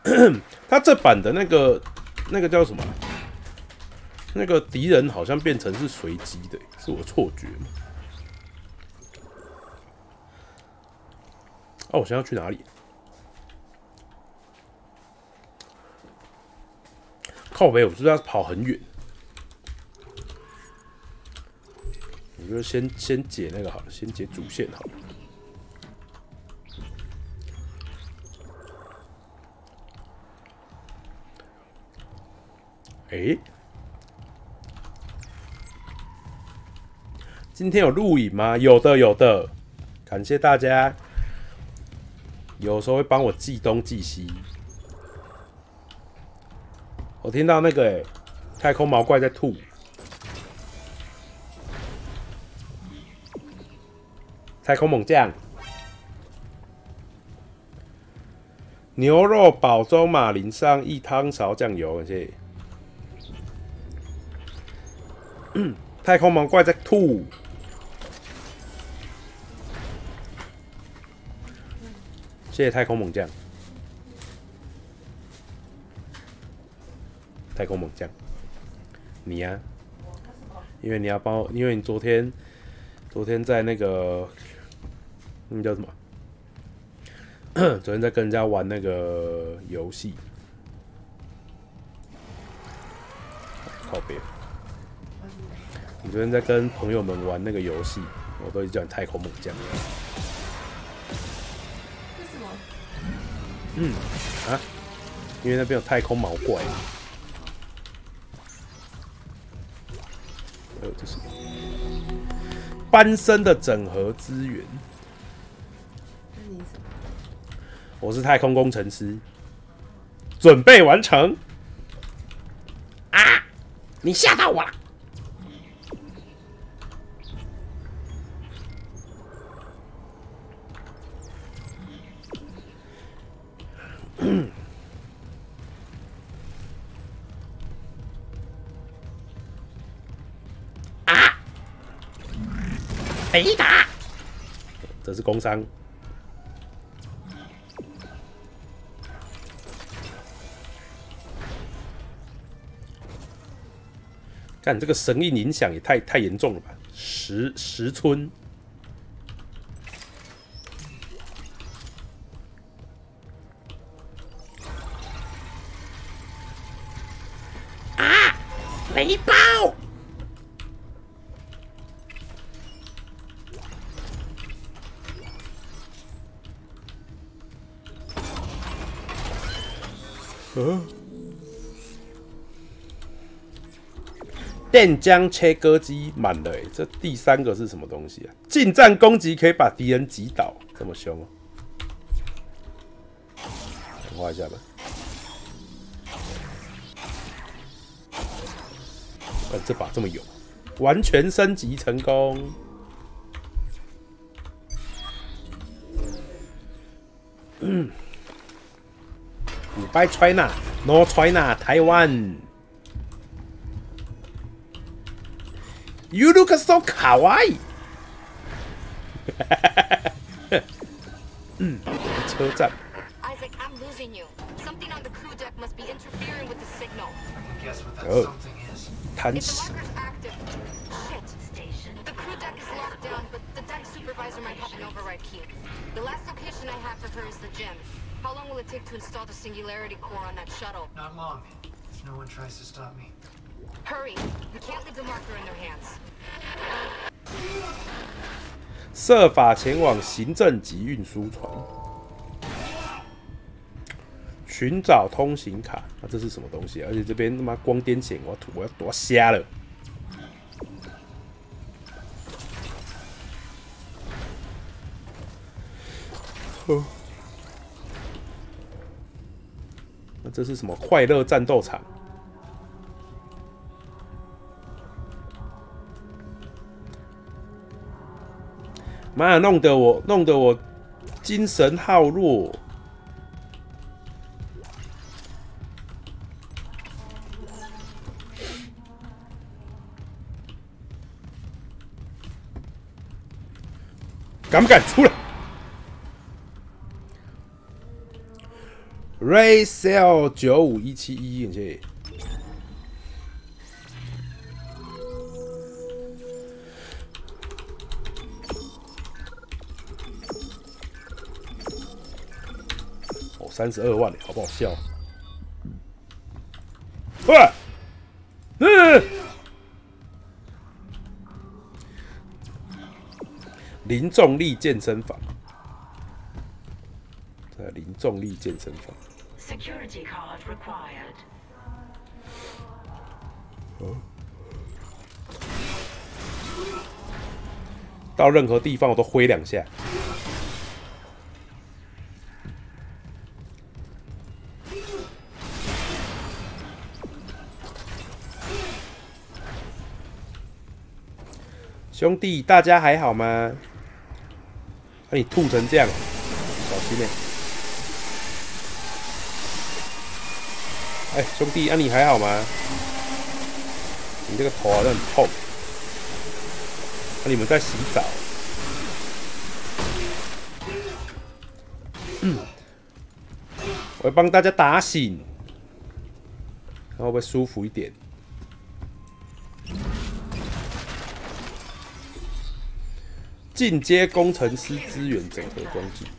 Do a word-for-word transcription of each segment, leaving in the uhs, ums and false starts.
他这版的那个那个叫什么？那个敌人好像变成是随机的，是我错觉吗？哦，我现在要去哪里？靠北，我是不是要跑很远？我就先先解那个好了，先解主线好了。哎、欸，今天有录影吗？有的，有的，感谢大家。有时候会帮我寄东寄西。我听到那个哎、欸，太空毛怪在吐。太空猛将，牛肉煲粥马铃上一汤勺酱油，谢谢。太空毛怪在吐。谢谢太空猛将。太空猛将，你呀、啊，因为你要帮我，因为你昨天，昨天在那个，那叫什么？昨天在跟人家玩那个游戏，靠边。你昨天在跟朋友们玩那个游戏，我都一直叫你太空猛将。 为什么？ 嗯啊，因为那边有太空毛怪。还有这什么？班生的整合资源。 那你什么？ 我是太空工程师，准备完成。啊！你吓到我了。啊！雷达，这是工伤。看这个神印影响也太太严重了吧？十十村。啊！雷暴！呃。电浆切割机满了、欸，这第三个是什么东西啊？近战攻击可以把敌人击倒，这么凶哦、啊！画一下吧。看这把这么有，完全升级成功。嗯 ，Goodbye China, No China, Taiwan。You look so kawaii 。嗯，车站。 Isaac, I'm losing you. Something on the crew deck must be interfering with the signal. Guess what that Oh. something is. 弹 If the marker's active, shit. The crew deck is locked down, but the deck supervisor might have an override key. The last location I have for her is the gym. How long will it take to install the singularity core on that shuttle? Not long. If no one tries to stop me. Hurry. We can't leave the marker in their hands. 设法前往行政级运输船，寻找通行卡。那、啊、这是什么东西、啊？而且这边他妈光癫痫，我要吐，我要多瞎了。哦，那这是什么？快乐战斗场。妈，弄得我弄得我精神耗弱。敢不敢出来 Ray Cell 九五一七一，感谢。哦，三十二万，好不好笑？喂，嗯，零重力健身房。 零重力健身房。 Security card required. 哦、到任何地方我都挥两下。兄弟，大家还好吗？把、啊、你吐成这样，小心点、欸。 哎、欸，兄弟，啊你还好吗？你这个头好像很痛。啊，你们在洗澡？嗯，我会帮大家打醒，看会不会舒服一点？进阶工程师资源整合装置。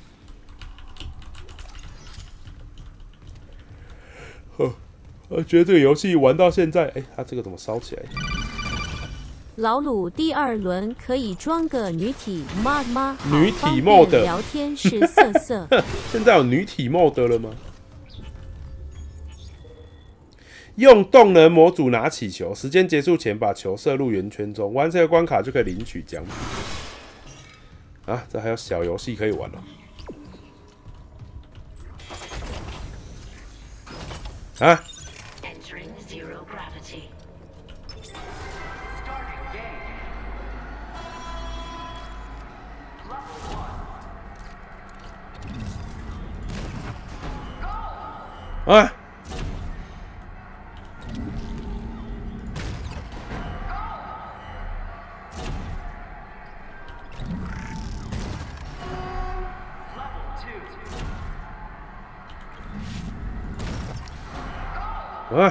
呵。 我觉得这个游戏玩到现在，哎、欸，它这个怎么烧起来？ 老鲁第二轮可以装个女体 mod 吗？ 女体 mod 聊天是色色。 现在有女体 mod 了吗？用动能模组拿起球，时间结束前把球射入圆圈中，完成关卡就可以领取奖品。啊，这还有小游戏可以玩了。啊！ Zero gravity. 啊！啊！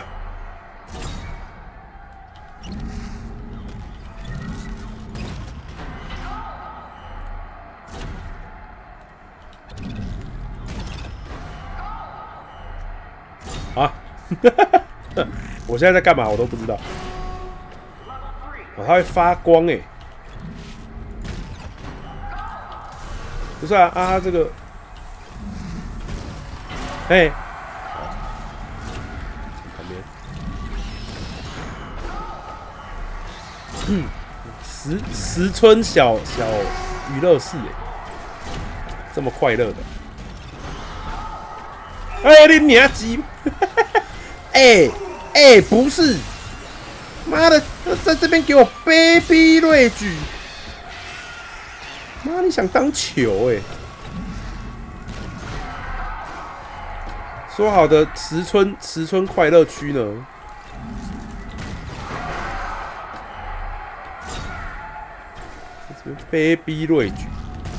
啊！我现在在干嘛？我都不知道。哦，它会发光哎！不是啊啊！它这个，哎，旁边，嗯，石石村小小娱乐室哎，这么快乐的。 哎、欸，你娘鸡！哎哎、欸欸，不是，妈的，在这边给我卑鄙锐举！妈，你想当球哎、欸？说好的石村石村快乐区呢？卑鄙锐举！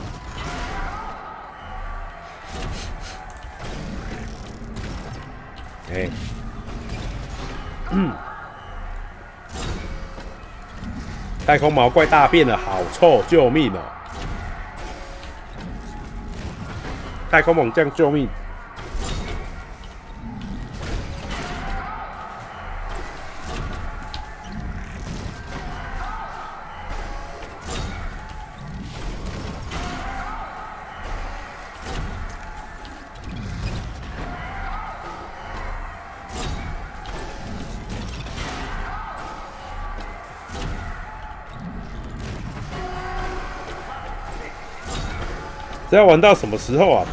哎、欸，嗯，太空毛怪大便了，好臭，救命哦！太空猛将，救命！这要玩到什么时候啊？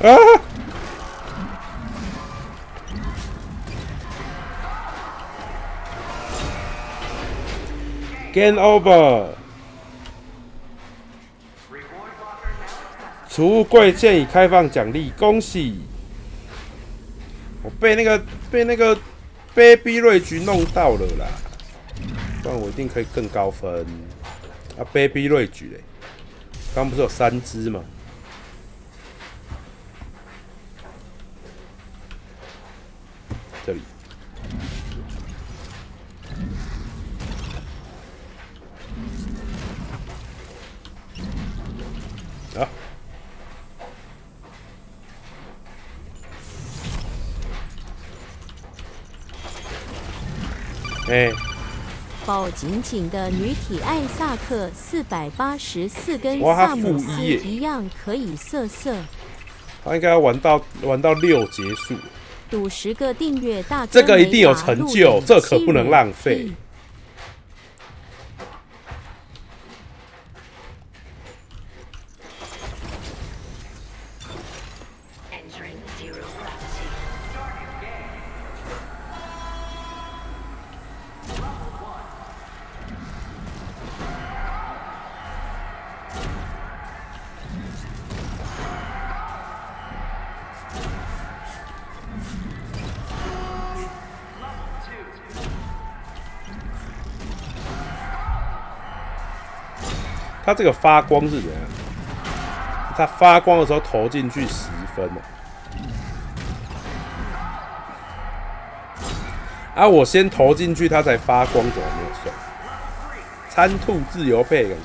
啊 ！Game over。储物柜现已开放奖励，恭喜！我被那个被那个 Baby 瑞菊弄到了啦，不然我一定可以更高分。啊 ，Baby 瑞菊嘞，刚不是有三只吗？这里。啊。哎、欸， 宝紧紧的女体艾萨克四百八十四跟哇他萨姆斯负一耶一样可以色色。 他应该要玩到玩到六结束。 赌十个订阅大哥这个一定有成就，这可不能浪费。它这个发光是怎样？它发光的时候投进去十分哦。啊，我先投进去，它才发光，怎么没有算？参兔自由配，感谢。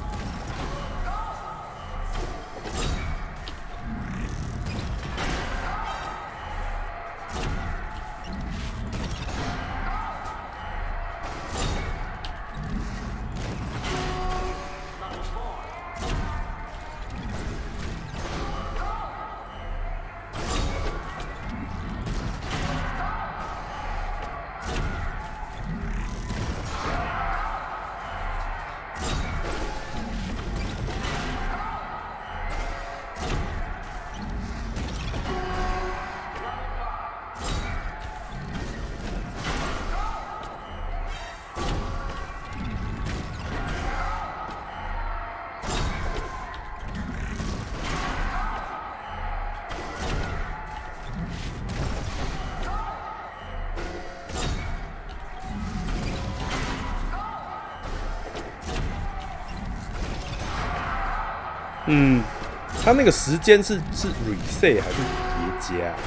嗯，他那个时间是是 reset 还是叠加？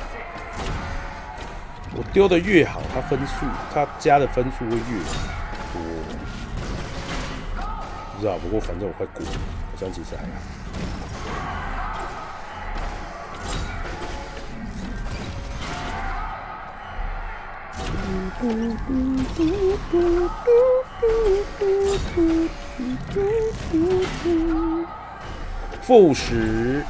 我丢的越好，他分数他加的分数会越多。不知道，不过反正我快过了，好像其实还好。负十，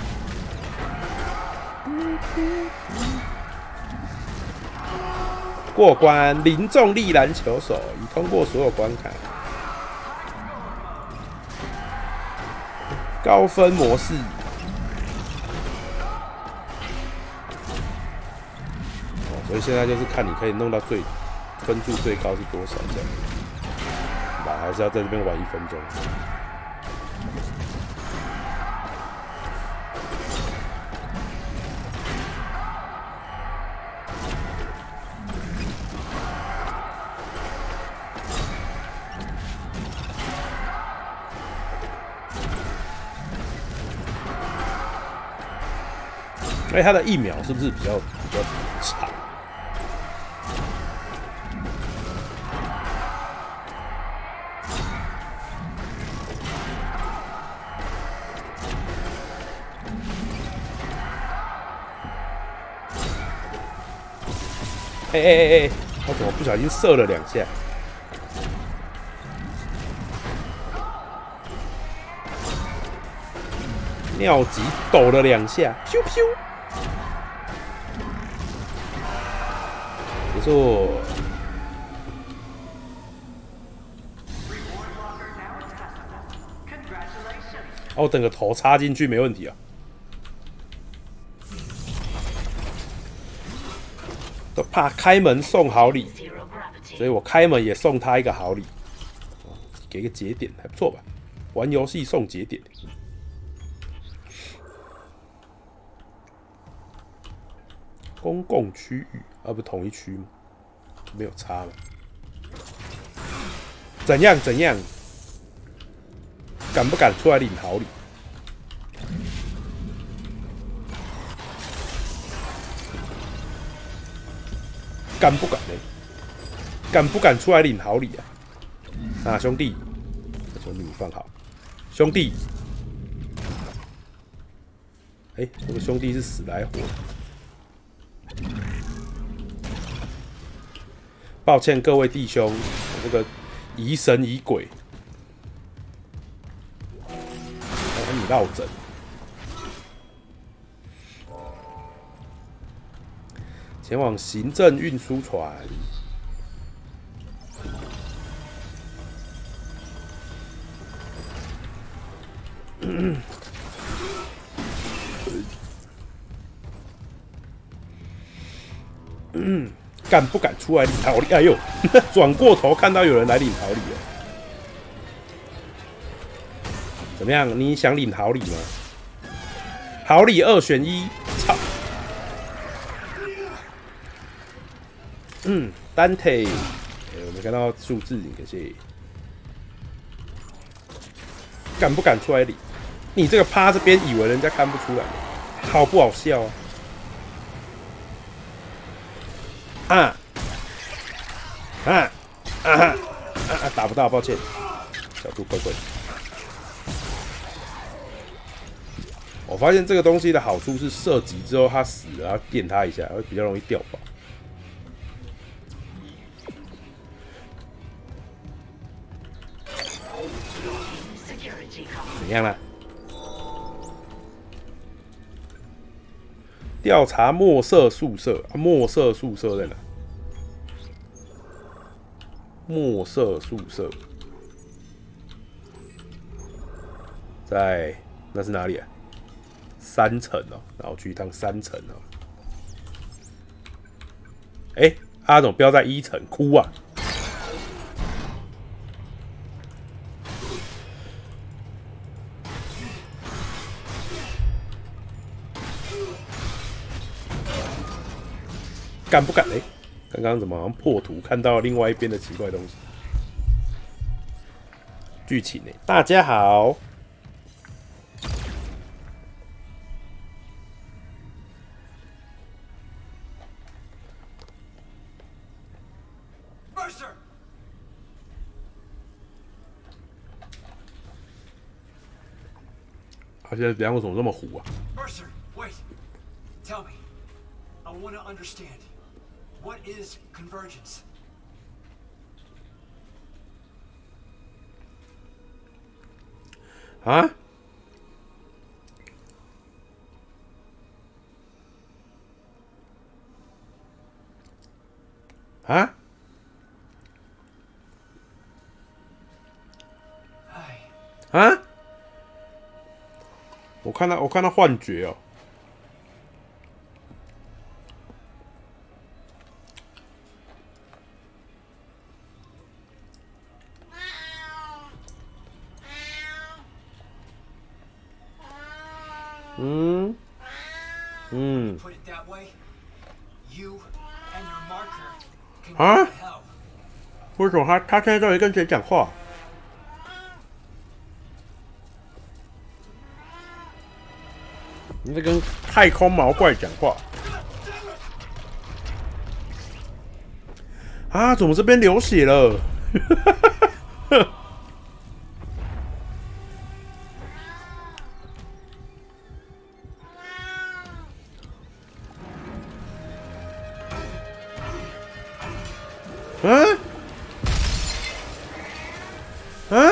过关，零重力篮球手已通过所有关卡，高分模式。哦，所以现在就是看你可以弄到最分数最高是多少这样。吧，还是要在这边玩一分钟。哎，他的疫苗是不是比较比较长？哎哎哎哎，我怎么不小心射了两下？尿急抖了两下，咻咻。不错，哦，等个头插进去没问题啊。 怕开门送好礼， Zero gravity. 所以我开门也送他一个好礼，给个节点还不错吧？玩游戏送节点。公共区域，而、啊、不同一区吗？没有差吗？怎样怎样？敢不敢出来领好礼？敢不敢呢？敢不敢出来领好礼啊？啊，兄弟，兄弟你放好，兄弟。哎、欸，这个兄弟是死来活。抱歉各位弟兄，我这个疑神疑鬼，让你绕枕。前往行政运输船。嗯，敢不敢出来领好礼？哎呦，转过头看到有人来领好礼了。怎么样？你想领好礼吗？好礼二选一，操！嗯，单体，欸、我们看到数字，感谢。敢不敢出来领？你这个趴这边，以为人家看不出来，好不好笑啊？啊啊啊啊啊！打不到，抱歉，角度怪怪的。我发现这个东西的好处是射击之后它死了，然后电它一下，会比较容易掉爆。怎样啦？调查墨色宿舍，啊、墨色宿舍在哪？墨色宿舍在那是哪里啊？三层哦，然后去一趟三层哦。哎、欸，阿总标在一层，哭啊！敢不敢？哎、欸，刚刚怎么好像破图看到另外一边的奇怪东西？剧情呢？大家好。他现在怎样？为什么这么糊啊 ？Mercer, wait. Tell me. I want to understand. What is convergence? 啊？啊？啊？我看到，我看到幻觉哦。嗯嗯。啊？为什么他他现在到底跟谁讲话？你在跟太空毛怪讲话啊？怎么这边流血了？啊？啊？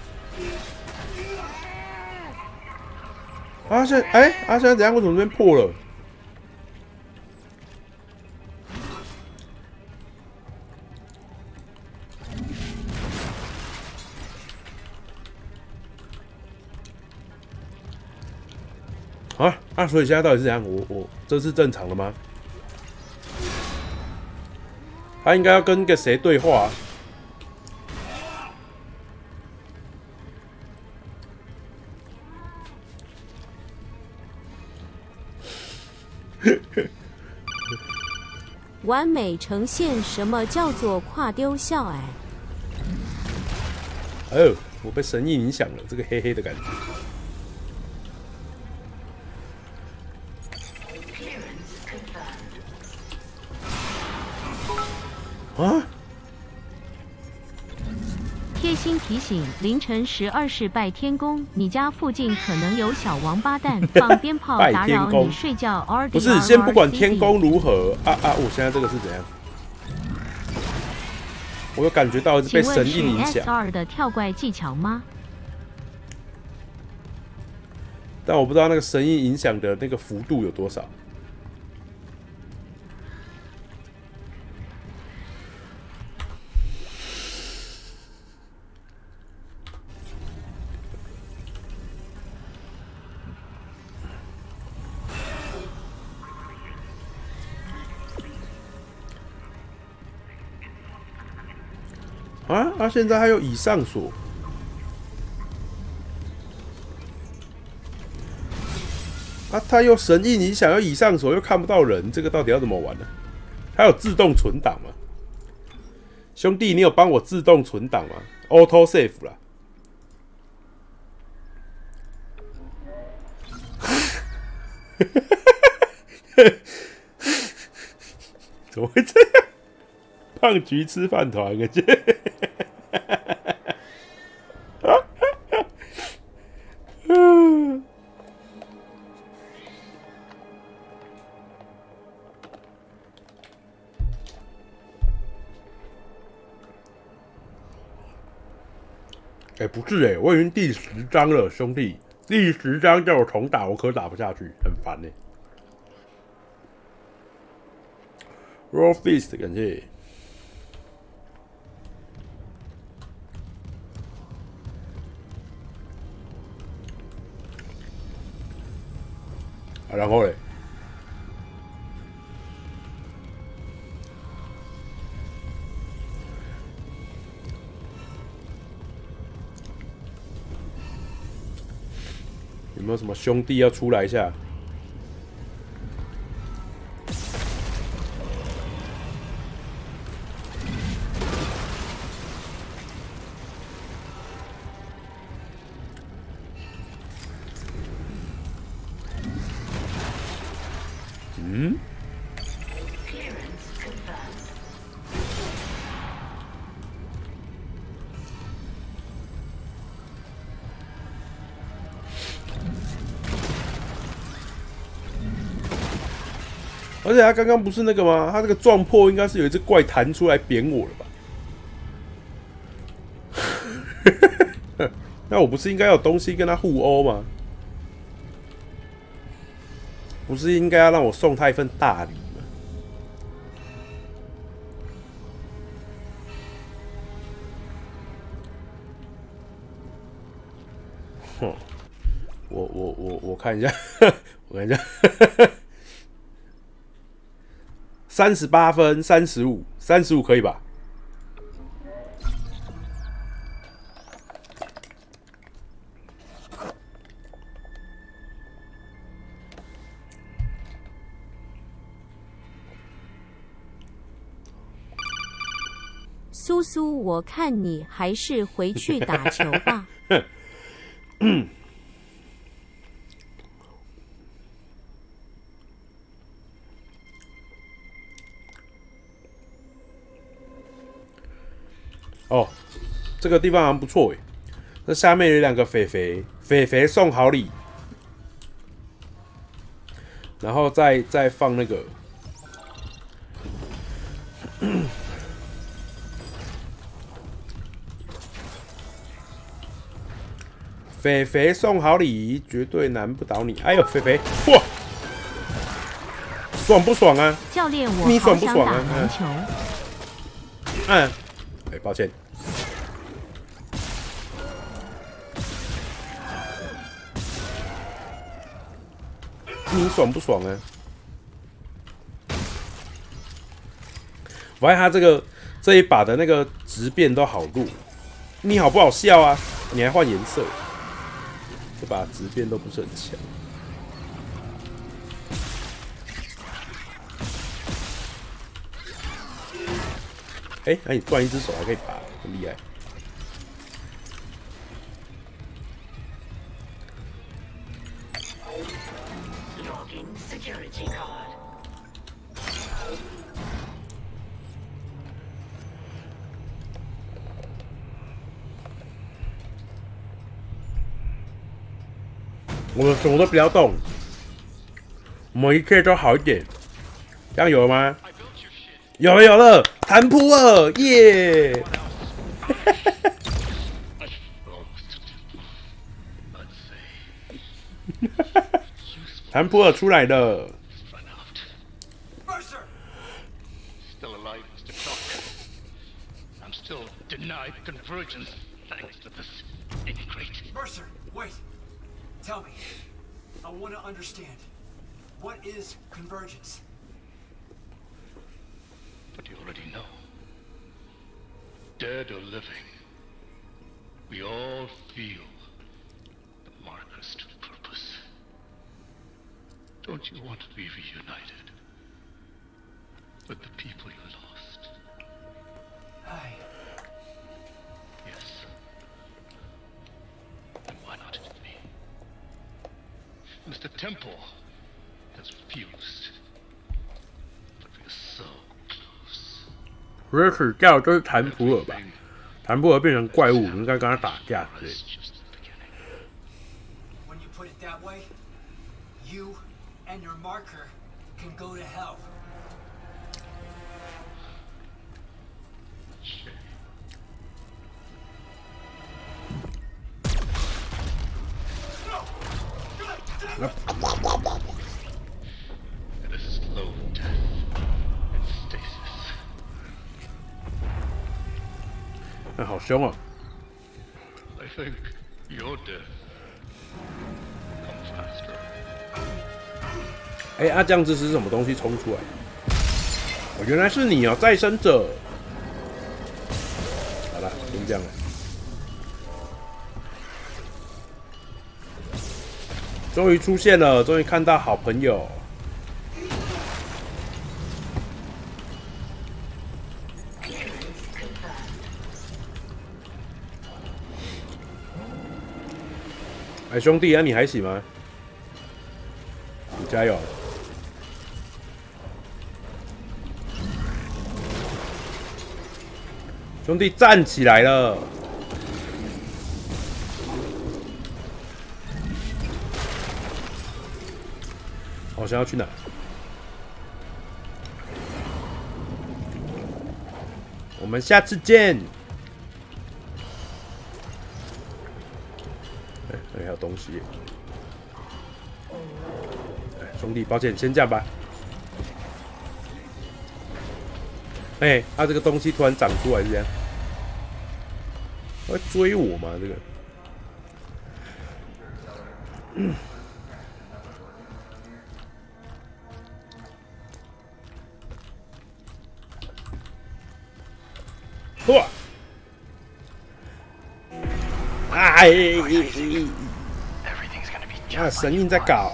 啊！现在哎，啊！现在怎样？为什么这边破了？啊啊！所以现在到底是怎样？我我这是正常的吗？ 他应该要跟个谁对话、啊？ 完美呈现什么叫做跨丢笑哎？ 哎呦，我被神印影响了，这个黑黑的感觉。啊！ 贴心提醒：凌晨十二时拜天公，你家附近可能有小王八蛋放鞭炮打扰你睡觉。 不是，先不管天公如何啊啊！我现在这个是怎样？我有感觉到被神印影响。 请问是 S R 的跳怪技巧吗？ 但我不知道那个神印影响的那个幅度有多少。啊啊！现在还有以上锁啊，他又神印影响，又以上锁，又看不到人，这个到底要怎么玩呢？还有自动存档吗？兄弟，你有帮我自动存档吗 ？Auto save 啦。怎么会这样？胖橘吃饭团，感觉。哎、欸，不是哎、欸，我已经第十章了，兄弟，第十章叫我重打，我可打不下去，很烦哎、欸。Raw Fist， 感谢。啊，然后嘞？有没有什么兄弟要出来一下？嗯？而且他刚刚不是那个吗？他这个撞破应该是有一只怪弹出来扁我了吧？那我不是应该有东西跟他互殴吗？不是应该要让我送他一份大礼吗？哼，我我我我看一下，我看一下。三十八分，三十五，三十五可以吧？ 苏苏，我看你还是回去打球吧。 哦，这个地方好像不错诶。这下面有两个肥肥，肥肥送好礼，然后再再放那个，肥肥送好礼，绝对难不倒你。哎呦，肥肥，哇，爽不爽啊？ 教练，我你好爽不爽啊？ 想打篮球。 嗯，哎，抱歉。你爽不爽啊？ 我发现他这个这一把的那个质变都好弱，你好不好笑啊？你还换颜色，这把质变都不是很强。哎、欸，那你断一只手还可以拔，很厉害。 Security card. 我们什么都不要动，我们一切都好一点。这样有了吗？有了有了，弹普尔耶！弹普尔出来了。 Still alive, Mister Doctor. I'm still denied convergence thanks to this ingrate. Mercer, wait. Tell me. I want to understand. What is convergence? But you already know. Dead or living, we all feel the marker's true purpose. Don't you want to be reunited with the people you lost? I... Yes. And why not with me? Mister Temple has refused. But we're so close. 我死掉就是弹普尔吧？弹普尔变成怪物，应该跟他打架之类的。 When you put it that way, you and your marker can go to hell. And a slow death in stasis. 那好凶哦！ I think your death will come faster. 哎、欸，啊，这样子是什么东西冲出来？哦，原来是你哦，再生者。好了，先这样了。终于出现了，终于看到好朋友。哎、欸，兄弟啊，你还行吗？你加油！ 兄弟站起来了！好像要去哪？我们下次见。哎，那里还有东西。哎，兄弟，抱歉，先这样吧。 哎、欸，它、啊、这个东西突然长出来是这样，会追我吗？这个，嗯，哇！哎，啊，神印在搞。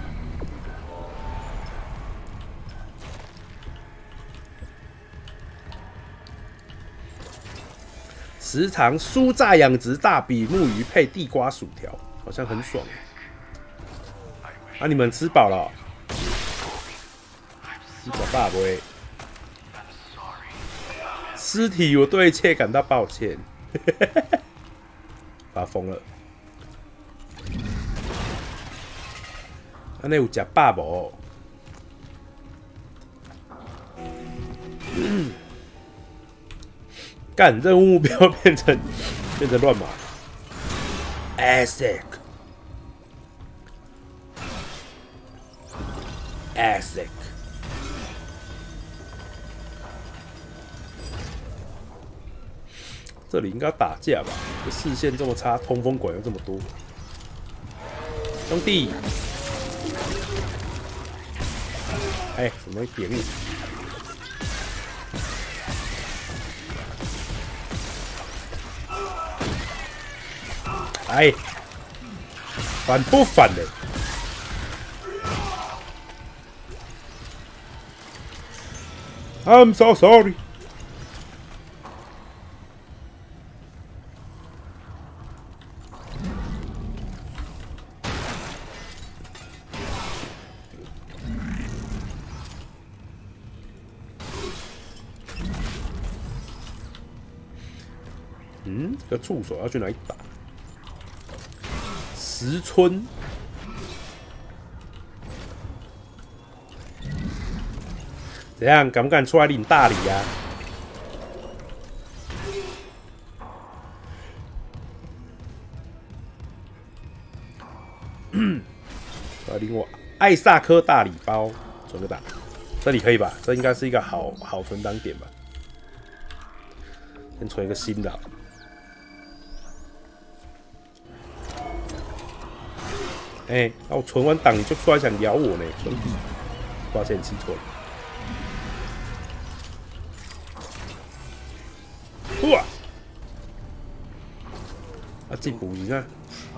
时常酥炸养殖大比目鱼配地瓜薯条，好像很爽。啊，你们吃饱了、喔？你吃饱不会？尸体，我对一切感到抱歉。发疯了。啊，那有吃饱无？嗯 干任务目标变成变成乱码 ，A S I C，A S I C， 这里应该打架吧？这视线这么差，通风管又这么多，兄弟，哎、欸，怎么点我？ 哎，烦不烦嘞？ I'm so sorry。嗯，这个触手要去哪里打？石村。 怎样？敢不敢出来领大礼呀、啊？出来领我艾萨克大礼包，存个档，这里可以吧？这应该是一个好好存档点吧？先存一个新的好。哎、欸，那我存完档你就出来想咬我呢，兄弟！抱歉，记错了。 哇！啊，进补一下。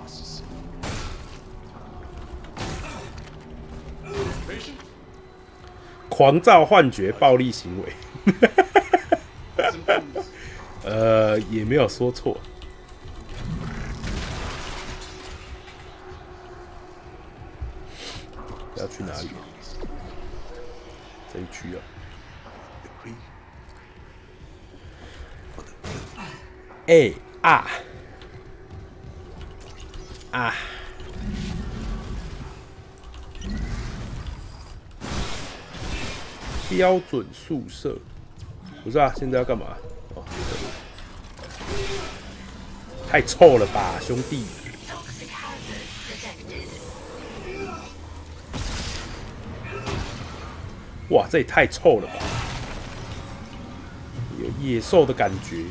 狂躁幻觉、暴力行为。呃，也没有说错。要去哪里？这一区啊。 哎、欸、啊啊！标准宿舍不是啊？现在要干嘛？哦，太臭了吧，兄弟！哇，这也太臭了吧！有野兽的感觉。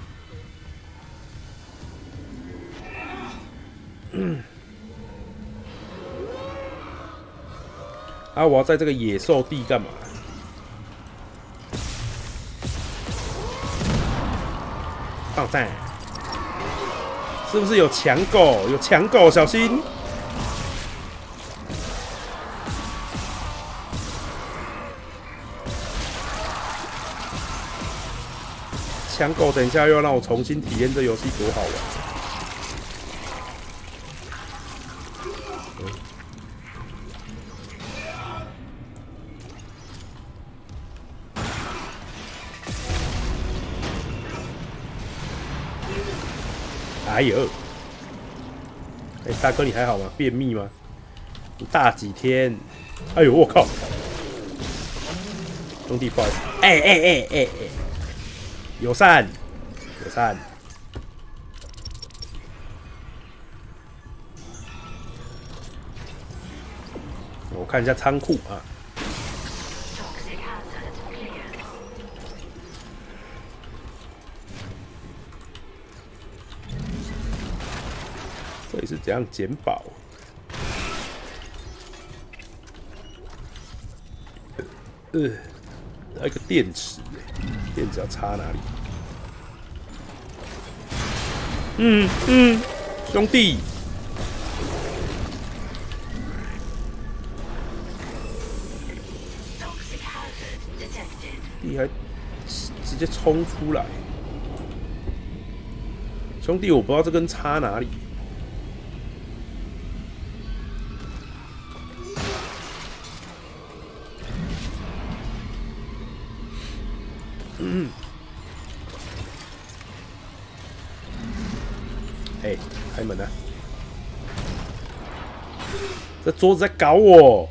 嗯，啊！我要在这个野兽地干嘛？爆弹！是不是有强狗？有强狗，小心！强狗，等一下又要让我重新体验这游戏多好玩！ 哎呦！哎、欸，大哥你还好吗？便秘吗？你大几天？哎呦，我靠！兄弟，不好意思。哎哎哎哎哎！友善，友善。我看一下仓库啊。 这里是怎样捡宝？呃，那一个电池，电池要插哪里？嗯嗯，兄弟，你还直接冲出来，兄弟，我不知道这根插哪里。 嗯，哎、欸，开门啊！这桌子在搞我！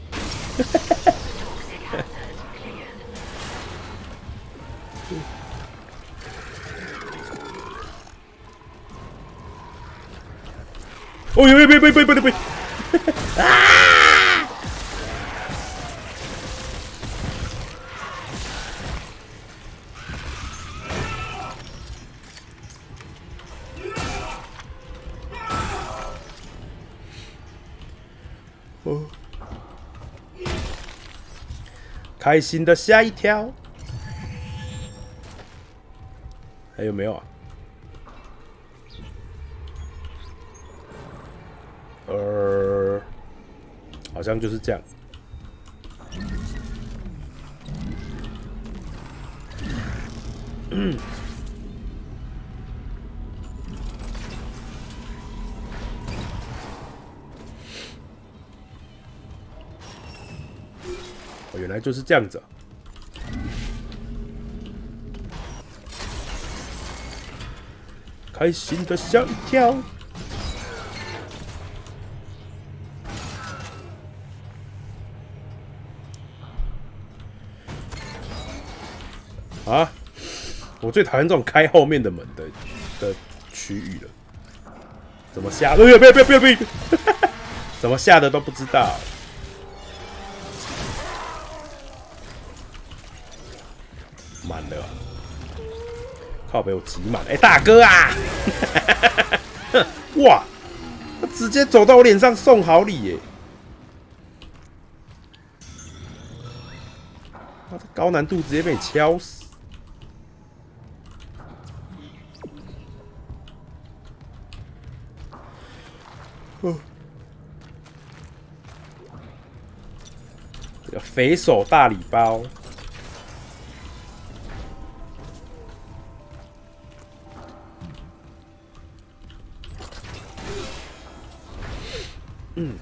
哦呦，别别别别别别！啊！ 哦，开心的吓一跳。还有没有啊？ 呃，好像就是这样。嗯。哦，原来就是这样子、啊。开心的吓一跳。啊！我最讨厌这种开后面的门的的区域了。怎么下？不要不要不要不要不要！怎么下的都不知道。满了，靠北我挤满了。哎、欸，大哥啊！哇，他直接走到我脸上送好礼耶！他这高难度直接被你敲死。哦，这个肥手大礼包。嗯，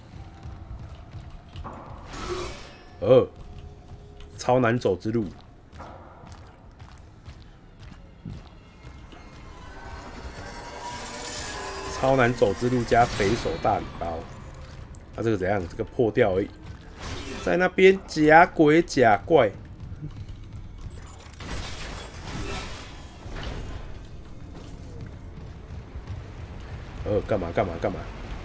呃，超难走之路，超难走之路加肥手大礼包。啊，这个怎样？这个破掉而已，在那边假鬼假怪。呃，干嘛干嘛干嘛？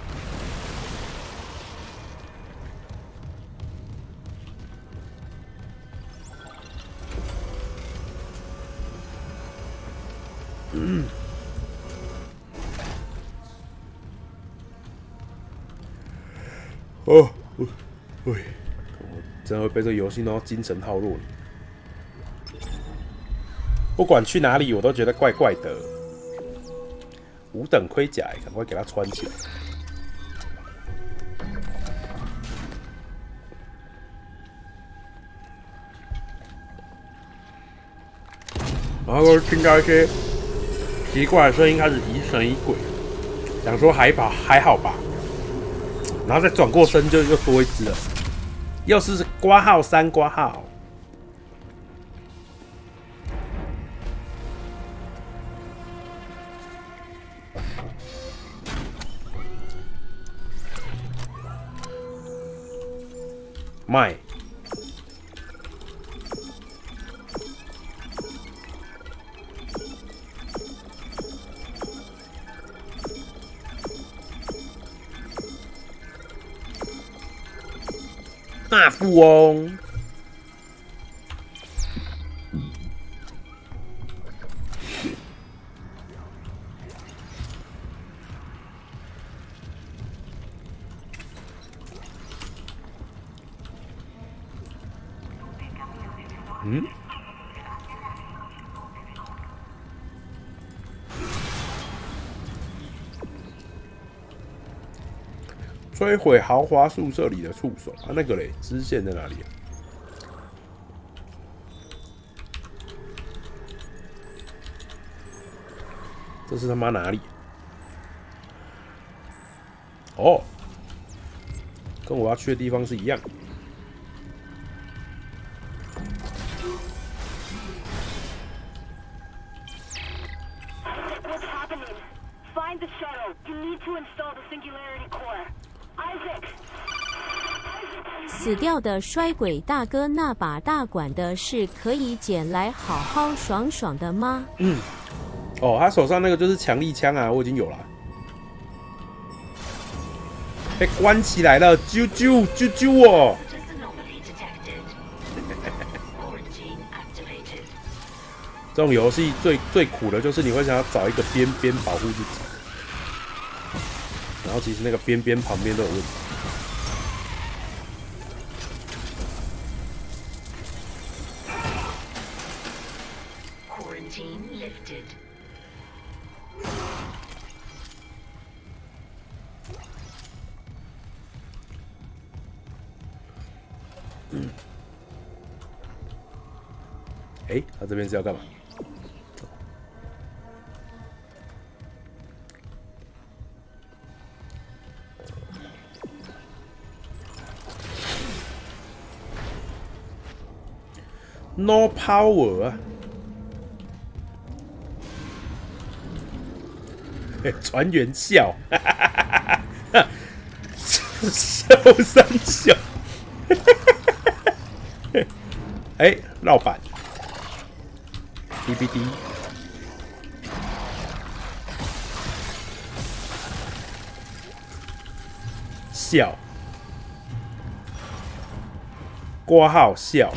嗯，哦，喂，我真的会被这个游戏弄到精神耗弱了。不管去哪里，我都觉得怪怪的。五等盔甲，赶快给它穿起来。然后听到一些奇怪的声音，开始疑神疑鬼，想说还好还好吧，然后再转过身就又多一只了，又是挂号三挂号。卖。大富翁，嗯，摧毁豪华宿舍里的触手啊！那个嘞，支线在哪里啊？这是他妈哪里？哦，跟我要去的地方是一样。 What's happening? Find the shuttle. You need to install the singularity core. Isaac. 死掉的衰鬼大哥那把大管的是可以捡来好好爽爽的吗？ 嗯，哦，他手上那个就是强力枪啊，我已经有了。被关起来了，啾啾啾啾我！这种游戏最最苦的就是你会想要找一个边边保护自己，然后其实那个边边旁边都有问题。 哎，他这边是要干嘛？ No power 啊！船员笑，笑三笑。哎，绕板 ，D B D， 笑，挂号笑。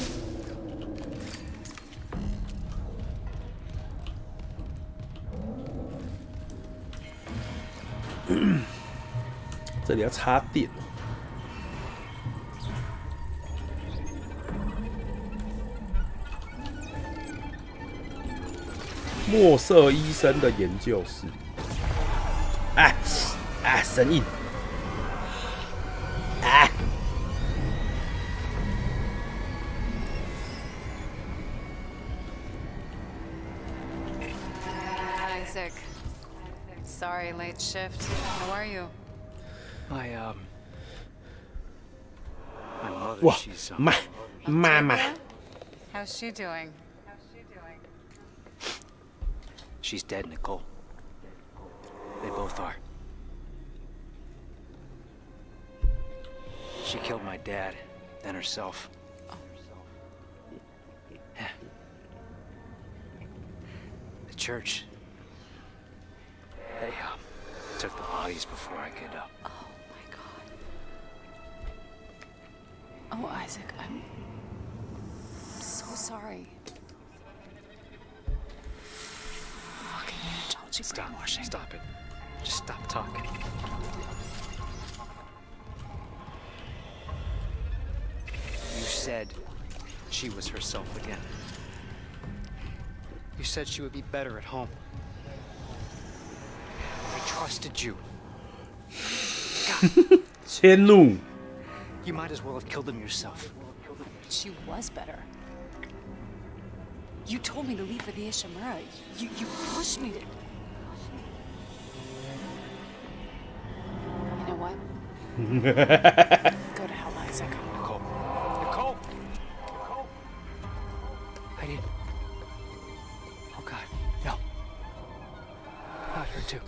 这里要插电哦。墨色医生的研究室。啊啊！神印。啊！ Isaac. Sorry, late shift. How are you? My, um... My mother, 哇 she's, um... 妈妈妈， How's she doing? How's she doing? She's dead, Nicole. They both are. She killed my dad, then herself. Yeah. The church. They, um, took the bodies before I could, uh... Oh my god. Oh, Isaac, I'm so sorry. Fucking Unitology Stop. brainwashing. Stop it. Just stop talking. You said she was herself again. You said she would be better at home. I trusted you. God, 迁怒。 you might as well have killed him yourself. She was better. You told me to leave for the Ishimura. You, you pushed me to... You know what? Go to hell, Isaac. Nicole. Nicole! Nicole! I didn't... Oh, God. No. Not her, too.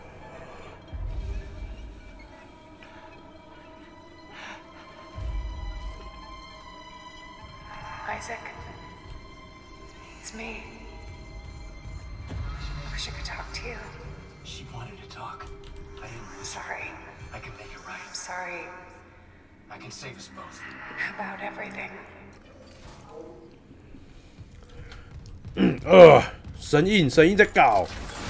Isaac. It's me. I wish I could talk to you. She wanted to talk. I didn't I'm listen. sorry. I can make it right. I'm sorry I can save us both. about everything. 呃，神印神印在搞。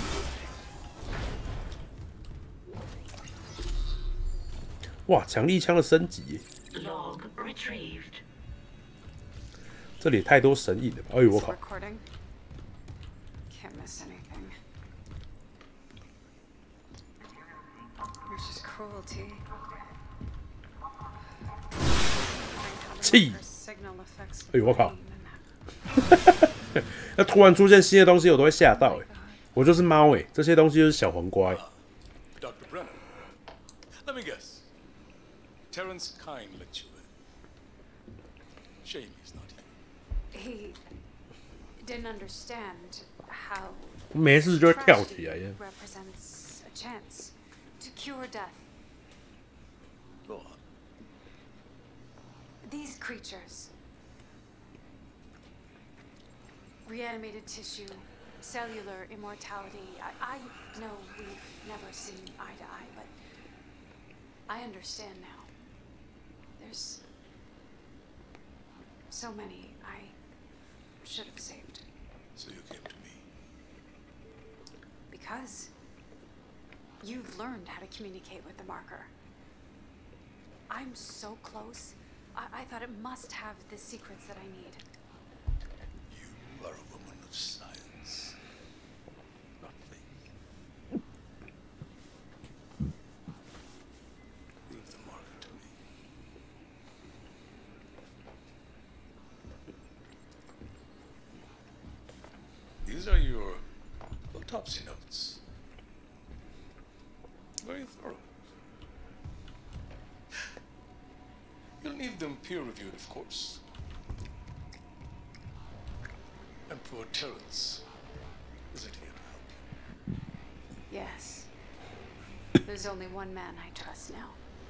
哇，强力枪的升级耶， Log retrieved. 这里也太多神印了吧！哎呦我 Is it 靠！ recording? Can't miss anything. There's just cruelty. 气！ Signal effects. 哎呦我靠！那突然出现新的东西，我都会吓到哎！我就是猫哎，这些东西就是小黄瓜哎。 Doctor Brennan, let me guess. Terrence Kyne let you in. Shame he's not here. He didn't understand how 没事就会跳起来耶。 represents a chance to cure death. Go on. These creatures, reanimated tissue, cellular immortality. I, I know we've never seen eye to eye, but I understand now. There's so many I should have saved. So you came to me. Because you've learned how to communicate with the marker. I'm so close. I, I thought it must have the secrets that I need. You are a woman of science, not faith. Leave the marker to me. autopsy notes. Very thorough. You'll need them peer-reviewed, of course. And poor Terrence isn't here to help you. Yes. There's only one man I trust now.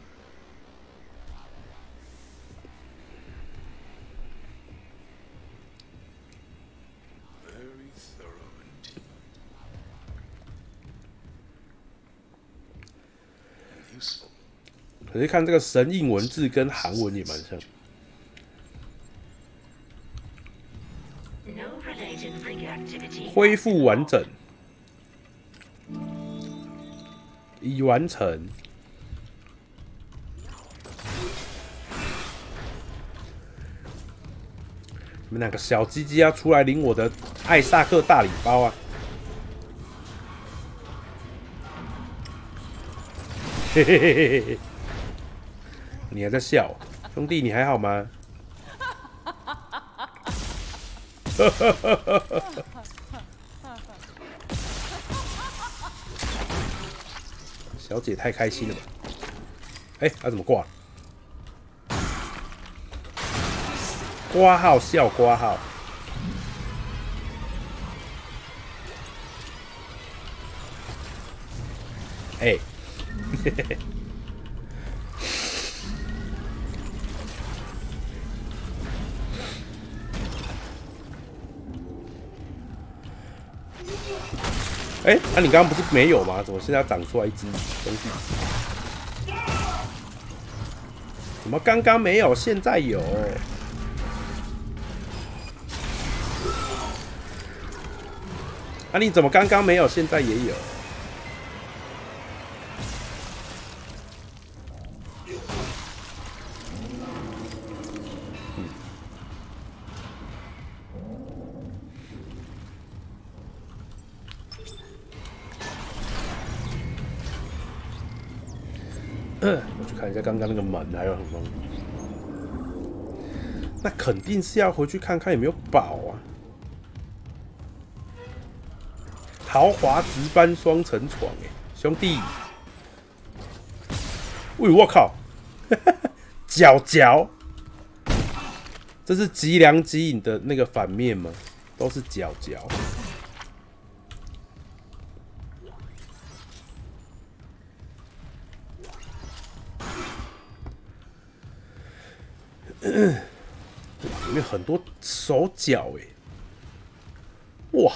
Very thorough indeed. And useful. 可是看这个神印文字跟韩文也蛮像。 No related freak activity. 恢复完整，已完成。你们两个小鸡鸡要出来领我的艾萨克大礼包啊！嘿嘿嘿嘿嘿，你还在笑，兄弟，你还好吗？哈哈哈哈哈！小姐太开心了吧？哎、欸，他、啊、怎么挂了？挂号笑挂号。哎、欸，嘿嘿嘿。哎、欸，那、啊、你刚刚不是没有吗？怎么现在长出来一只东西？怎么刚刚没有，现在有？啊，你怎么刚刚没有，现在也有？我去看一下刚刚那个门还有什么东西。那肯定是要回去看看有没有宝啊！豪华值班双层床，哎，兄弟！喂，我靠！角角，这是极良极影的那个反面吗？都是角角。里面很多手脚哎，哇！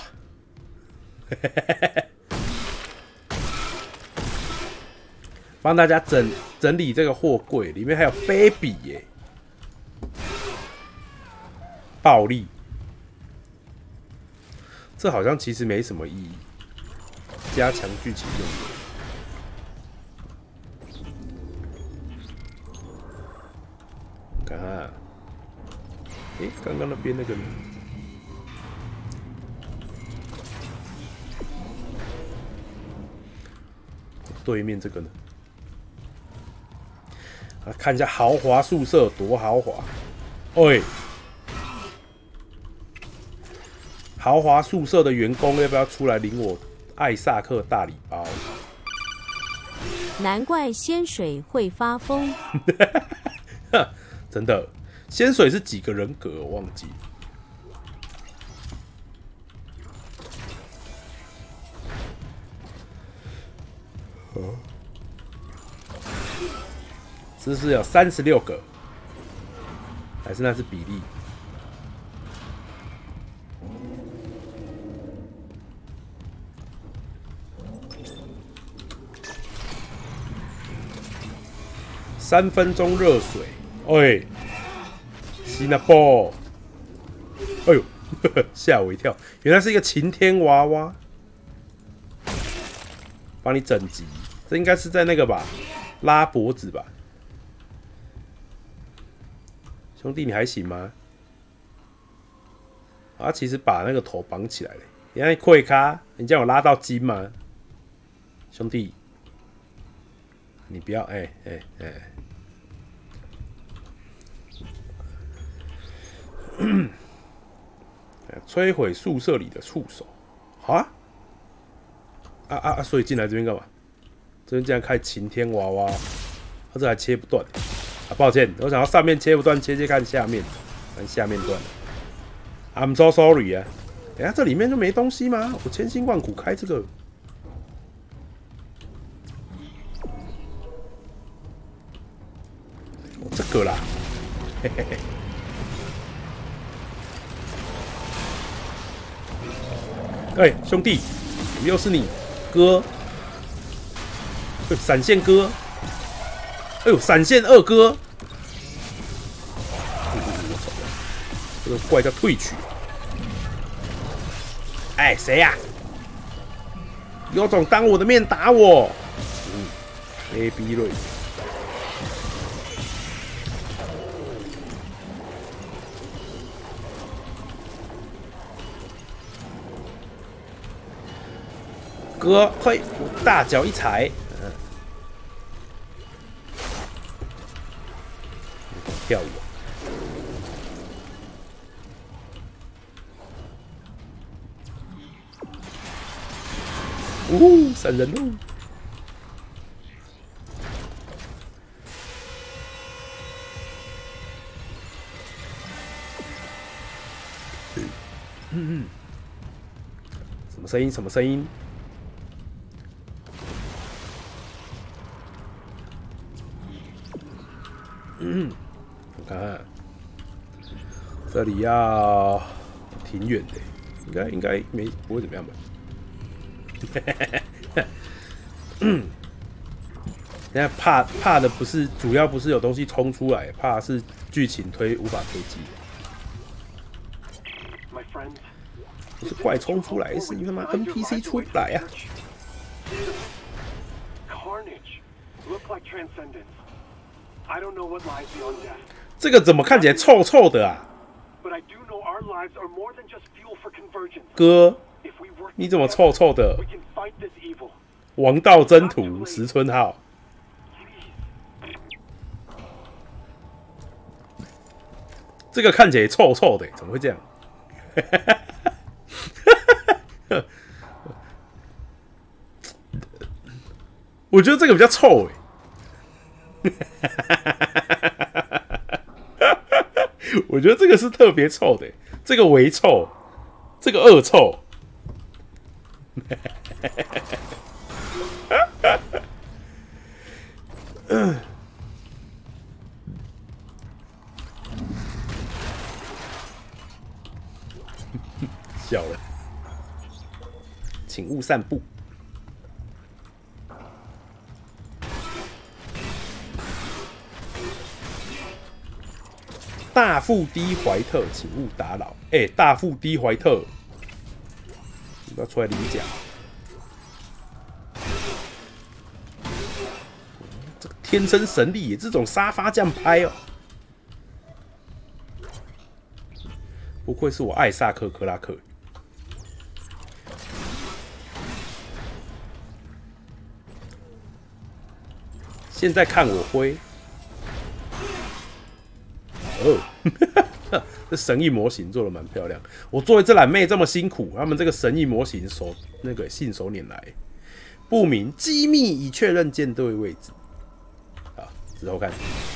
帮大家整整理这个货柜，里面还有 baby 耶，暴力。这好像其实没什么意义，加强剧情用的。 看看，哎、欸，刚刚那边那个呢？对面这个呢？啊，看一下豪华宿舍多豪华！喂，豪华宿舍的员工要不要出来领我艾萨克大礼包？ 难怪仙水会发疯。 真的，仙水是几个人格？我忘记。哦，是不是有三十六个？还是那是比例？三分钟热水。 喂，西纳波，哎呦，吓我一跳！原来是一个晴天娃娃，帮你整集。这应该是在那个吧，拉脖子吧，兄弟，你还行吗？啊，其实把那个头绑起来了。原来溃咖，你这样有拉到筋吗？兄弟，你不要，哎哎哎。 摧毁宿舍里的触手，啊！ 啊啊啊！所以进来这边干嘛？这边竟然开晴天娃娃，他、啊、这还切不断啊！抱歉，我想要上面切不断，切切看下面，看下面断了。I'm so sorry 啊！等下这里面就没东西吗？我千辛万苦开这个，哦、这个啦，嘿嘿嘿。哎、欸，兄弟，怎么又是你，哥？哎、欸，闪现哥！哎呦，闪现二哥！这个怪叫退曲。哎，谁呀、啊？有种当我的面打我！嗯 ，A B 瑞。哥，嘿，我大脚一踩，嗯，跳舞。呜，闪人喽！嗯嗯，什么声音？什么声音？嗯，我看看，这里要挺远的，应该应该没不会怎么样吧？嗯，现在怕怕的不是主要不是有东西冲出来，怕是剧情推无法推进。不是怪冲出来，是因为他妈 N P C 出不来啊！这个怎么看起来臭臭的啊？哥，你怎么臭臭的？王道征途石村浩，这个看起来臭臭的，怎么会这样？我觉得这个比较臭哎。我觉得这个是特别臭的，这个微臭，这个恶臭。笑了，请勿散步。大腹低怀特，请勿打扰。哎、欸，大腹低怀特，你不要出来领奖。这个天生神力，这种沙发这样拍哦，不愧是我艾萨克克拉克。现在看我挥。哦，这神翼模型做的蛮漂亮。我做一只懒妹这么辛苦，他们这个神翼模型手那个信手拈来，不明机密已确认舰队位置。好，之后看。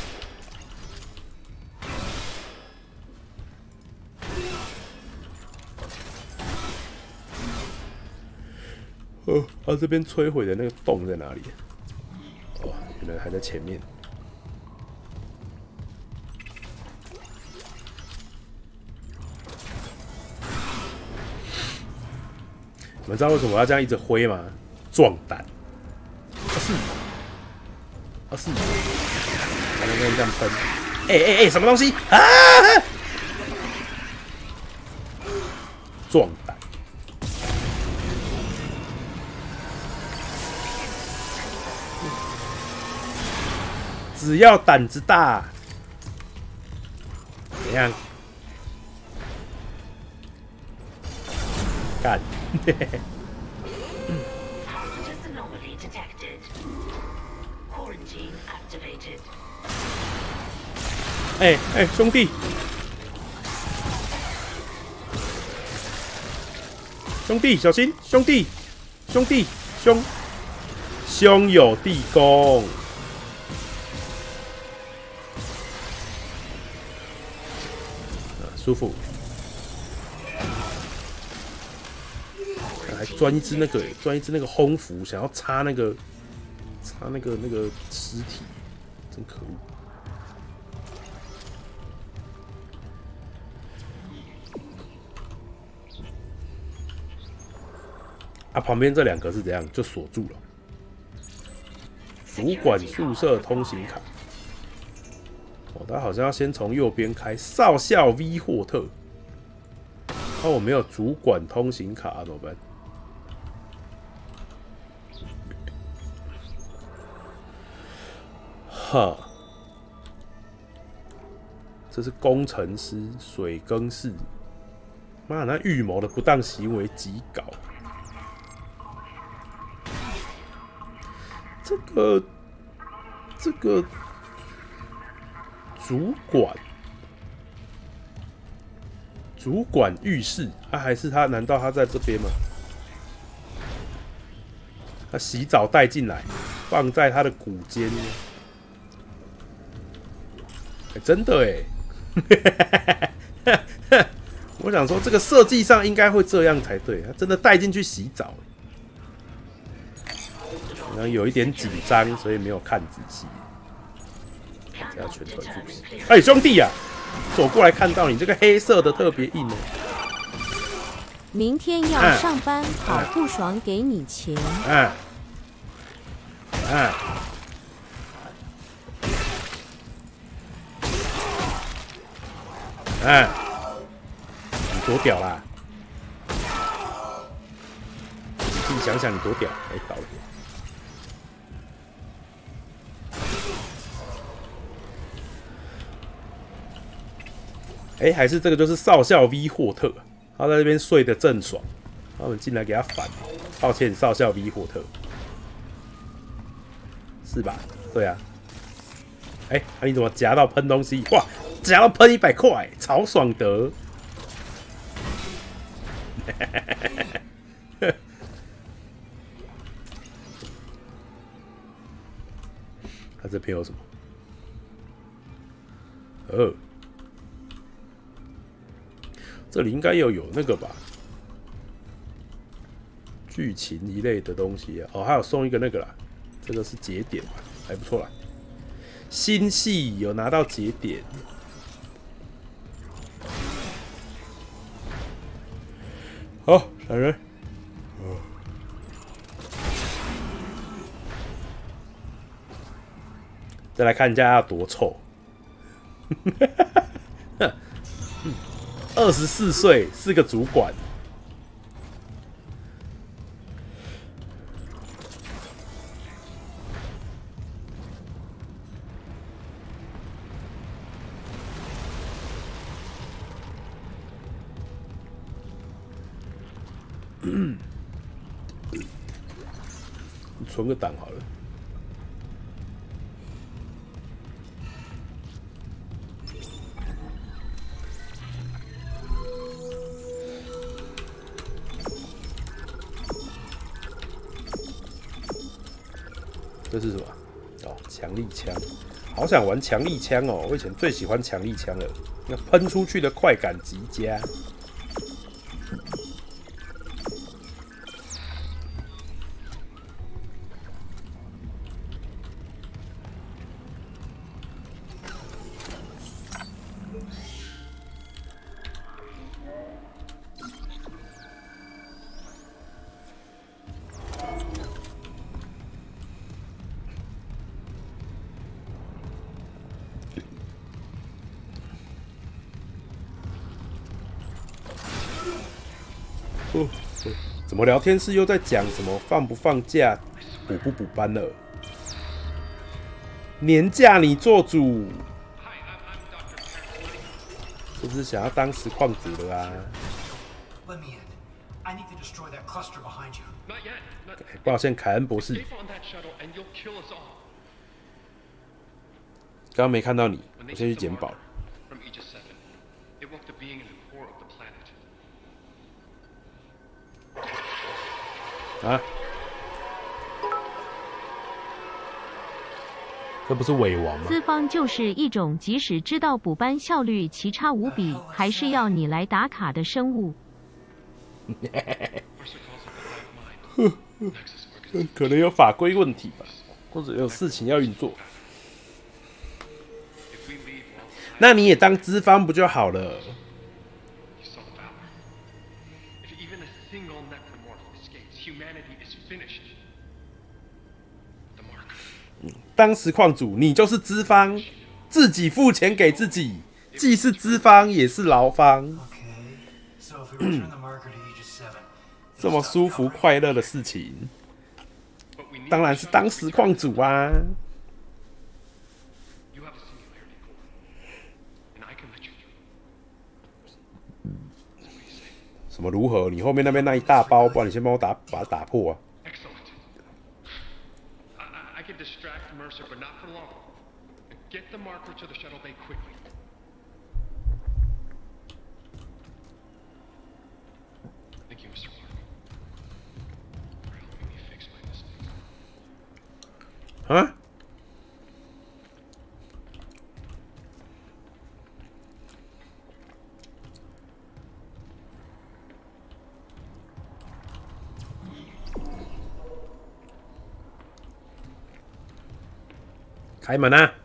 哦，他这边摧毁的那个洞在哪里？哦，原来还在前面。你们知道为什么我要这样一直挥吗？壮胆。啊是，啊是，才能跟人这样喷。哎哎哎，什么东西啊？壮胆。只要胆子大，怎样？干！哎哎，兄弟，兄弟，小心！兄弟，兄弟， 兄兄友弟恭，啊，舒服。还钻一只那个，钻一只那个轰符，想要插那个，插那个那个尸体，真可恶。啊，旁边这两个是怎样？就锁住了。主管宿舍通行卡。哦，他好像要先从右边开。少校 V 霍特。哦，我没有主管通行卡、啊，怎么办？哈，这是工程师水更士。妈，那预谋的不当行为极高。这个，这个主管，主管浴室，啊，还是他？难道他在这边吗？他洗澡带进来，放在他的骨间。欸、真的哎，我想说这个设计上应该会这样才对，他真的带进去洗澡。然后有一点紧张，所以没有看仔细。这要全团复习。哎，兄弟呀、啊，走过来看到你这个黑色的特别硬哦。 明天要上班，好不爽，给你钱。 嗯。嗯。嗯。你多屌啦！你自己想想，你多屌！哎，倒了。哎、欸，还是这个就是少校 V 霍特，他在这边睡得正爽，他们进来给他反。抱歉，少校 V 霍特，是吧？对啊。哎、欸，啊、你怎么夹到喷东西？哇，夹到喷一百块，超爽得！他这边有什么？哦。这里应该要有那个吧，剧情一类的东西啊。哦，还有送一个那个啦，这个是节点吧，还不错啦。新系有拿到节点，好，闪人。哦，再来看一下它有多臭。二十四岁，是个主管。你存个档好了。这是什么？哦，强力枪，好想玩强力枪哦！我以前最喜欢强力枪了，那喷出去的快感极佳。哦，怎么聊天室又在讲什么放不放假、补不补班了？年假你做主，是不是想要当实况主了啊？抱歉，凯恩博士，刚刚没看到你，我先去捡宝。啊！ 这不是伪王吗？ 资方就是一种即使知道补班效率奇差无比，还是要你来打卡的生物。 可能有法规问题吧，或者有事情要运作。那你也当资方不就好了？当实况主，你就是资方，自己付钱给自己，既是资方也是劳方。这么舒服快乐的事情，当然是当实况主啊！什么如何？你后面那边那一大包，不然你先帮我打，把它打破啊！ can distract Mercer, but not for long. Get the marker to the shuttle bay quickly. Thank you, Mister Clark, for helping me fix my mistake. Huh? 开门啊！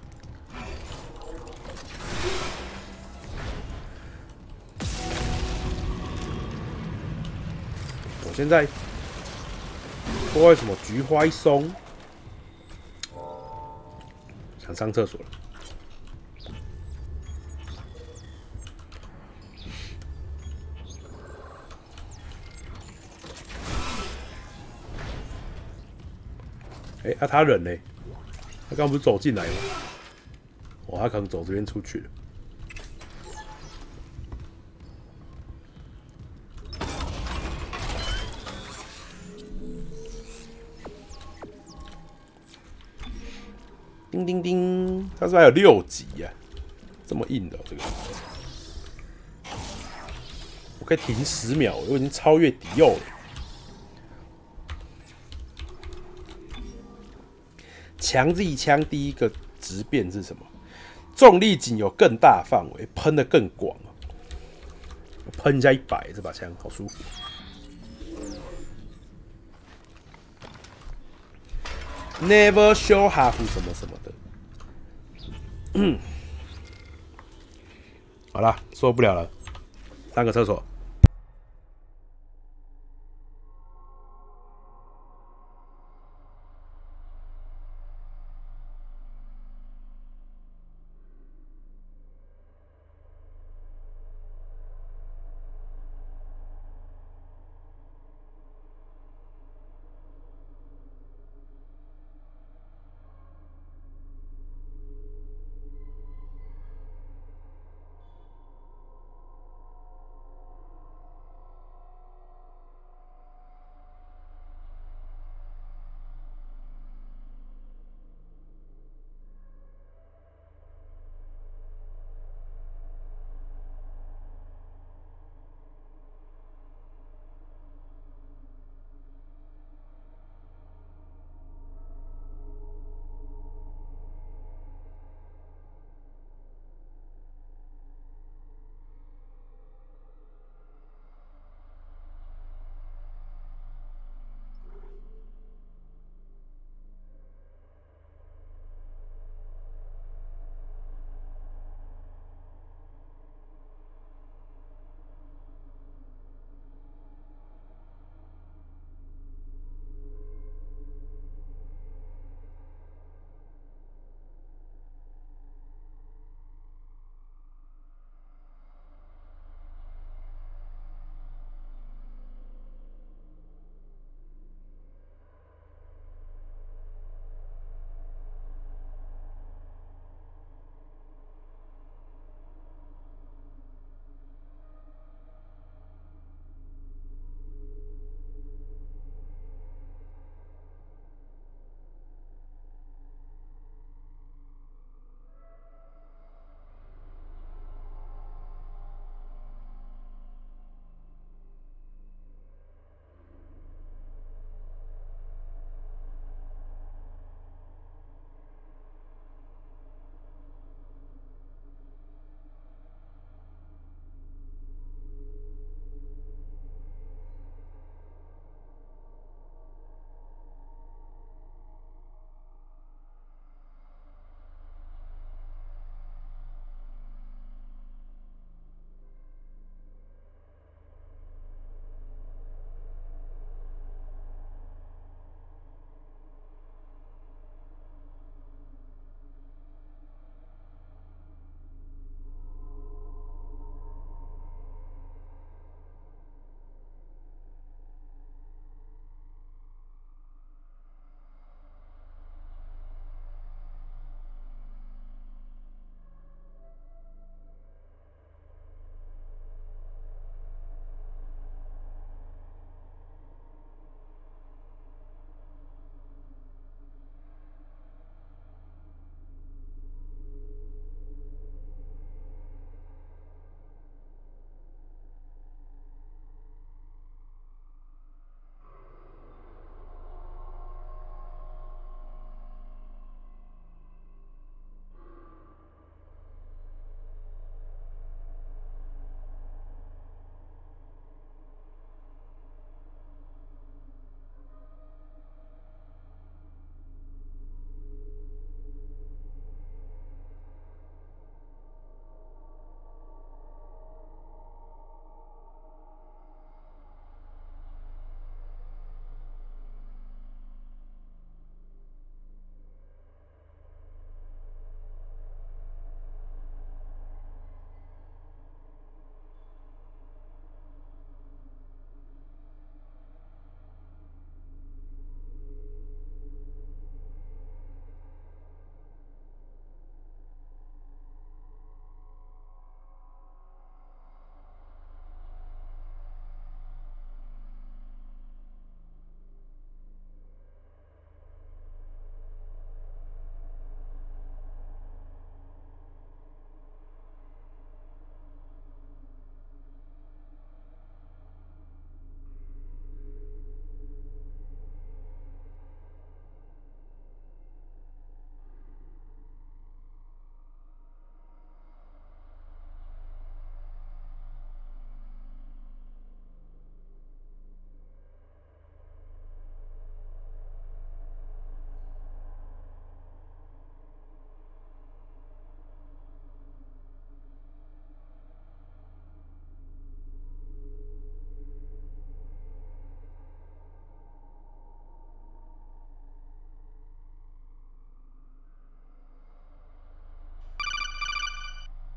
我现在不知道为什么菊花一松，想上厕所了。哎、欸，啊，他人呢？他刚不是走进来吗？哦，他可能走这边出去了。叮叮叮，他是不是还有六级呀、啊？这么硬的、哦、这个，我可以停十秒，我已经超越迪奥了。强 Z 枪第一个质变是什么？重力井有更大范围，喷得更广。喷一下一百，这把枪好舒服。Never show half 什么什么的。嗯，好了，受不了了，上个厕所。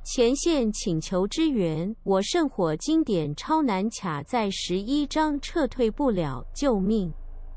前线请求支援，我圣火经典超难卡在十一章撤退不了，救命！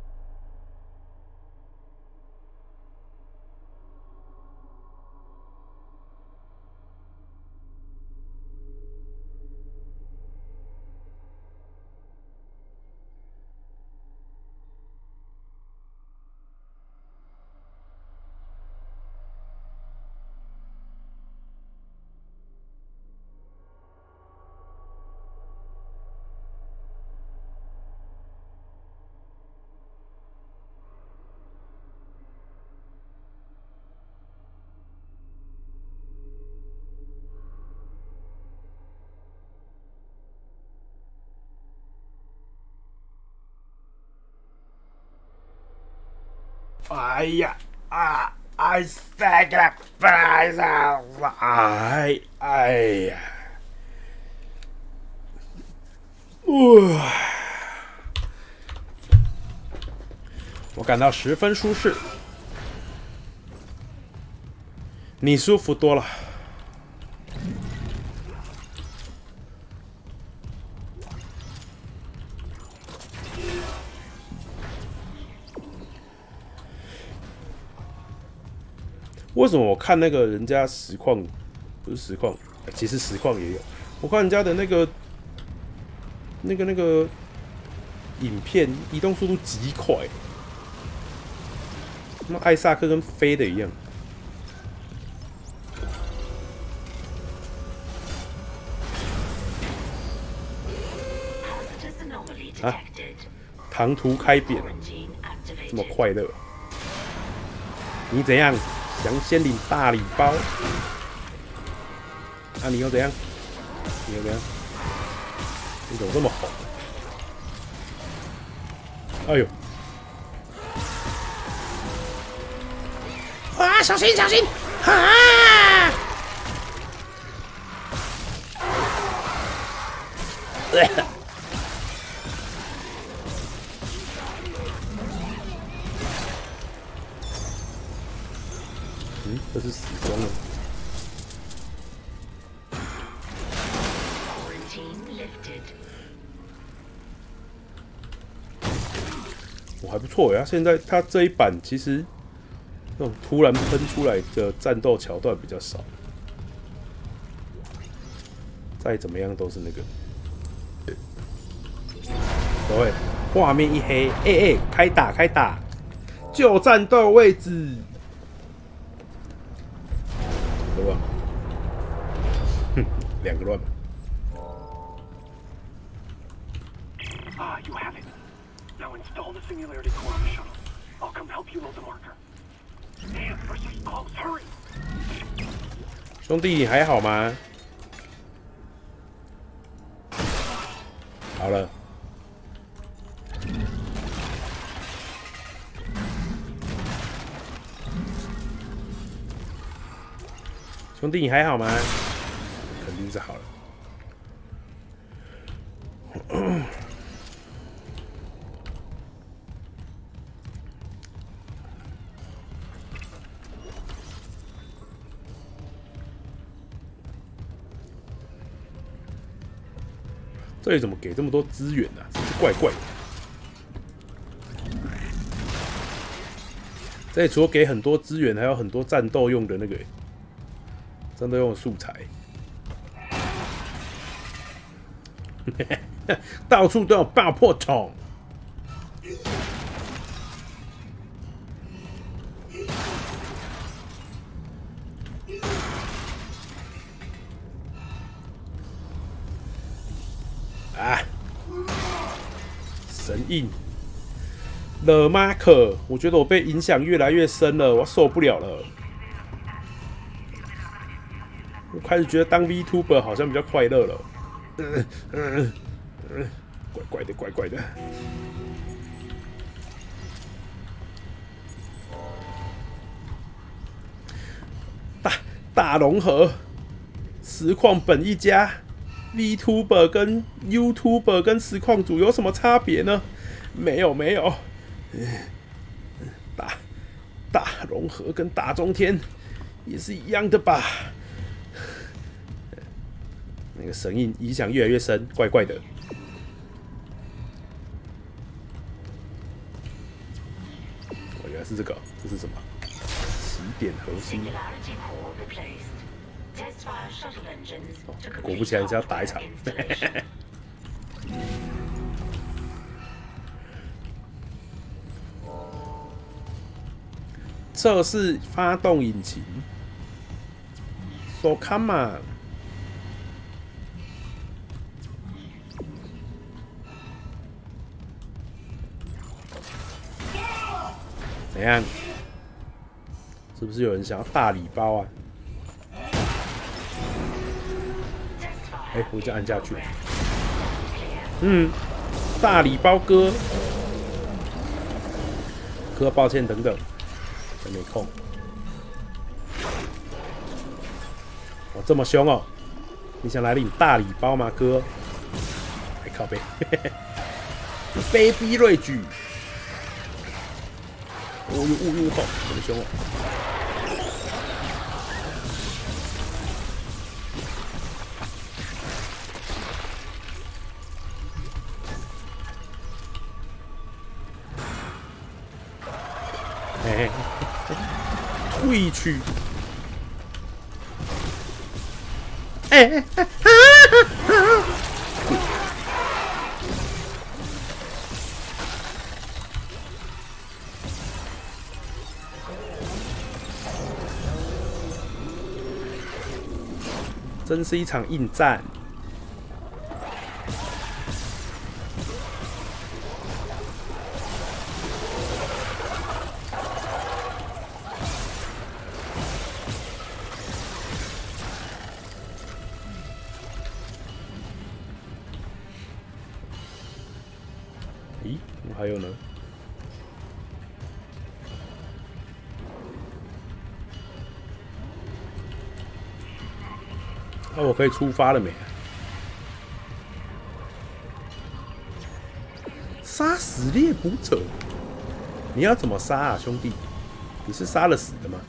哎呀啊！I sacrifice！ 哎哎呀！哇！我感到十分舒适，你舒服多了。为什么我看那个人家实况，不是实况，其实实况也有。我看人家的那个、那个、那个影片移动速度极快，那艾萨克跟飞的一样。啊！唐突开扁，这么快乐，你怎样？想先领大礼包，那、啊、你又怎样？你又怎样？你怎么这么红？哎呦！啊，小心小心！啊！嗯，这是死光了。我还不错呀，现在他这一版其实那种突然喷出来的战斗桥段比较少，再怎么样都是那个。各位，画面一黑，哎、欸、哎、欸，开打开打，就战斗位置。乱，哼，两个乱。 Ah, you have it. Now install the singularity core on the shuttle. I'll come help you load the marker. Damn, Mercer's close. Hurry. 兄弟，你还好吗？好了。兄弟，你还好吗？肯定是好了。这里怎么给这么多资源呢、啊？真是怪怪的。这里除了给很多资源，还有很多战斗用的那个。战斗用的素材，到处都有爆破筒。啊！神印了吗？可我觉得我被影响越来越深了，我受不了了。我开始觉得当 VTuber 好像比较快乐了，嗯嗯嗯，怪怪的，怪怪的。大大融合，实况本一家 ，VTuber 跟 YouTuber 跟实况主有什么差别呢？没有没有，大大融合跟大中天也是一样的吧。 那个神印影响越来越深，怪怪的。哦，原来是这个，这是什么？起点核心。哦，果不其然是要打一场。测试发动引擎。So come on。怎样？是不是有人想要大礼包啊？哎、欸，我就按下去。嗯，大礼包哥。哥，抱歉，等等，还没空。我这么凶哦！你想来领大礼包吗，哥？哎，靠背，卑鄙锐举。哦呦哦呦吼，这么凶哦！哎，退去！哎哎哎！啊啊啊！真是一场硬战。咦，还有呢？那、啊、我可以出发了没？杀死猎捕者，你要怎么杀啊，兄弟？你是杀了死的吗？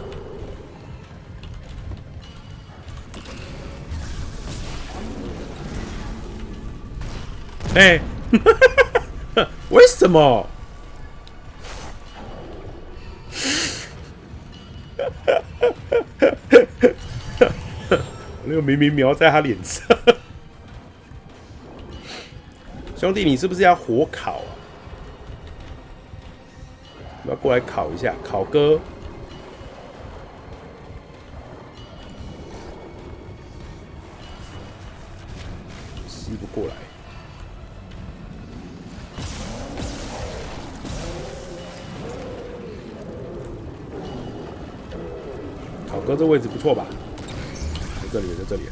哎、欸，为什么？那个明明瞄在他脸上，兄弟，你是不是要火烤啊？要不要过来烤一下，烤哥。吸不过来。烤哥这位置不错吧？在这里，在这里。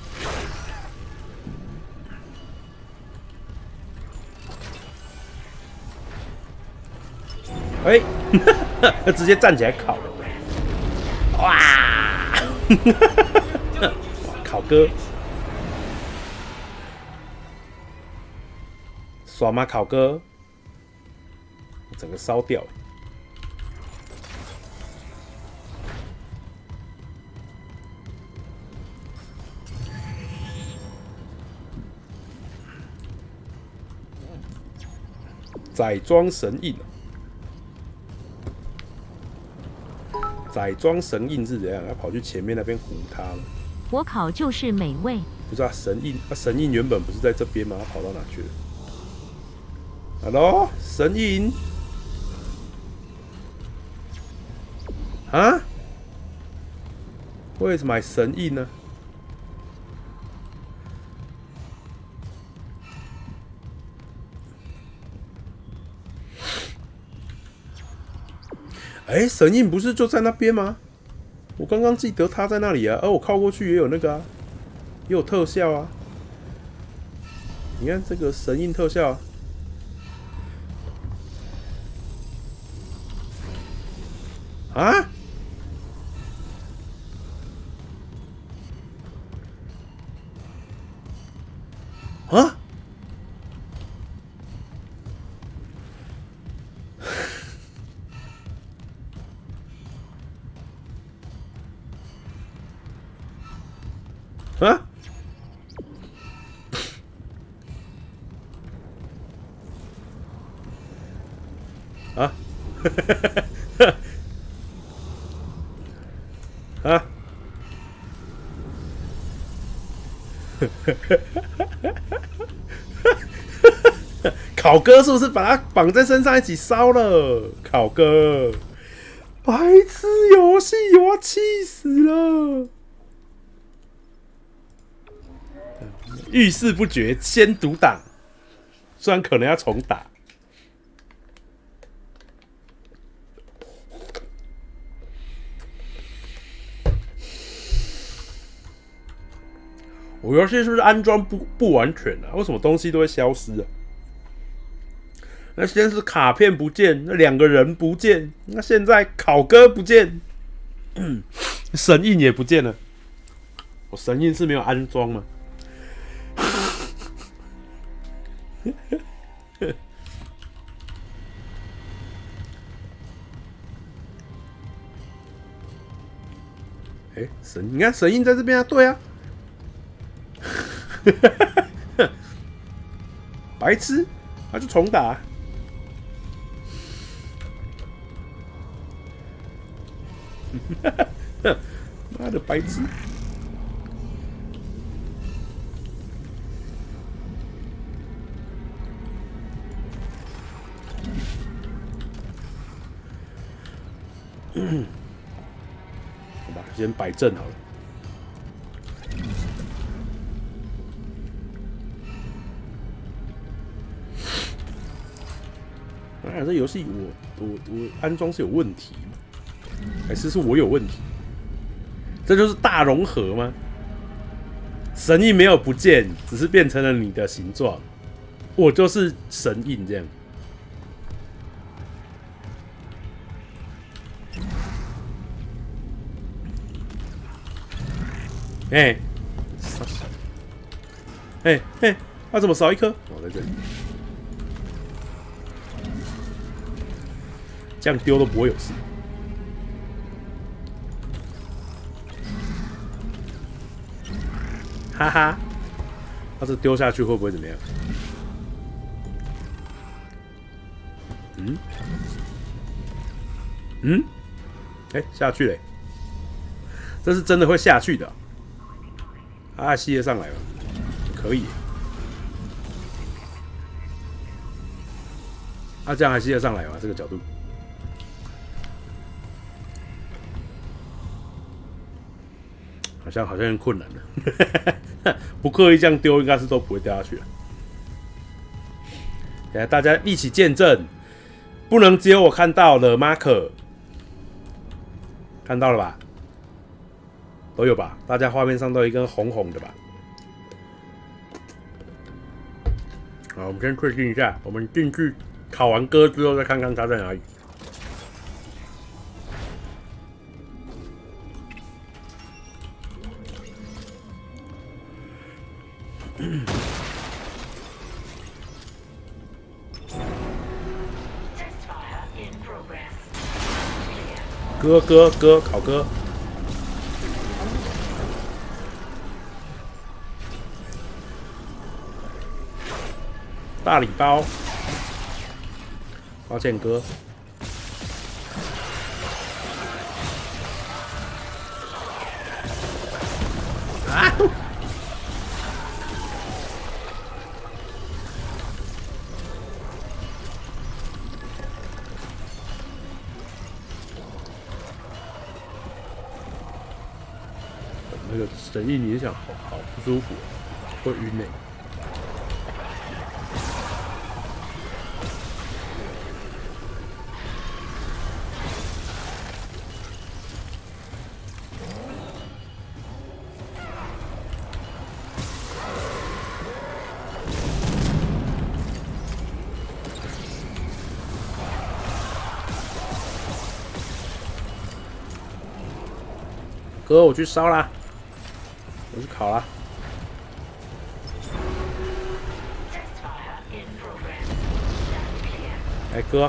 哎、欸，直接站起来烤了！哇！烤哥，爽吗？烤哥，整个烧掉了。载装神印，载装神印是怎样？要跑去前面那边唬他了。 火烤就是美味。 不是啊，神印，啊、神印原本不是在这边吗？他跑到哪去了 ？Hello， 神印啊？为什么买神印呢？哎、欸，神印不是就在那边吗？我刚刚记得他在那里啊，而、啊、我靠过去也有那个啊，也有特效啊。你看这个神印特效、啊，啊？啊？啊？ 啊！考哥是不是把他绑在身上一起烧了？考哥，白痴游戏，我要气死了！遇事不决，先读档，虽然可能要重打。我游戏是不是安装不不完全啊？为什么东西都会消失啊？那先是卡片不见，那两个人不见，那现在考哥不见，神印也不见了。我神印是没有安装吗？哎、欸，神，你看神印在这边啊，对啊。白痴，那就重打。妈的白痴！好吧，先摆正好了。啊，这游戏我我我安装是有问题吗？还是是我有问题？这就是大融合吗？神印没有不见，只是变成了你的形状，我就是神印这样。哎、欸，哎、欸、哎，他、欸、怎么少一颗？哦，在这里。这样丢都不会有事。哈哈，他这丢下去会不会怎么样？嗯嗯，哎、欸，下去嘞！这是真的会下去的、喔。啊，吸得上来吗？可以。啊，这样还吸得上来吗？这个角度。好像好像很困难了，不刻意这样丢，应该是都不会掉下去了。来，大家一起见证，不能只有我看到了 marker， 看到了吧？都有吧？大家画面上都有一根红红的吧？好，我们先确定一下，我们进去考完歌之后再看看它在哪里。哥哥哥，考哥，大礼包，抱歉哥。啊！那个神印影响好好不舒服，会晕呢、欸。哥，我去烧啦，我去烤啦。哎、欸，哥，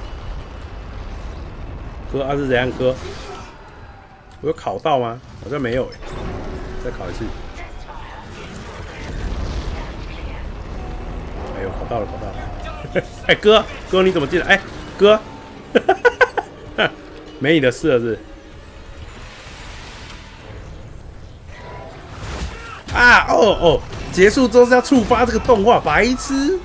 哥，啊是怎样？哥，我有烤到吗？好像没有哎、欸，再烤一次。哎呦，烤到了，烤到了！哎、欸，哥，哥你怎么进来？哎、欸，哥。 没你的事了是？啊哦哦，结束之后是要触发这个动画，白痴！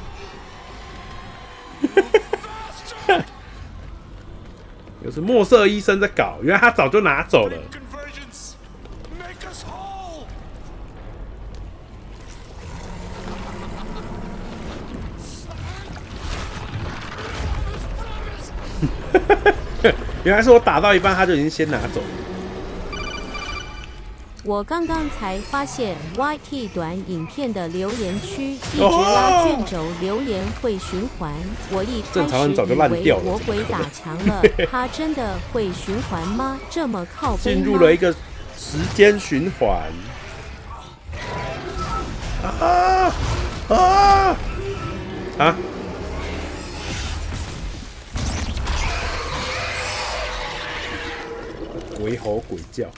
又是墨色医生在搞，原来他早就拿走了。原来是我打到一半，他就已经先拿走了。 我刚刚才发现 Y T 短影片的留言区一直拉卷轴留言会循环，我一开始以为魔鬼打墙了，它真的会循环吗？这么靠背吗？ 进入了一个时间循环。啊啊啊！鬼吼鬼叫。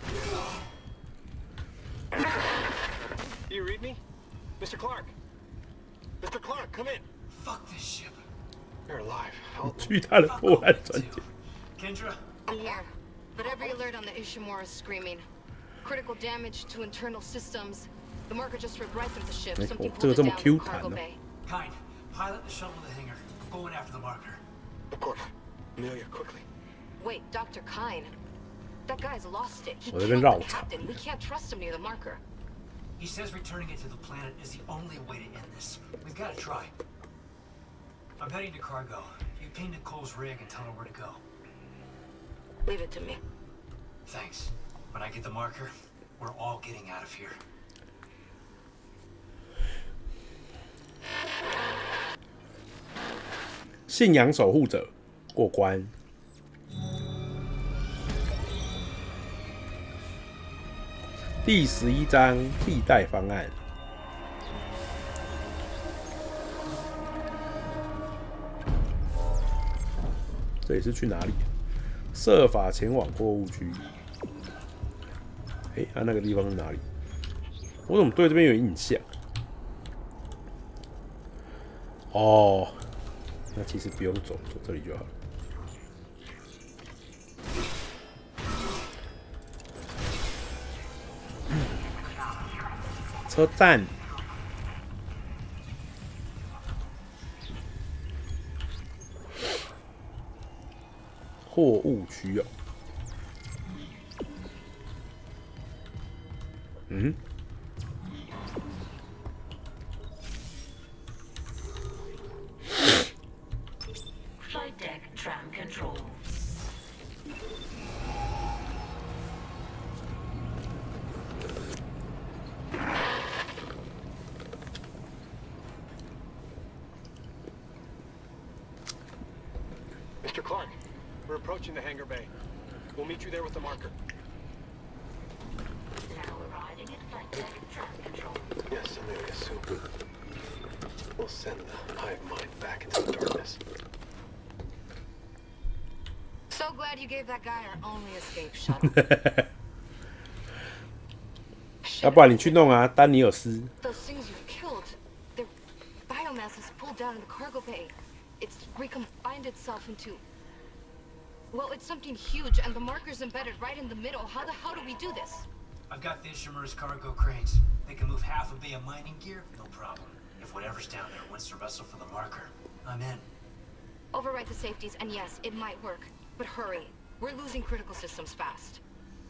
You read me? Mister Clark? Mister Clark, come in. Fuck this ship. You're alive. How... 去他的破烂专家。 Kendra? I'm here. But every alert on the Ishimura is screaming. Critical damage to internal systems. The marker just ripped right through the ship. Something pulled it down in the cargo bay. Kind, pilot the shuttle to the hangar. I'm going after the marker. Of course. Amelia, quickly. Wait, Doctor Kine. That guy's lost it. He killed the captain. We can't trust him near the marker. He says returning it to the planet is the only way to end this. We've got to try. I'm heading to cargo. You ping Nicole's rig and tell her where to go. Leave it to me. Thanks. When I get the marker, we're all getting out of here. 信仰守护者过关。第十一章替代方案。这里是去哪里？设法前往货物区。哎、欸，它、啊、那个地方是哪里？我怎么对这边有印象？哦，那其实不用走，走这里就好了。车站，货物区哦。嗯。 Flight deck tram control. Mister Clark, we're approaching the hangar bay. We'll meet you there with the marker. Now arriving at flight deck tram control. Yes, Amelia, soon. We'll send the hive mind back into the darkness. So glad you gave that guy our only escape shuttle. 要不然你去弄啊，丹尼尔斯。 Those things you've killed, their biomass is pulled down in the cargo bay. It's recombined itself into. Well, it's something huge, and the marker's embedded right in the middle. How the hell do we do this? I've got the Ishimura's cargo cranes. They can move half a bay of mining gear, no problem. If whatever's down there wants to wrestle for the marker, I'm in. Override the safeties, and yes, it might work. But hurry. We're losing critical systems fast.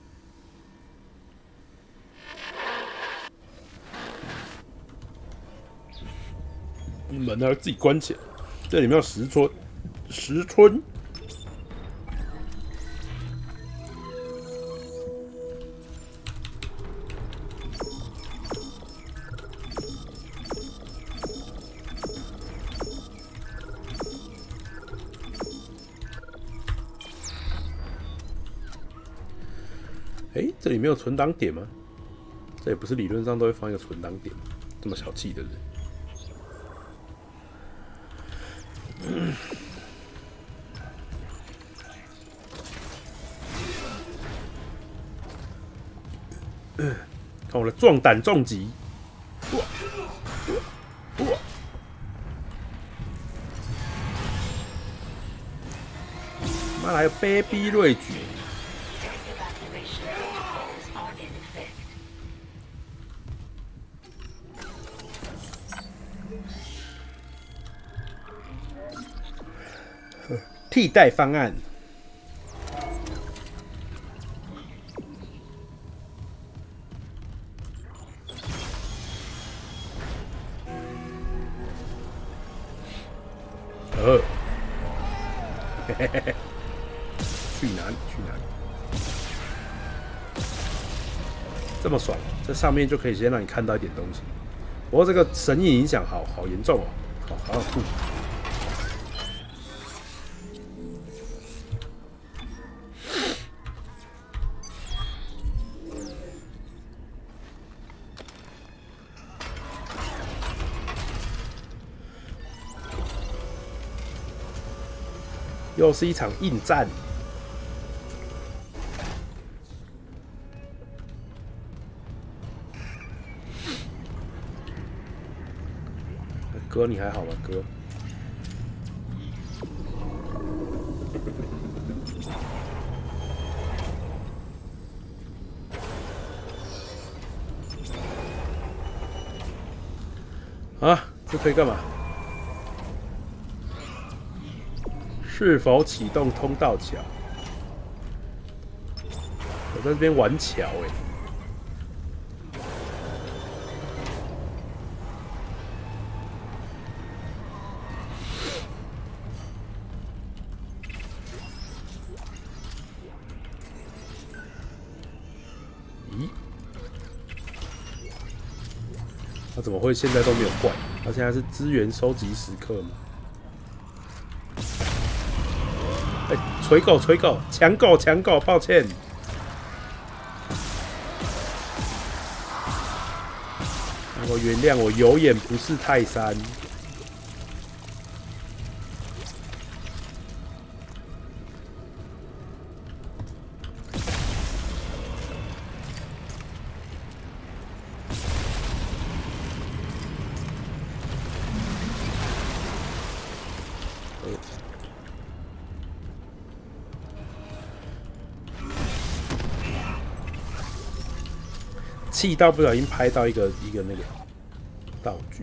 门要自己关起来，这里面有石村，石村。哎、欸，这里没有存档点吗？这也不是理论上都会放一个存档点吗？这么小气的人。嗯，看我的壮胆重击！哇哇！ 妈还有卑鄙锐举。替代方案。呃，嘿嘿嘿，去哪里？去哪里？这么爽，这上面就可以先让你看到一点东西。不过这个神印影响好好严重哦，好好酷。又是一场硬战。哥，你还好吗，哥？啊，这可以干嘛？是否启动通道桥？我在这边玩桥哎、欸。咦？他怎么会现在都没有换？他现在是资源收集时刻吗？哎、欸，锤狗，锤狗，抢狗，抢狗，抱歉。我原谅我有眼不识泰山。气到不小心拍到一个一个那个道具，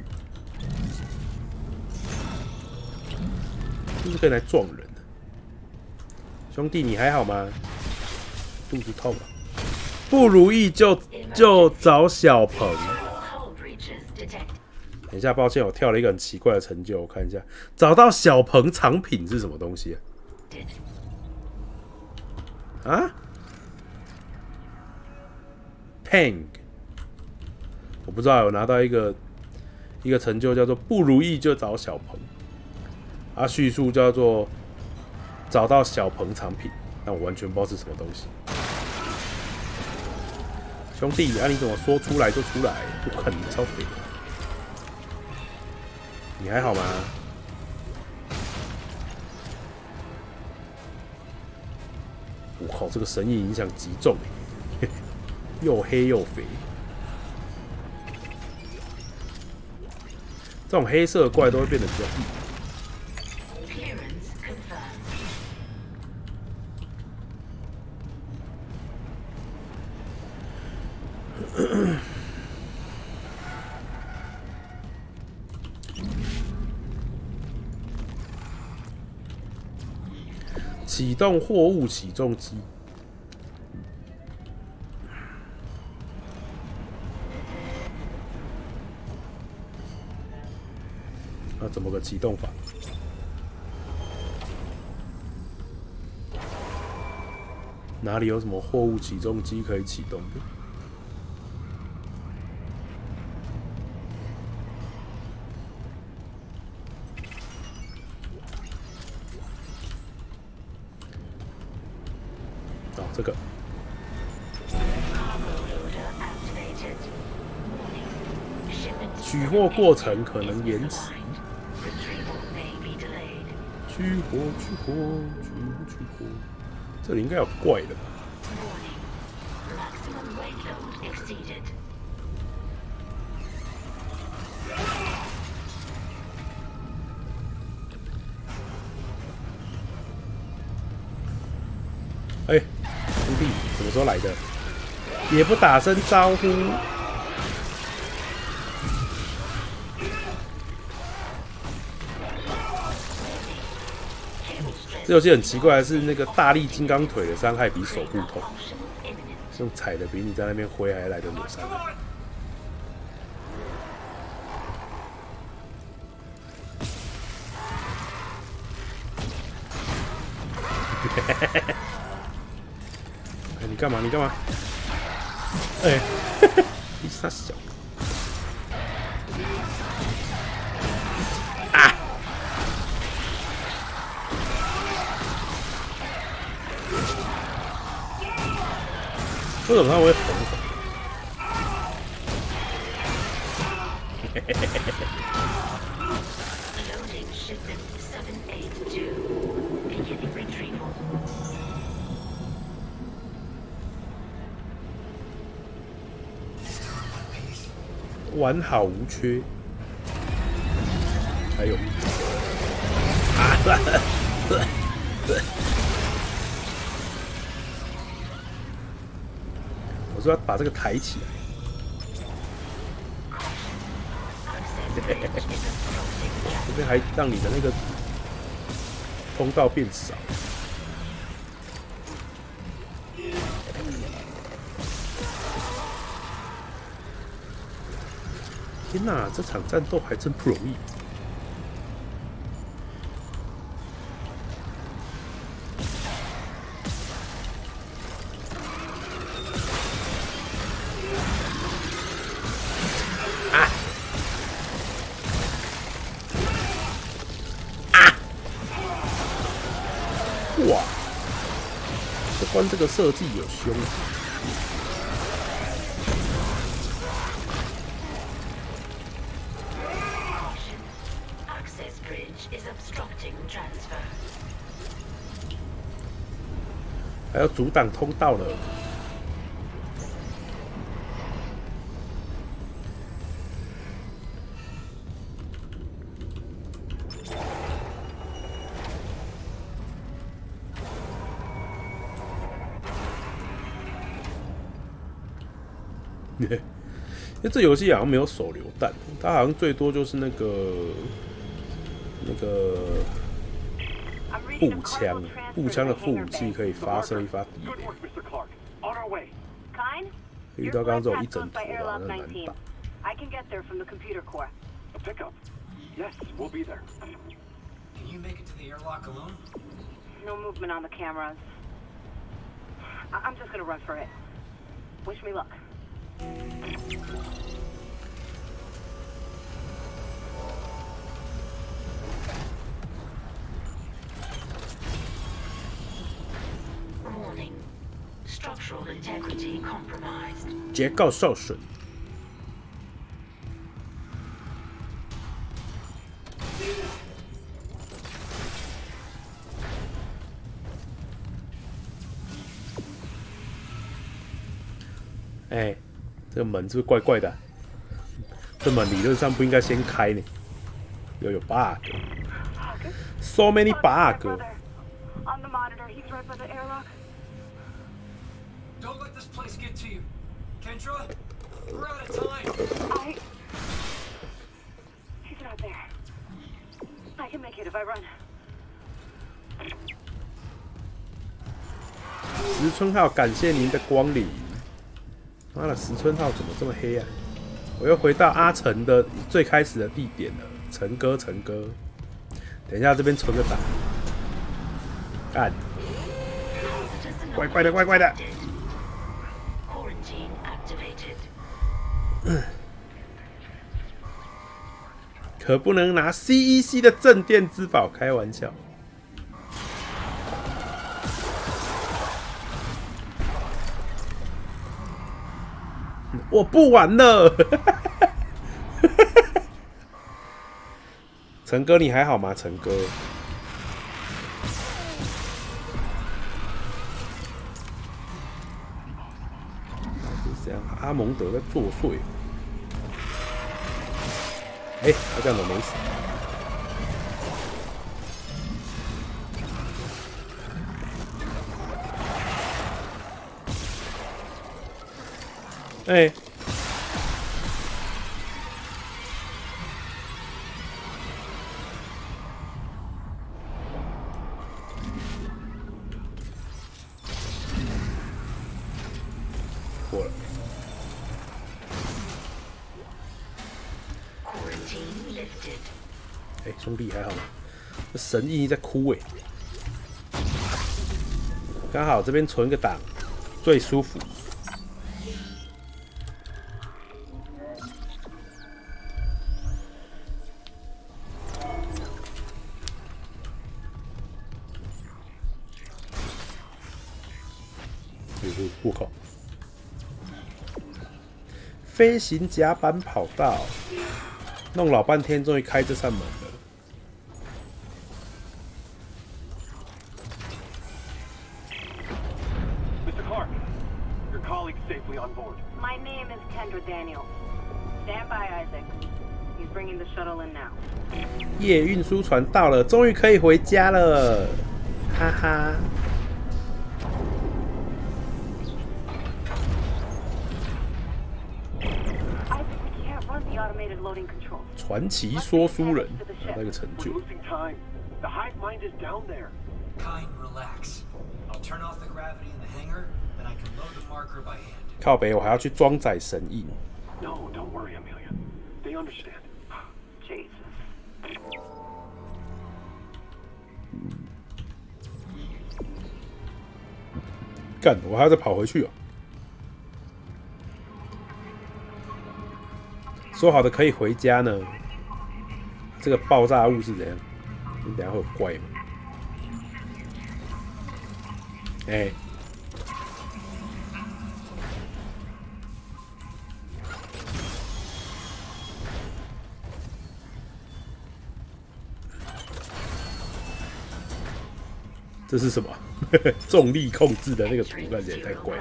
就是可以来撞人的。兄弟，你还好吗？肚子痛啊？不如意就就找小鹏。等一下，抱歉，我跳了一个很奇怪的成就，我看一下，找到小鹏藏品是什么东西啊？啊 ？Pang。我不知道，有拿到一个一个成就叫做不如意就找小鹏，啊，叙述叫做找到小鹏藏品，但我完全不知道是什么东西。兄弟，啊，你怎么说出来就出来？我靠，你超肥！你还好吗？我靠，这个神印影响极重，又黑又肥。这种黑色的怪都会变得比较硬。启动货物起重机。那怎么个启动法？哪里有什么货物起重机可以启动的？哦，这个。取货过程可能延迟。取货，取货，取货，取货。这里应该有怪的吧？ 弟什么时候来的？也不打声招呼。这游戏很奇怪的是，那个大力金刚腿的伤害比手部痛，用踩的比你在那边挥还来得有伤害。哎，你干嘛？你干嘛？哎，你傻小。啊！为什么他会红？嘿嘿嘿嘿嘿。完好无缺。还有啊！我说要把这个抬起来。这边还让你的那个通道变少。天哪，这场战斗还真不容易。啊！啊！哇！这关这个设计有凶。还要阻挡通道了。因为这游戏好像没有手榴弹，它好像最多就是那个那个步枪，步枪的副武器可以发射一发地雷。遇到刚刚这种一整坨的，那很难打。 I can get there from the computer core. A pickup? Yes, we'll be there. Can you make it to the airlock alone? No movement on the cameras. I I'm just gonna run for it. Wish me luck. Warning. Structural integrity compromised. 结构受损。哎，这个门是不是怪怪的？这门理论上不应该先开呢，又有 bug。So many bug。 On the monitor, he's right by the airlock. Don't let this place get to you. Kendra, we're out of time. I... He's not there. I can make it if I run. 石村号，感谢您的光临。妈的，石村号怎么这么黑啊？我又回到阿成的最开始的地点了，陈哥，陈哥。等一下，这边存个档。干，怪怪的，怪怪的。可不能拿 C E C 的镇店之宝开玩笑。我不玩了。陈哥，你还好吗？陈哥。这样，阿蒙德在作祟。哎、欸，他这样怎么没死？ 哎、欸。过了。哎、欸，兄弟还好吗？这神印在哭哎、欸，刚好这边存个档，最舒服。我靠！飞行甲板跑道，弄老半天，终于开这扇门了。 Mister Clark, your colleague's safely on board. My name is Kendra Daniels. Stand by, Isaac. He's bringing the shuttle in now. 夜运输船到了，终于可以回家了，哈哈。传奇说书人那个成就。靠北，我还要去装载神印。 No, don't worry, Amelia. They understand. Jesus. 干，我还要再跑回去哦。说好的可以回家呢？这个爆炸物是怎样？你等下会有怪吗？哎、欸，这是什么？重力控制的那个图看起来太怪了。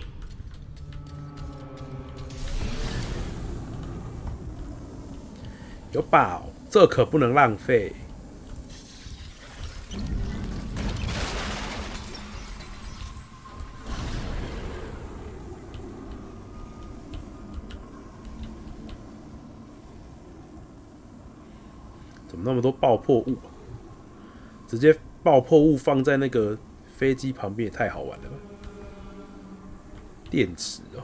有宝，这可不能浪费。怎么那么多爆破物啊？直接爆破物放在那个飞机旁边也太好玩了吧！电池哦。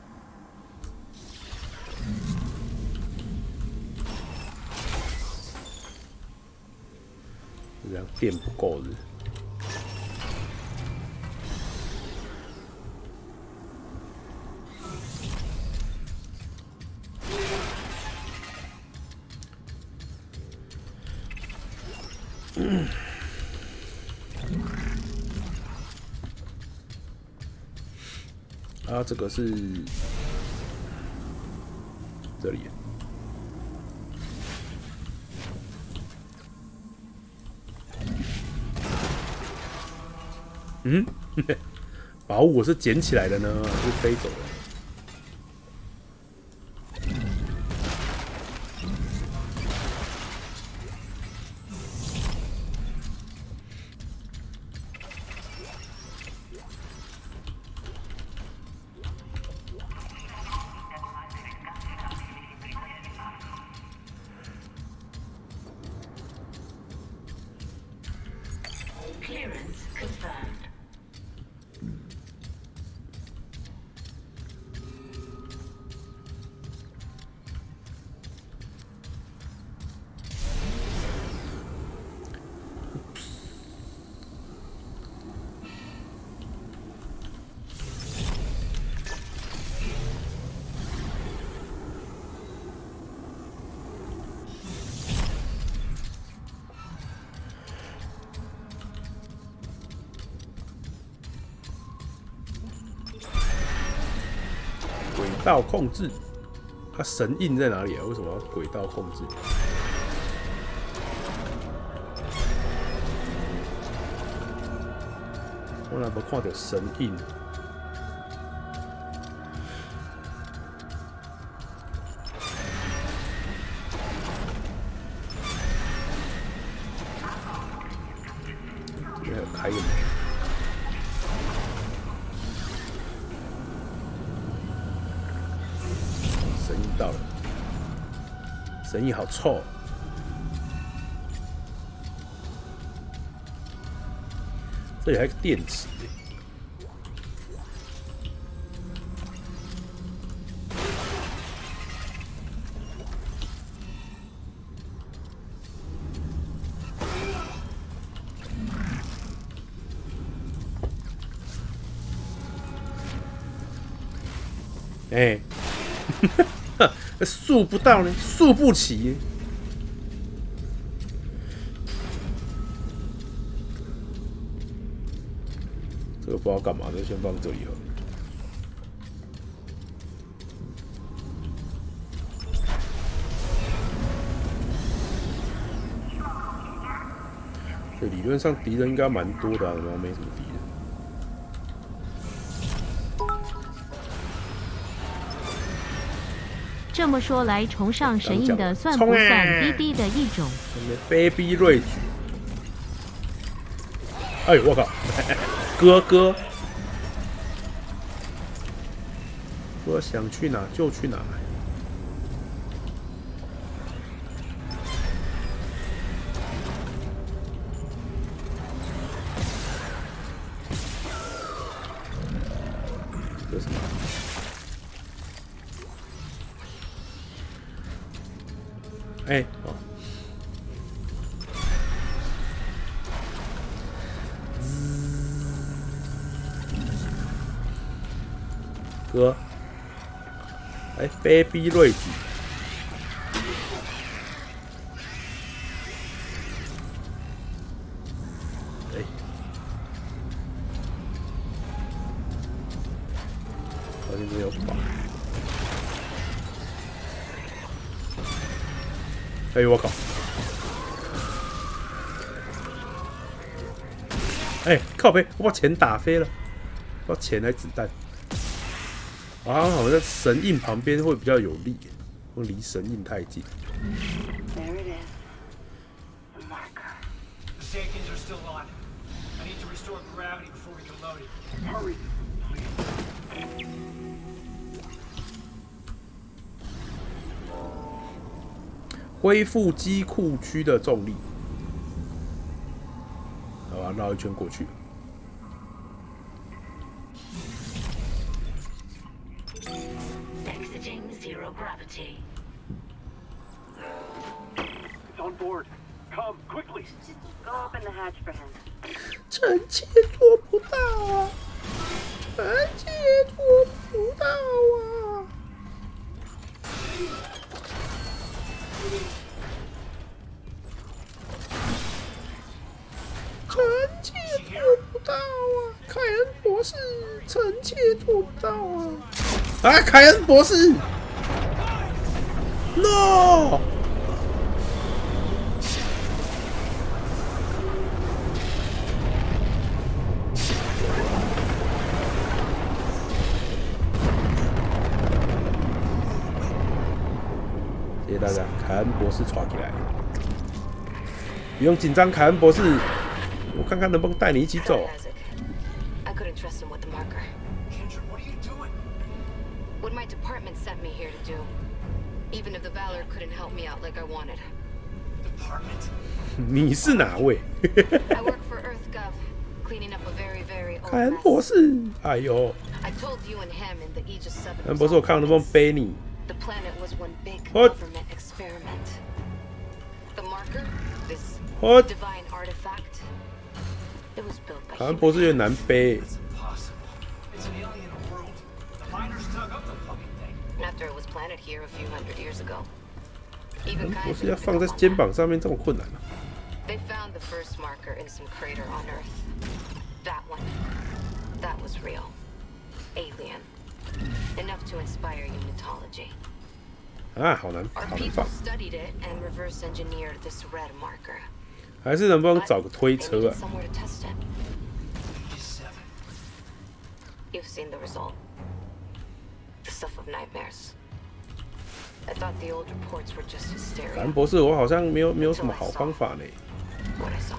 这样电不够的。嗯。啊，这个是这里。嗯，宝物我是捡起来的呢，还是飞走了？轨道控制，它神印在哪里啊？为什么要轨道控制？我哪无看到神印？没有开个门。 应到了，神印好臭。这里还有个电池耶。哎、欸，速不到呢，速不起。这个不知道干嘛的，先放这里好了。这理论上敌人应该蛮多的、啊，然后没什么敌人。 这么说来，崇尚神印的算不算滴滴的一种 ？Baby 瑞举，哎呦我靠，哥哥，我想去哪就去哪。这是什么？哎、欸，哦，哥，哎 ，Baby 瑞举，哎，好像没有绑。哎呦我靠！哎、欸，靠背，我把钱打飞了，把钱还子弹。啊，好像在神印旁边会比较有利，我离神印太近。 There it is. The marker. The Sapiens are still on. I need to restore gravity before we can load it. Hurry, please. 恢复机库区的重力，好吧，绕一圈过去。 Exiting zero gravity. It's on board. Come quickly. Go open the hatch for him. 臣妾做不到啊！臣妾做不到啊！臣妾做不到啊！凯恩博士，臣妾做不到啊！啊，凯恩博士 ，no！ 谢谢大家，凯恩博士闯起来，不用紧张，凯恩博士，我看看能不能带你一起走。 I couldn't trust him with the marker. Kendra, what are you doing? What my department sent me here to do. Even if the Valor couldn't help me out like I wanted. Department? 你是哪位？ I work for EarthGov, cleaning up a very, very old 凯恩博 mess. 士，哎呦， I told you and him in the Aegis seven. 凯恩博士，我看我能不能背你。 The planet was one big What? government experiment. The marker, this What? divine artifact, it was built by 凯恩博士有点难背。 It's impossible. It's an alien world. The miners dug up the fucking thing. After it was planted here a few hundred years ago. 凯 Even 恩博 Kaiser 士要 picked 放 up 在 on 肩 that. 膀上面这么困难啊？ They found the first marker in some crater on Earth. That one. That was real. Alien. Enough to inspire unitology. 啊，好难， Our 好难 people 放， studied it and reverse engineered this red marker. 还是能不能 But 找个推 they 车 needed 啊？ somewhere to test it. Aegis seven. You've seen the result. The stuff of nightmares. I thought the old reports were just 凯恩 hysteria. 博士，我好像没有没有什么好方法呢。 What I saw.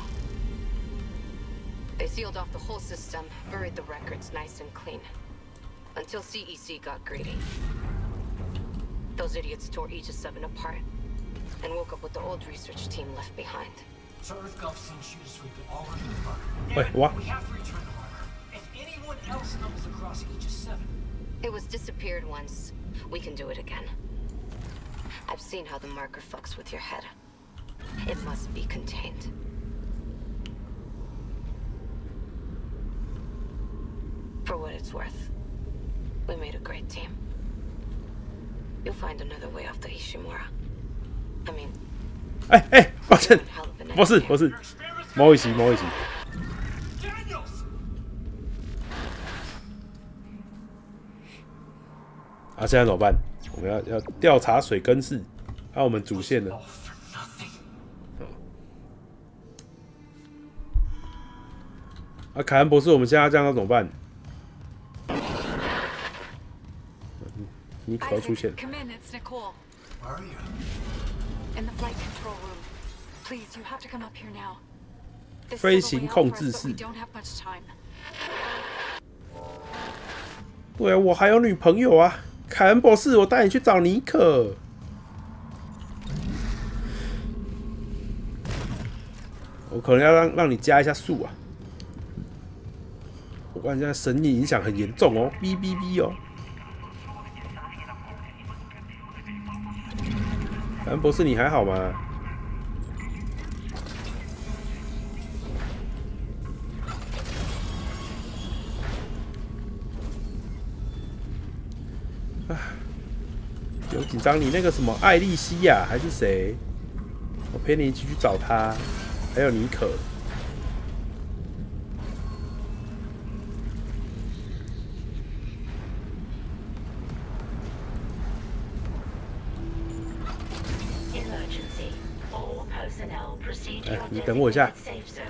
They sealed off the whole system, buried the records nice and clean. Until C E C got greedy. Those idiots tore Aegis seven apart and woke up with the old research team left behind. So EarthGov sends you to sweep it all under the rug. Wait, what? We have to return the marker. If anyone else stumbles across Aegis seven, it was disappeared once. We can do it again. I've seen how the marker fucks with your head. It must be contained. For what it's worth, we made a great team. You'll find another way off the Ishimura. I mean, 哎哎，抱歉，不是不是，不好意思不好意思。啊，现在怎么办？我们要要调查水根室，啊，我们主线呢？啊，凯恩博士，我们现在这样要怎么办？尼可出现。 Come in, it's Nicole. Where are you? In the flight control room. Please, you have to come up here now. 飞行控制室。对啊，我还有女朋友啊，凯恩博士，我带你去找尼可。我可能要让让你加一下速啊。我看现在声音影响很严重哦，哔哔哔哦。 凯恩博士，你还好吗？啊，有紧张？你那个什么艾莉西亚还是谁？我陪你一起去找他，还有尼可。 哎，你等我一下。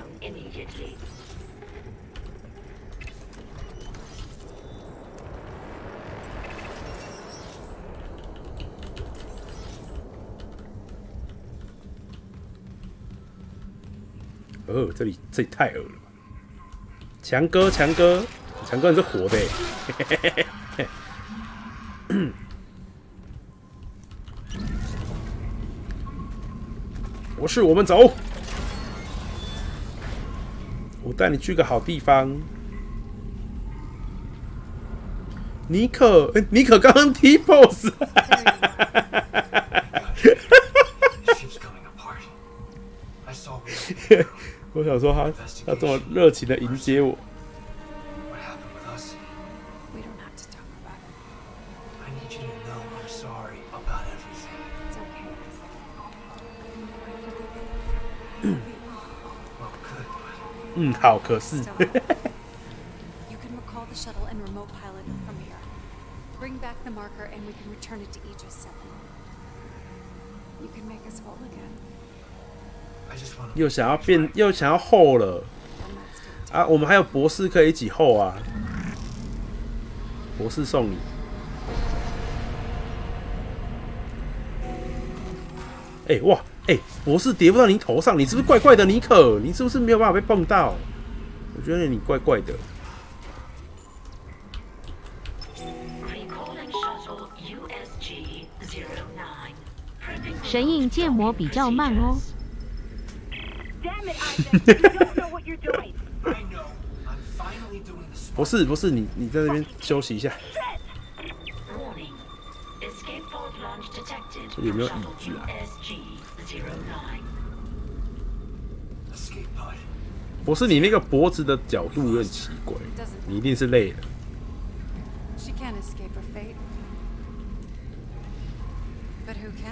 哦，这里这里太恶了吧！强哥，强哥，强哥你是活的哎！博士，我们走。我带你去个好地方。尼可，欸、尼可刚刚 T pose。我想说他他这么热情的迎接我。嗯，好，可是。 You can recall the shuttle and remote pilot it from here. Bring back the marker and we can return it to Aegis seven. You can make us whole again. 又想要变，又想要后了啊！我们还有博士可以一起后啊！博士送你。哎、欸、哇！哎、欸，博士跌不到你头上，你是不是怪怪的，尼可？你是不是没有办法被蹦到？我觉得你怪怪的。 神印建模比较慢哦。 不是不是，你你在这边休息一下。这里有没有椅子啊？不是你那个脖子的角度有点奇怪，你一定是累了。 She can't escape her fate. But who can?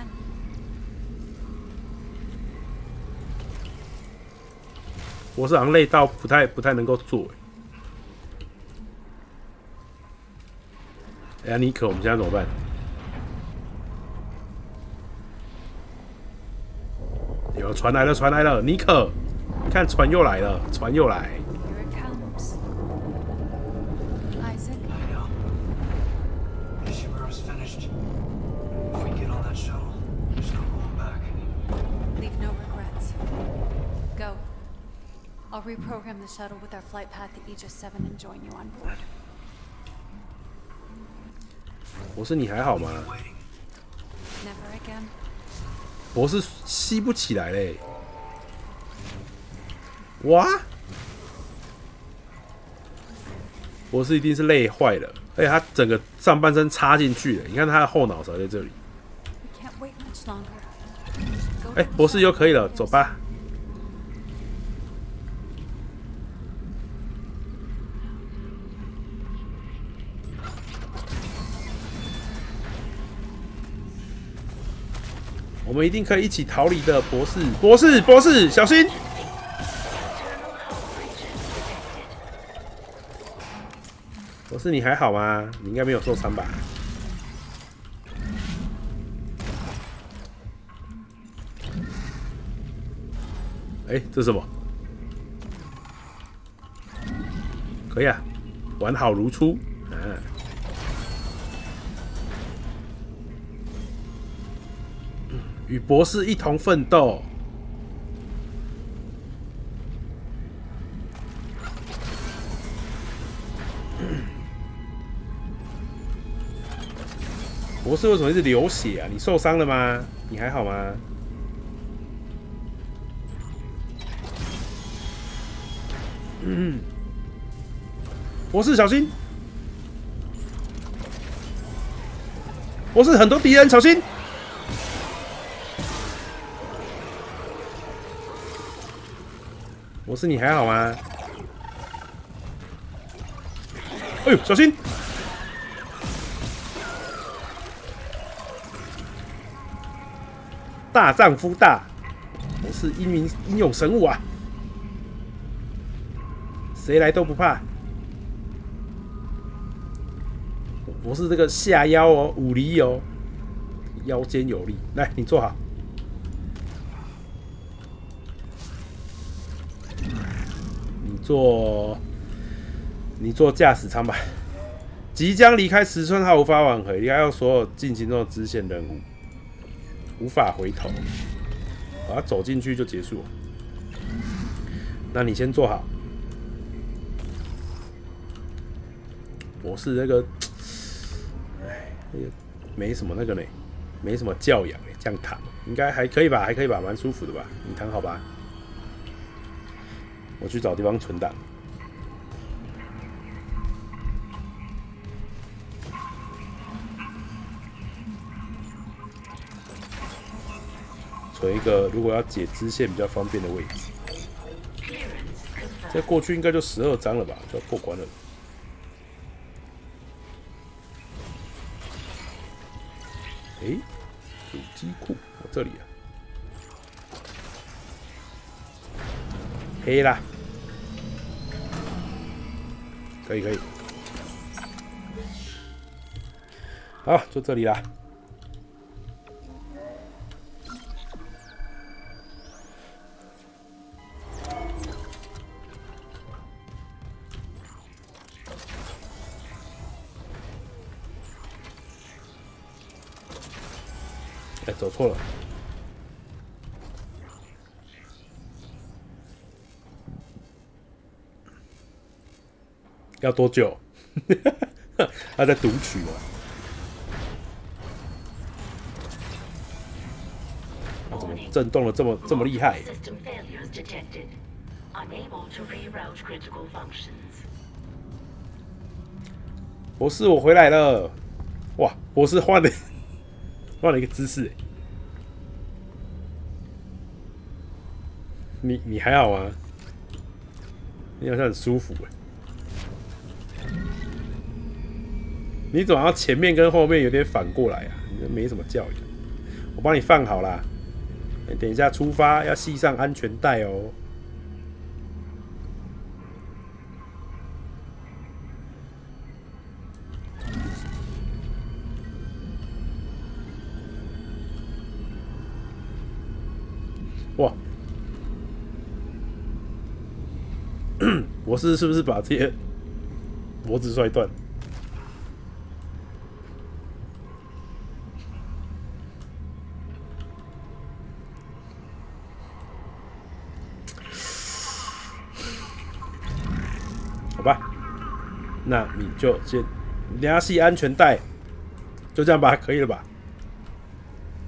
我是好像累到不太不太能够做。哎呀，尼可，我们现在怎么办？有船来了，船来了，尼可，你看船又来了，船又来。 Here it comes. Isaac. I know. Ishimura's finished. If we get on that shuttle, there's no going back. Leave no regrets. Go. I'll reprogram the shuttle with our flight path to Aegis seven and join you on board. 我是你还好吗？ Never again. 博士吸不起来嘞！哇！博士一定是累坏了，而且他整个上半身插进去了。你看他的后脑勺在这里。哎、欸，博士又可以了，走吧。我们一定可以一起逃离的，博士！博士！博士，小心！博士，你还好吗？你应该没有受伤吧？哎、欸，这是什么？可以啊，完好如初。嗯、啊。与博士一同奋斗。博士为什么一直流血啊？你受伤了吗？你还好吗？嗯，博士小心！博士很多敌人，小心！博士你还好吗？哎呦，小心！大丈夫大，我是英明英勇神武啊！谁来都不怕。我是这个下腰哦，五厘哦，腰间有力。来，你坐好。你坐，你坐驾驶舱吧。即将离开石村号，无法挽回，离开所有进行中的支线任务，无法回头。把它走进去就结束了。那你先坐好。我是那个，哎，那个没什么那个呢，没什么教养哎，这样躺应该还可以吧，还可以吧，蛮舒服的吧？你躺好吧。我去找地方存档。存一个如果要解支线比较方便的位置。在过去应该就十二章了吧，就要过关了。哎、欸，主机库，我这里啊，黑啦，可以可以，好，就这里啦。哎，走错了。要多久？他在读取啊！他怎么震动的这么这么厉害？博士，我回来了！哇，博士换了。换了一个姿势，你你还好吗？你好像很舒服哎。你怎么前面跟后面有点反过来啊？你没什么教养。我帮你放好啦，等一下出发要系上安全带哦。哇！博士是不是把这些脖子摔断？好吧，那你就先拉系安全带，就这样吧，可以了吧？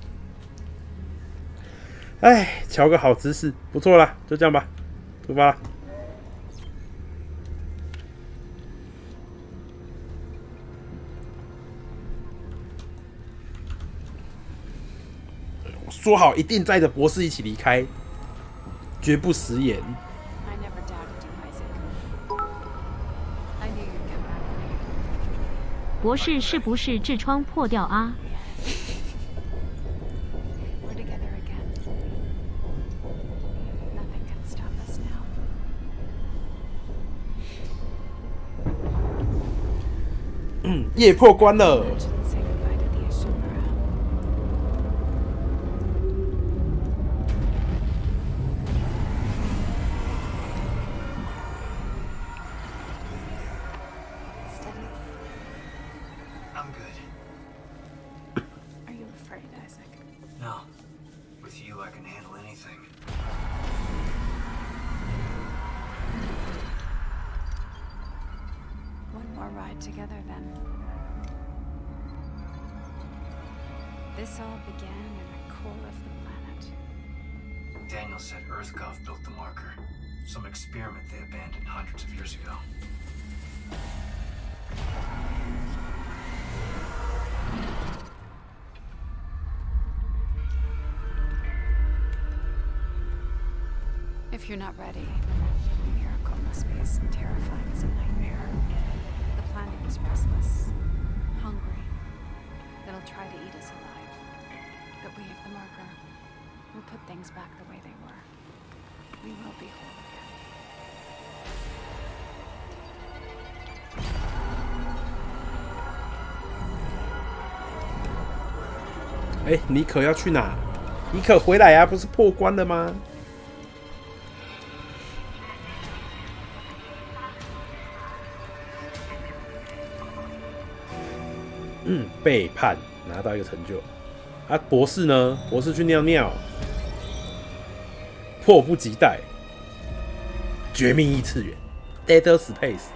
哎，瞧个好姿势，不错啦，就这样吧，出发啦。我说好一定载着博士一起离开，绝不食言。 博士是不是痔疮破掉啊？ 嗯，夜破关了。 Together then. This all began in the core of the planet. Daniel said EarthGov built the marker. Some experiment they abandoned hundreds of years ago. If you're not ready, the miracle must be as terrifying as a nightmare. The planet is restless, hungry. It'll try to eat us alive. But we have the marker. We'll put things back the way they were. We will be whole again. 哎，尼可要去哪？尼可回来啊，不是破关了吗？嗯，背叛拿到一个成就。啊，博士呢？博士去尿尿，迫不及待。绝命异次元 ，Dead Space。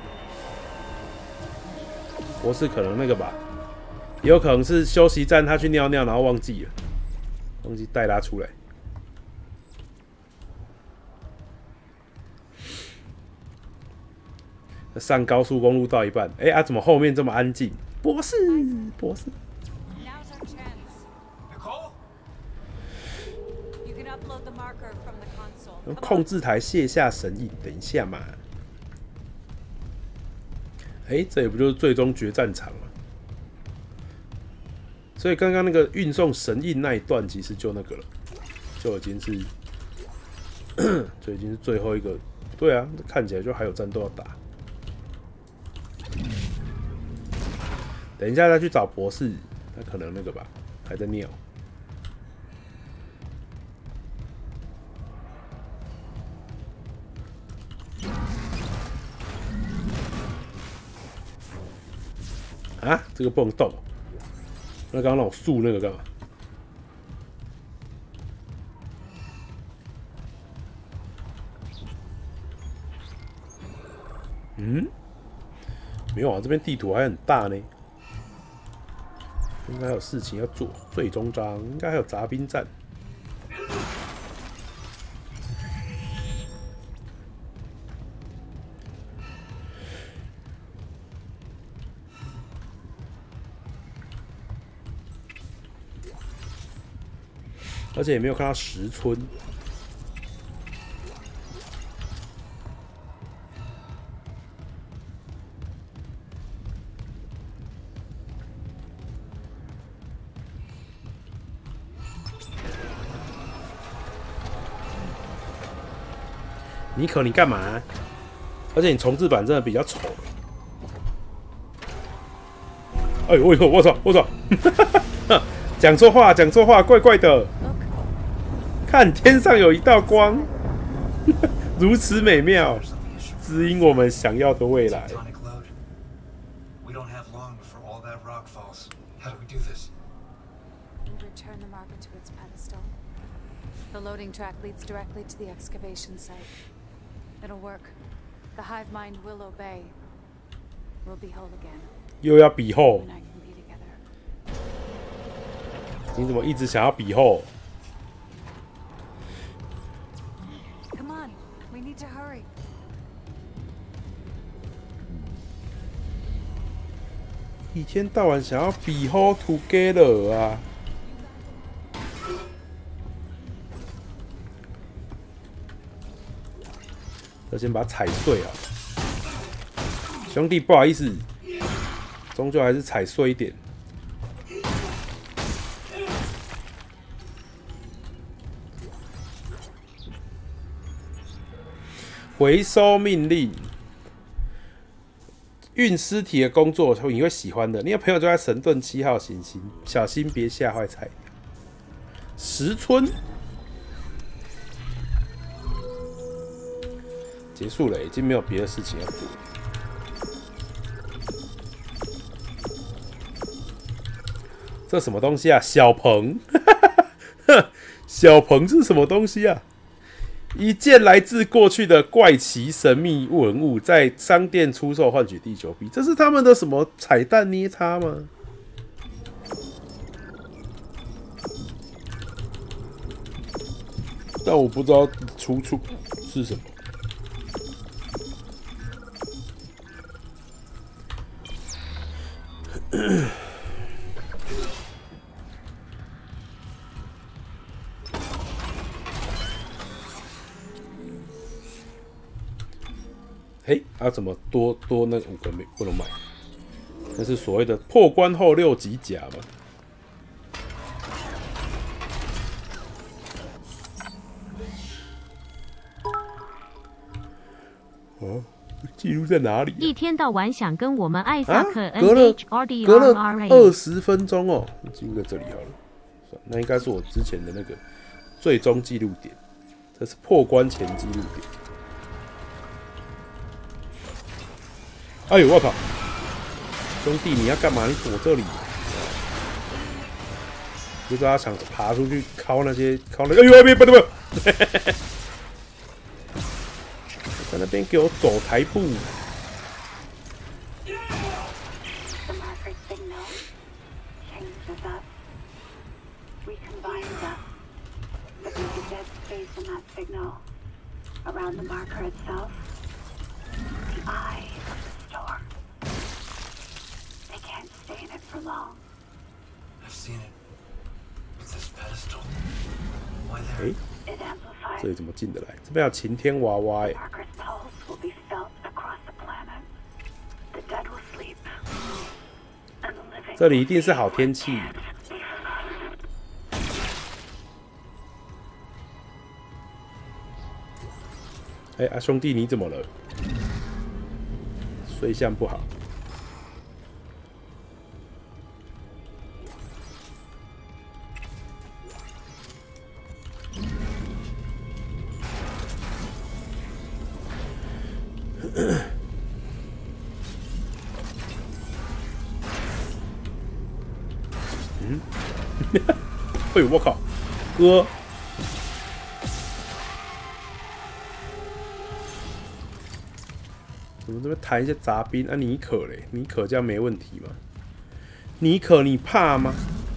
博士可能那个吧，也有可能是休息站，他去尿尿，然后忘记了，忘记带他出来。上高速公路到一半，哎、欸、啊，怎么后面这么安静？博士，博士。控制台卸下神印，等一下嘛。哎、欸，这也不就是最终决战场吗？所以刚刚那个运送神印那一段，其实就那个了，就已经是，就已经是最后一个。对啊，看起来就还有战斗要打。等一下再去找博士，他可能那个吧，还在尿。啊，这个不能动。那刚刚那种树那个干嘛？嗯，没有啊，这边地图还很大呢。应该还有事情要做，最终章应该还有杂兵战。而且也没有看到石村。尼可，你干嘛？而且你重置版真的比较丑。哎呦，我操！我操！我操！讲错话，讲错话，怪怪的。看天上有一道光，如此美妙，指引我们想要的未来。 The loading track leads directly to the excavation site. It'll work. The hive mind will obey. We'll be whole again. 又要比后。你怎么一直想要比后？ 一天到晚想要比好 together 啊！要先把它踩碎啊！兄弟，不好意思，终究还是踩碎一点。回收命令。运尸体的工作你会喜欢的。你有朋友就在神盾七号行星，小心别吓坏菜。石村结束了，已经没有别的事情要做。这什么东西啊？小鹏，小鹏是什么东西啊？一件来自过去的怪奇神秘文物，在商店出售换取地球币，这是他们的什么彩蛋捏插吗？但我不知道出处是什么。哎，啊，怎么多多那五个没不能买？那是所谓的破关后六级甲嘛？哦，记录在哪里、啊？ 一天到晚想跟我们艾萨克 N H R D R R A 隔了二十分钟哦，记录在这里好了。那应该是我之前的那个最终记录点，这是破关前记录点。哎呦，我靠！兄弟，你要干嘛？你躲这里？不知道他想爬出去敲那些敲那个，哎呦，别别别！在那边给我走台步。哎，这里怎么进得来？这边有擎天娃娃哎！这里一定是好天气。哎啊，兄弟，你怎么了？睡相不好。嗯，哎呦我靠，哥！怎么这边弹一些杂兵啊？妮可嘞，妮可这样没问题吗？妮可你怕吗？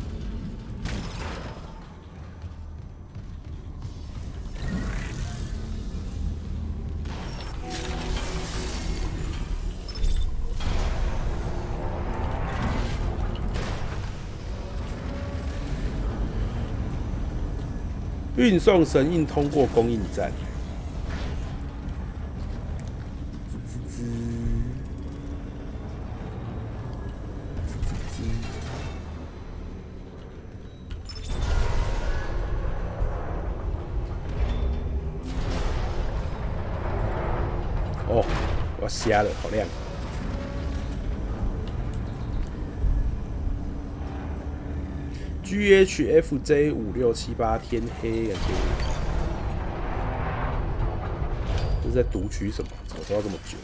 运送神印通过供应站。哦，我要瞎了，好亮！G H F J 五六七八天黑啊！这是在读取什么？怎么都要这么久？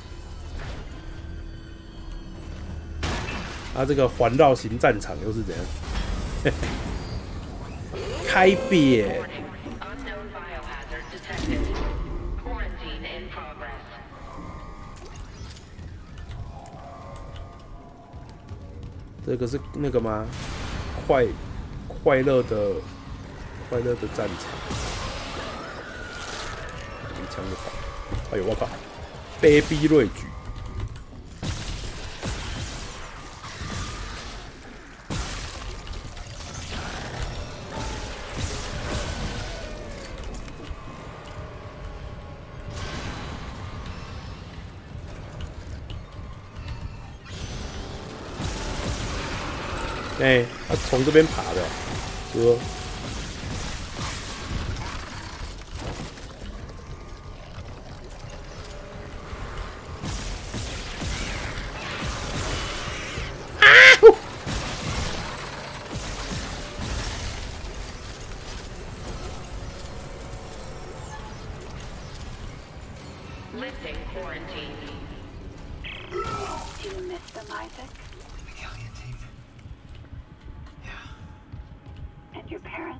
啊，这个环绕型战场又是怎样？开扁！这个是那个吗？快快乐的快乐的战场，一枪就跑！哎呦我靠！卑鄙锐举！ 哎、欸，他从这边爬的，哥。 Lifting quarantine. Do you miss them, Isaac? McCallion team. Yeah. And your parents?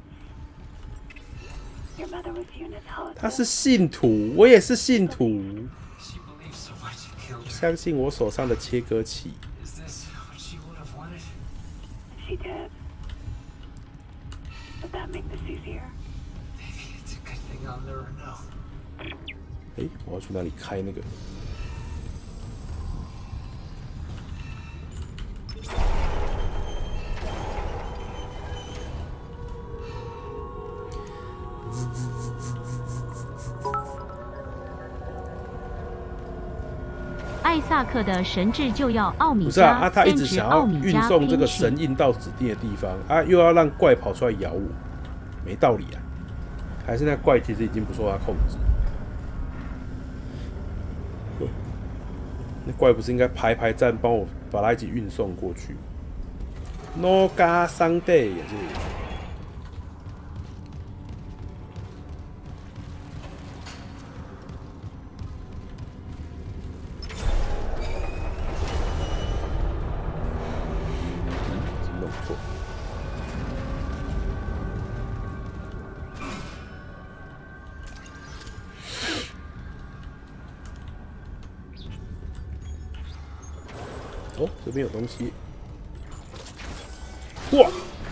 Your mother was Eunice Hollis. 他是信徒，我也是信徒。 She believes so much it killed her. 相信我手上的切割器。 Is this what she would have wanted? She did. Would that make this easier? Maybe it's a good thing I'll never know. 哎、欸，我要去哪里开那个？ 艾萨克的神智就要奥米不是啊， 加， 啊他一直坚持想要奥米加运送这个拼取神印到指定的地方啊，又要让怪跑出来咬我，没道理啊！还是那怪其实已经不受他控制。那怪不是应该排排站，帮我把它一起运送过去 ？No ga Sunday 也是。弄错。哦，这边有东西。哇！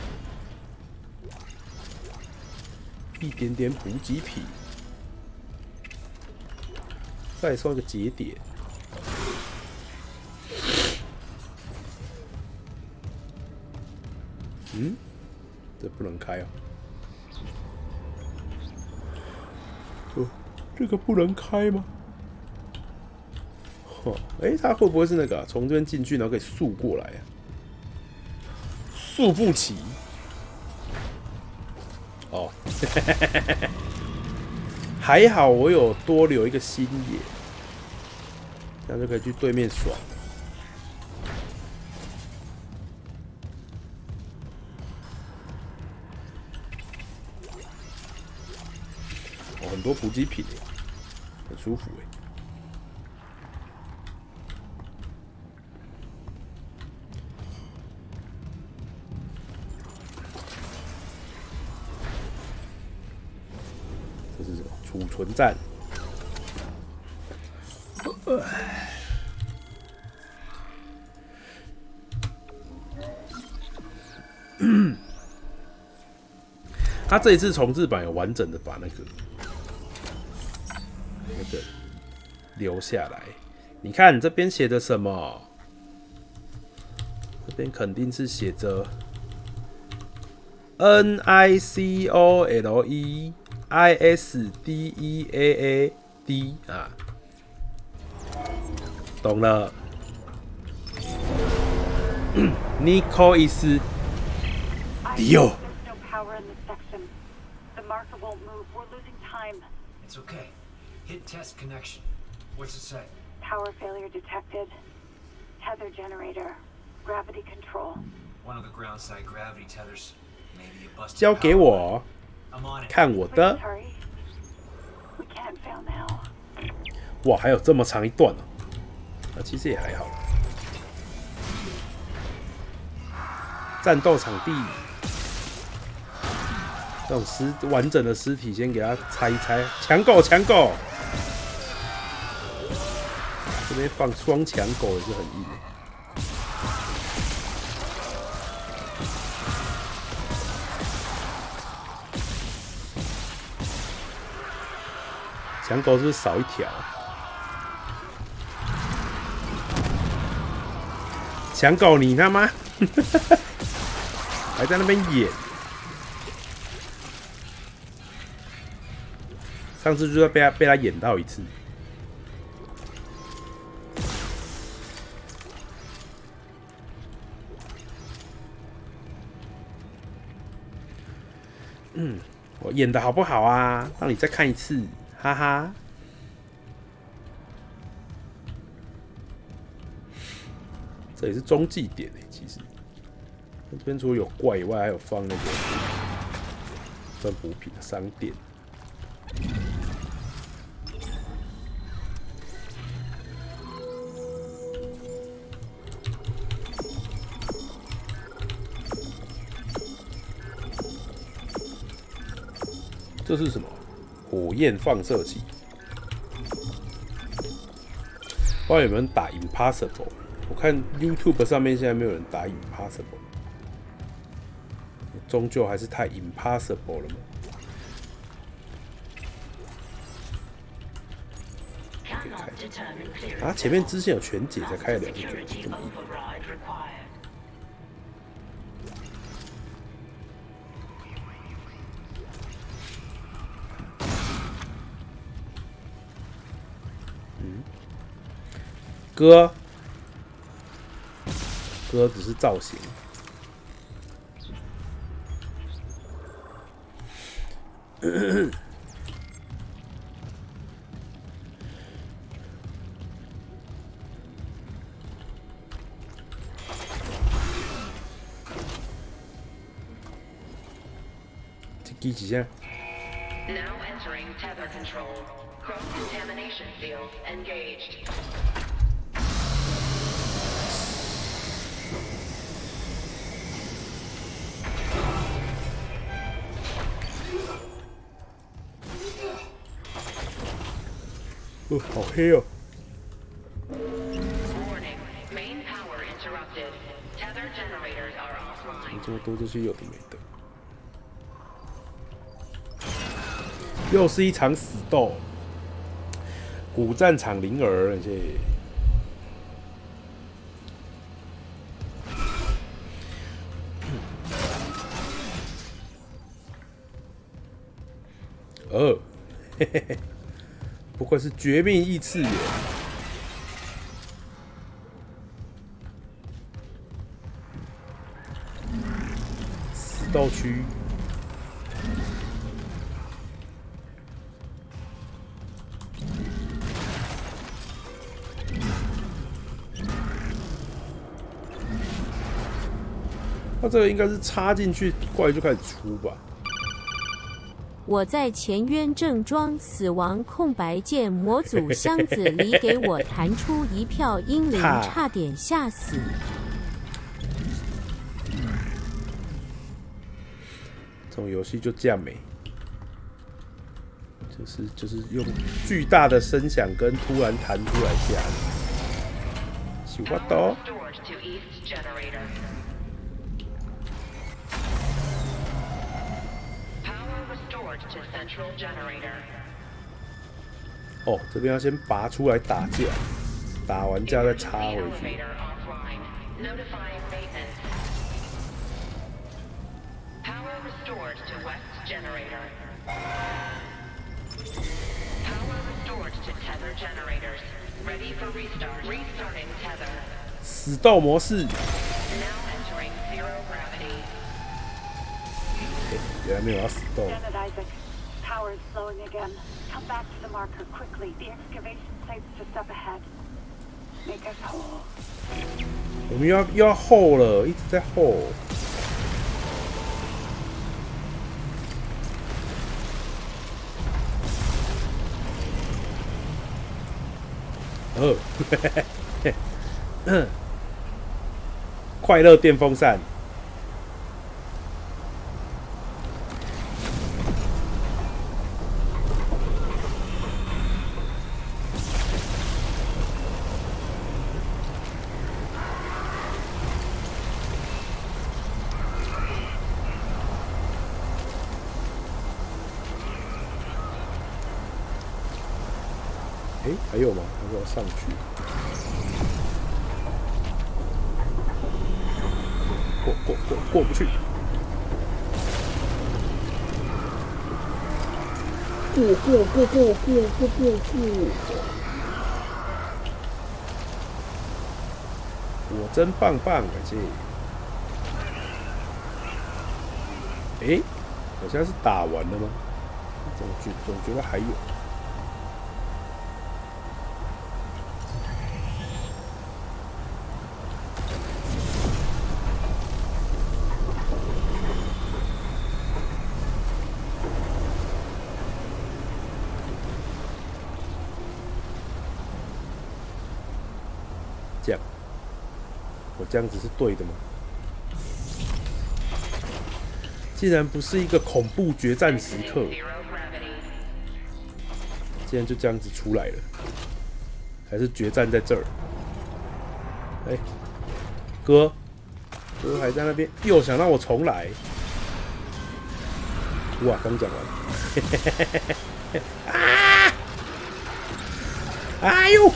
一点点补给品，再收一个节点。嗯，这不能开哦。哦，这个不能开吗？哦，哎、欸，它会不会是那个从、啊、这边进去，然后可以速过来啊？速不齐。哦，还好我有多留一个心眼，这样就可以去对面爽。哦，很多补给品耶，很舒服哎。这是什么？储存站。他这一次重置版有完整的把那个那个留下来。你看这边写的什么？这边肯定是写着 N I C O L E I S D E A A D 啊，懂了。Nico is Dio。 Marker won't move. We're losing time. It's okay. Hit test connection. What's it say? Power failure detected. Tether generator. Gravity control. One of the ground side gravity tethers. Maybe a busted. 交给我， I'm on it. 看我的。 Sorry. We can't fail now. 哇，还有这么长一段哦。啊，其实也还好。战斗场地。 这种尸完整的尸体，先给它拆一拆。抢狗，抢狗！这边放双抢狗也是很硬。抢狗是不是少一条？抢狗，你他妈还在那边演！ 上次就要被他被他演到一次， 嗯，我演的好不好啊？让你再看一次，哈哈。这也是中继点诶、欸，其实这边除了有怪以外，还有放那个算补品的商店。这是什么？火焰放射器。不知道有没有人打 Impossible？ 我看 YouTube 上面现在没有人打 Impossible， 终究还是太 Impossible 了嘛。啊，前面支线有全解才开得了这个，这么硬。哥，哥只是造型。这几几下 Now entering tether control. Cross-contamination field engaged. 哦，好黑哦！ Warning: main power interrupted. Tether generators are offline. 这么多这些有的没的，又是一场死斗。古战场灵儿，这哦，嘿嘿嘿。 不愧是绝命异次元，死斗区。它这个应该是插进去，怪就开始出吧。 我在前渊正装死亡空白键模组箱子里，给我弹出一票英灵，差点吓死。 这种游戏就这样没，就是就是用巨大的声响跟突然弹出来吓你。喜欢刀。 哦，这边要先拔出来打架，打完架再插回去。死斗模式。原来没有要死斗。 Power is slowing again. Come back to the marker quickly. The excavation site's just up ahead. Make us whole. 我们又要又要后了，一直在后。哦，快乐电风扇。 哎，还有吗？还是要上去？过过过过不去！过过过过过过过过！我真棒棒，感谢！哎， 我现在是打完了吗？总觉总觉得还有。这样，我这样子是对的吗？竟然不是一个恐怖决战时刻，竟然就这样子出来了，还是决战在这儿？哎、欸，哥，哥还在那边，又想让我重来。哇，刚讲完，啊！哎呦！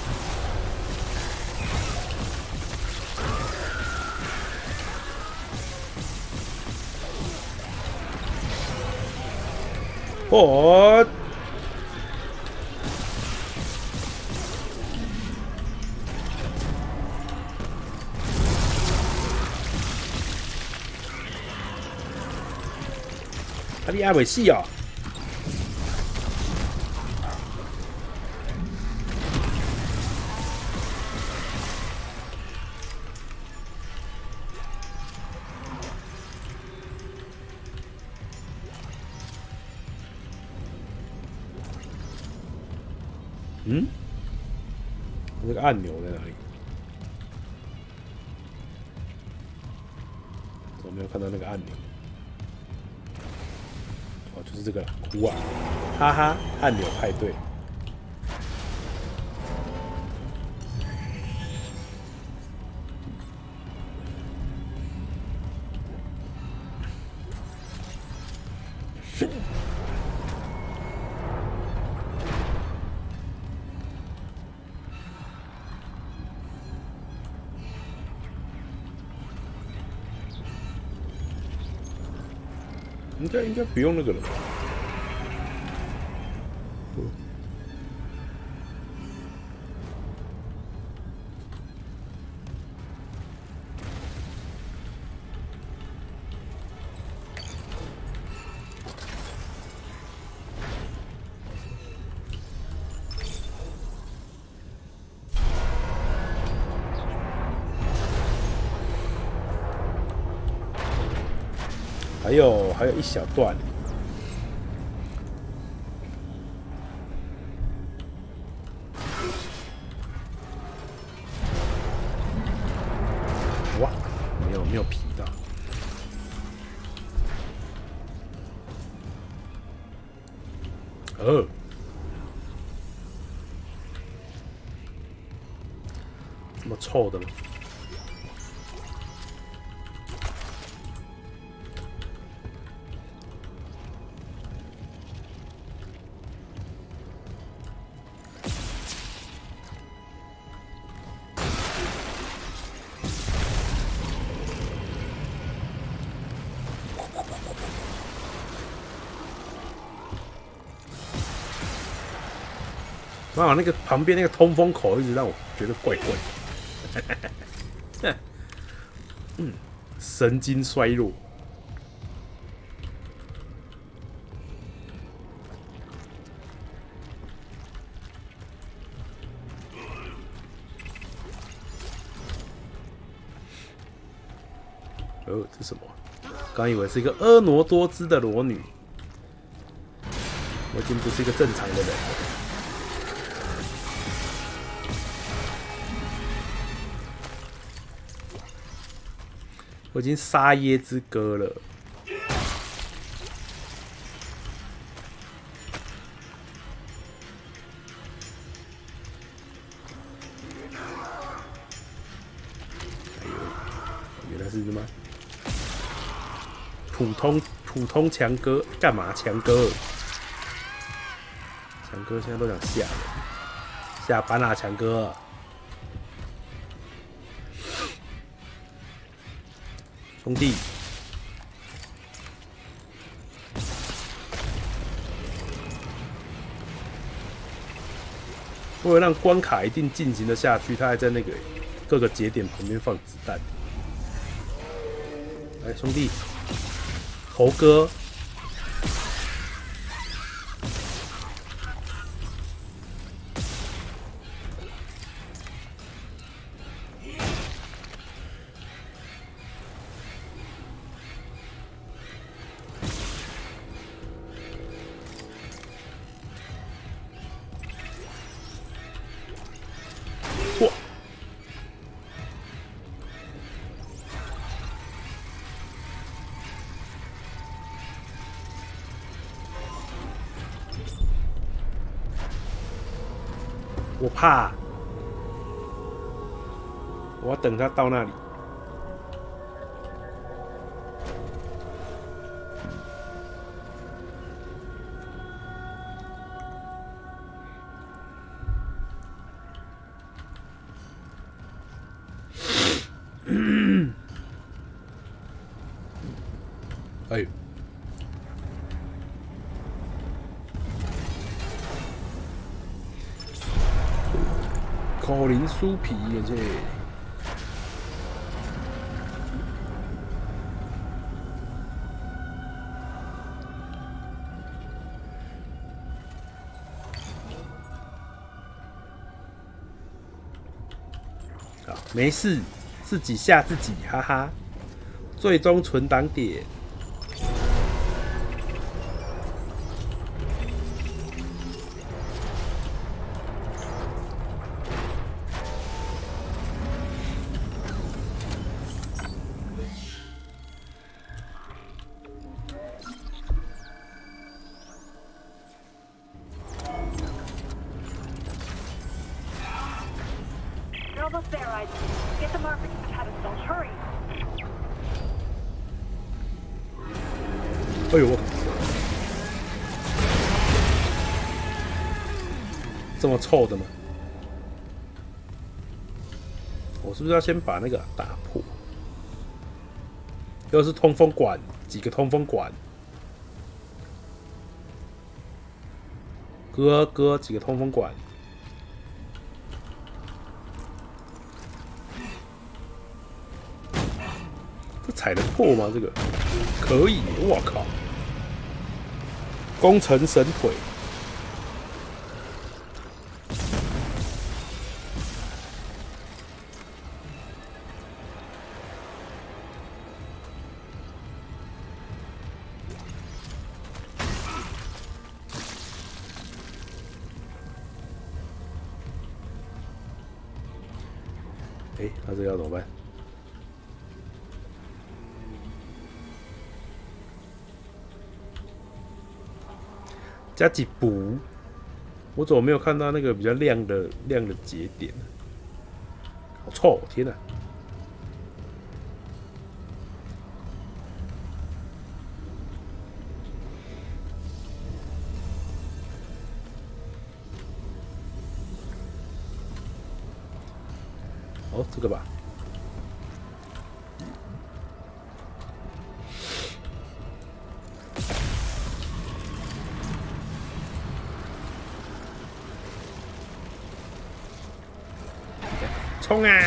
哦，啊你还未死哦！嗯，那个按钮在哪里？我没有看到那个按钮。哦，就是这个了，哭啊！哈哈，按钮派对。应该应该不用那个了。嗯、还有还有一小段，哇，没有没有皮的，呃，这么臭的吗？哇，那个旁边那个通风口一直让我觉得怪怪的，嗯，神经衰弱。哦，这是什么？刚以为是一个婀娜多姿的裸女，我已经不是一个正常的人了。我已经杀椰之歌了。哎呦，原来是什么普通普通强哥？干嘛强哥？强哥现在都想下了，下班啦，强哥。兄弟，为了让关卡一定进行的下去，他还在那个各个节点旁边放子弹。来，兄弟，猴哥， 我怕，我要等他到那里。哎呦！口林酥皮，而且好，没事，自己吓自己，哈哈。最终存档点。哎呦我！这么臭的吗？我是不是要先把那个打破？又是通风管，几个通风管？哥哥，几个通风管？这踩得破吗？这个可以，我靠！工程神腿。哎、欸，那这个要怎么办？加几补？我怎么没有看到那个比较亮的亮的节点？好臭！天哪！哦，这个吧。冲啊！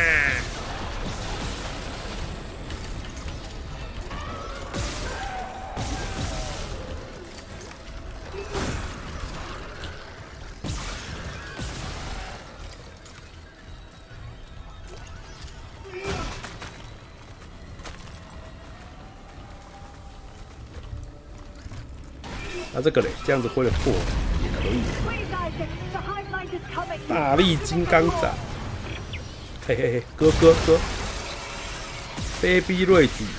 那这个嘞，这样子挥了破也可以。大力金刚掌。嘿嘿嘿，哥哥哥 ，Baby 瑞子，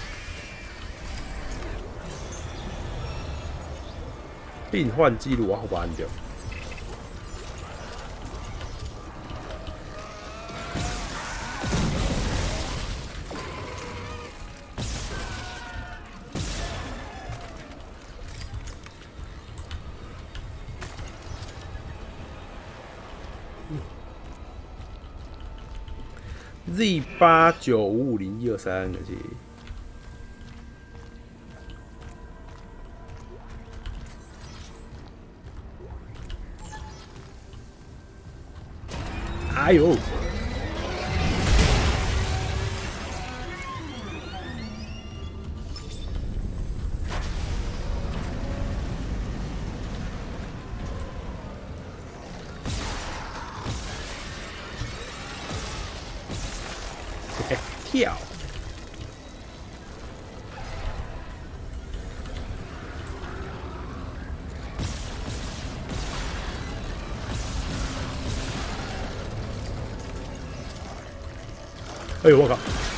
病患记录我好把它按掉。Z 八九五五零一二三，感谢。哎呦！跳！哎呦我靠！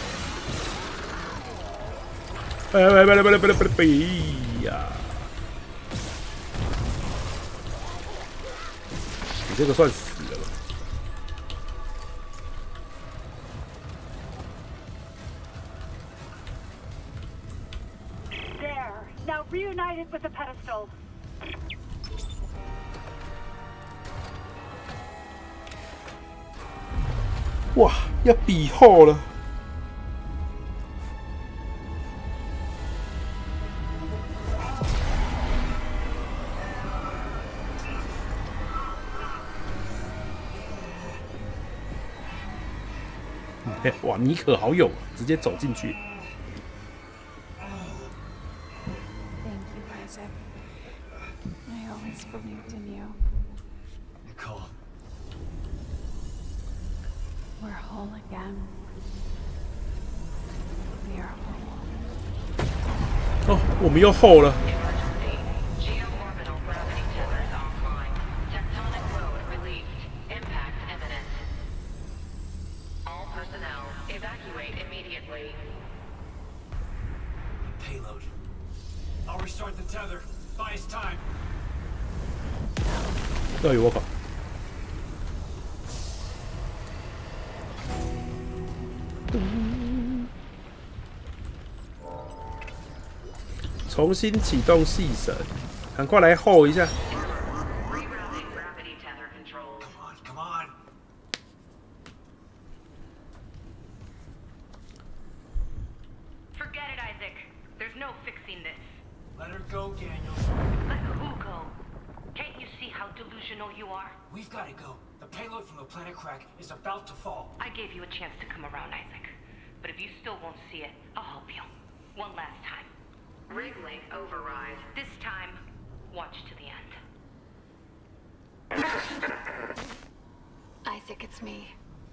哎哎哎来来来来来来呀！你这个算死了吧？ Now reunited with the pedestal. 哇，要比后了。哇，尼可好勇，直接走进去。 Believed in you. Nicole. We're whole again. We are whole. 哦，我们又后了。 Geo-orbital gravity tethers offline. Tectonic load released. Impact imminent. All personnel, evacuate immediately. Payload. I'll restart the tether. Buy us time. 对，我靠！重新启动系神，赶快来吼一下！ Come on, come on. Forget it, Isaac. There's no fixing this. Let her go, Daniel. Let who go? Can't you see how delusional you are? We've got to go. The payload from the planet Crack is about to fall. I gave you a chance to come around, Isaac. But if you still won't see it, I'll help you. One last time. Rig link override. This time, watch to the end. Isaac, it's me.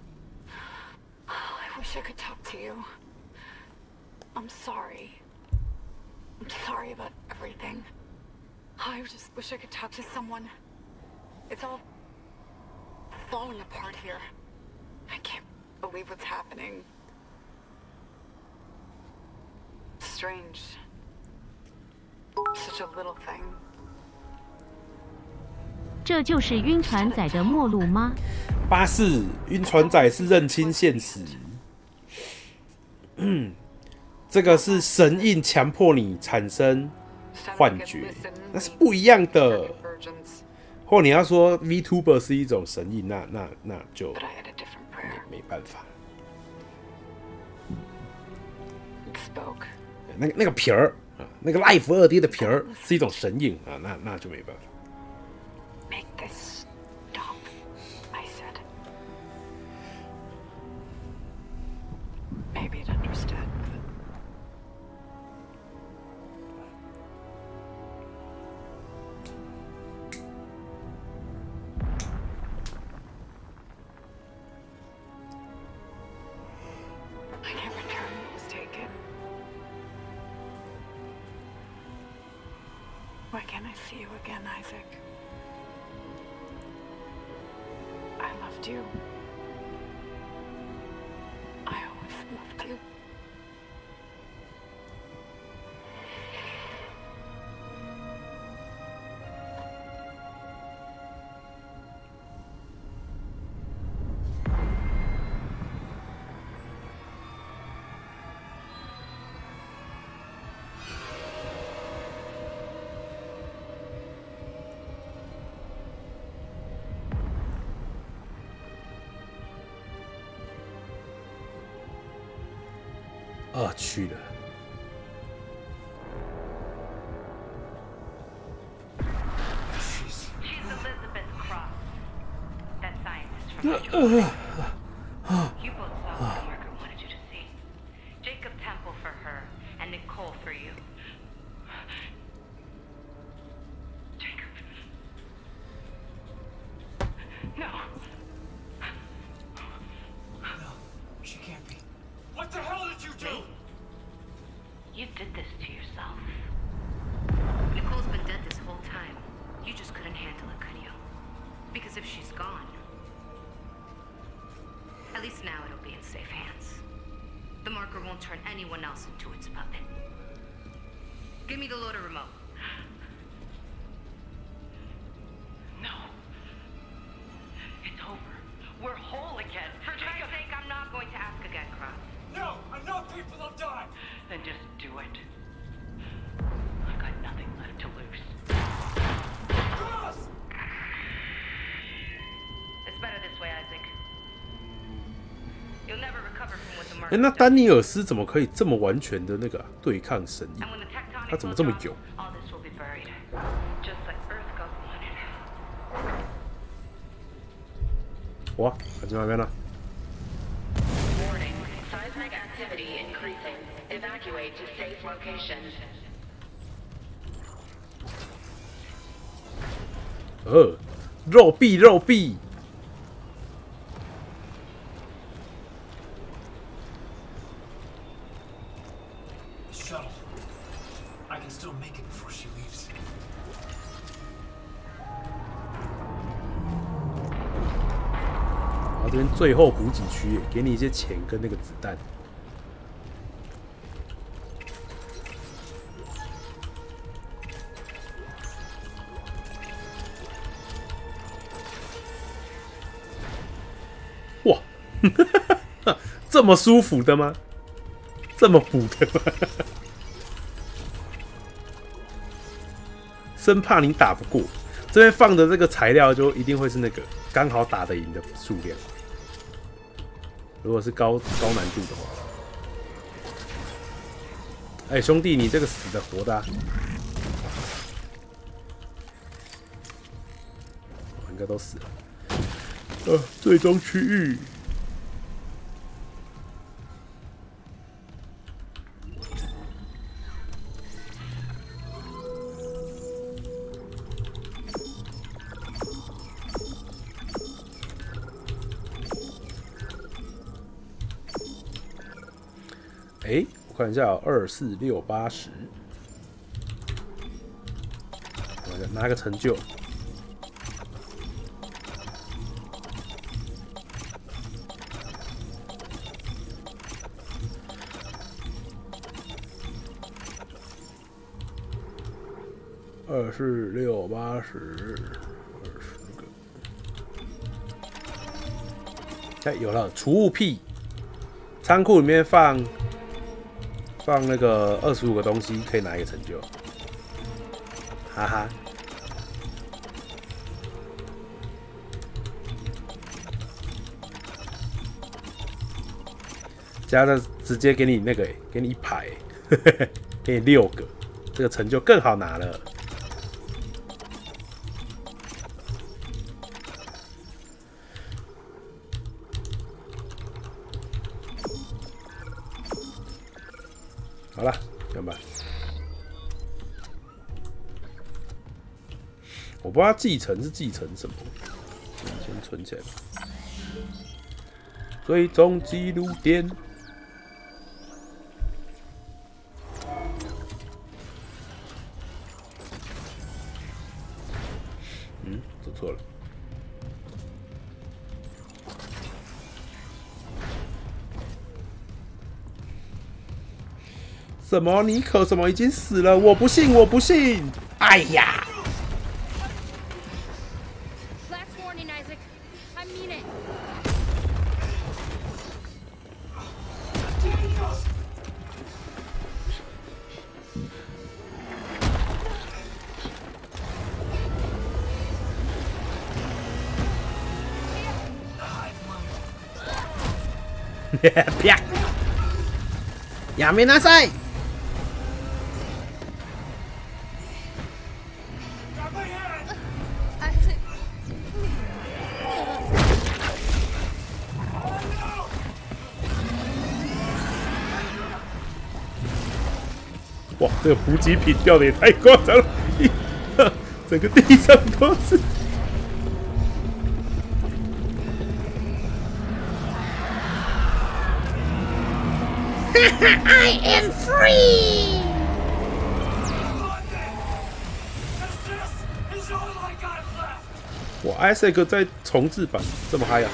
I wish I could talk to you. I'm sorry. I'm sorry about everything. I just wish I could talk to someone. It's all falling apart here. I can't believe what's happening. Strange. Such a little thing. 这就是晕船仔的末路吗？ 巴士晕船仔是认清现实。嗯，这个是神印强迫你产生幻觉，那是不一样的。或你要说 VTuber 是一种神印，那那那就没没办法。那个那个皮儿啊，那个 Life 二 D 的皮儿是一种神印啊，那那就没办法。 Make this stop, I said. Maybe it understood, but... I can't return what was taken. Why can't I see you again, Isaac? I loved you. I always loved you. 啊，去了。 She's Elizabeth Cross. That scientist from Metro. You both saw what the marker wanted you to see. Jacob Temple for her, and Nicole for you. Jacob. No. No, she can't be. What the hell did you do? You did this to yourself. Nicole's been dead this whole time. You just couldn't handle it, could you? Because if she's gone, at least now it'll be in safe hands. The marker won't turn anyone else into its puppet. Give me the loader remote. No. It's over. We're whole again. For Christ's sake, I'm not going to ask again, Cross. No! Enough people have died! Then just do it. I got 哎，那丹尼尔斯怎么可以这么完全的那个、啊、对抗神域？他怎么这么勇？哇，他去那边了。呃，肉币肉币。然后这边最后补给区，给你一些钱跟那个子弹。哇，这么舒服的吗？这么补的吗？生怕你打不过，这边放的这个材料就一定会是那个刚好打得赢的数量。如果是高高难度的话，哎、欸，兄弟，你这个死的活的、啊，应该都死了。呃，最终区域。哎、欸，我看一下、喔，二四六八十，拿个成就。二四六八十，二十个。哎、欸，有了储物癖，仓库里面放。放那个二十五个东西可以拿一个成就，哈哈。加的直接给你那个、欸，给你一排、欸，给你六个，这个成就更好拿了。好了，这样吧。我不知道继承是继承什么，先存起来吧。追踪记录点。嗯，走错了。什么？尼可什么已经死了？我不信，我不信！哎呀！啪！やめなさい！哇，这个补给品掉的也太夸张了，整个地上都是。I am free。我 Isaac 在重置版这么嗨啊！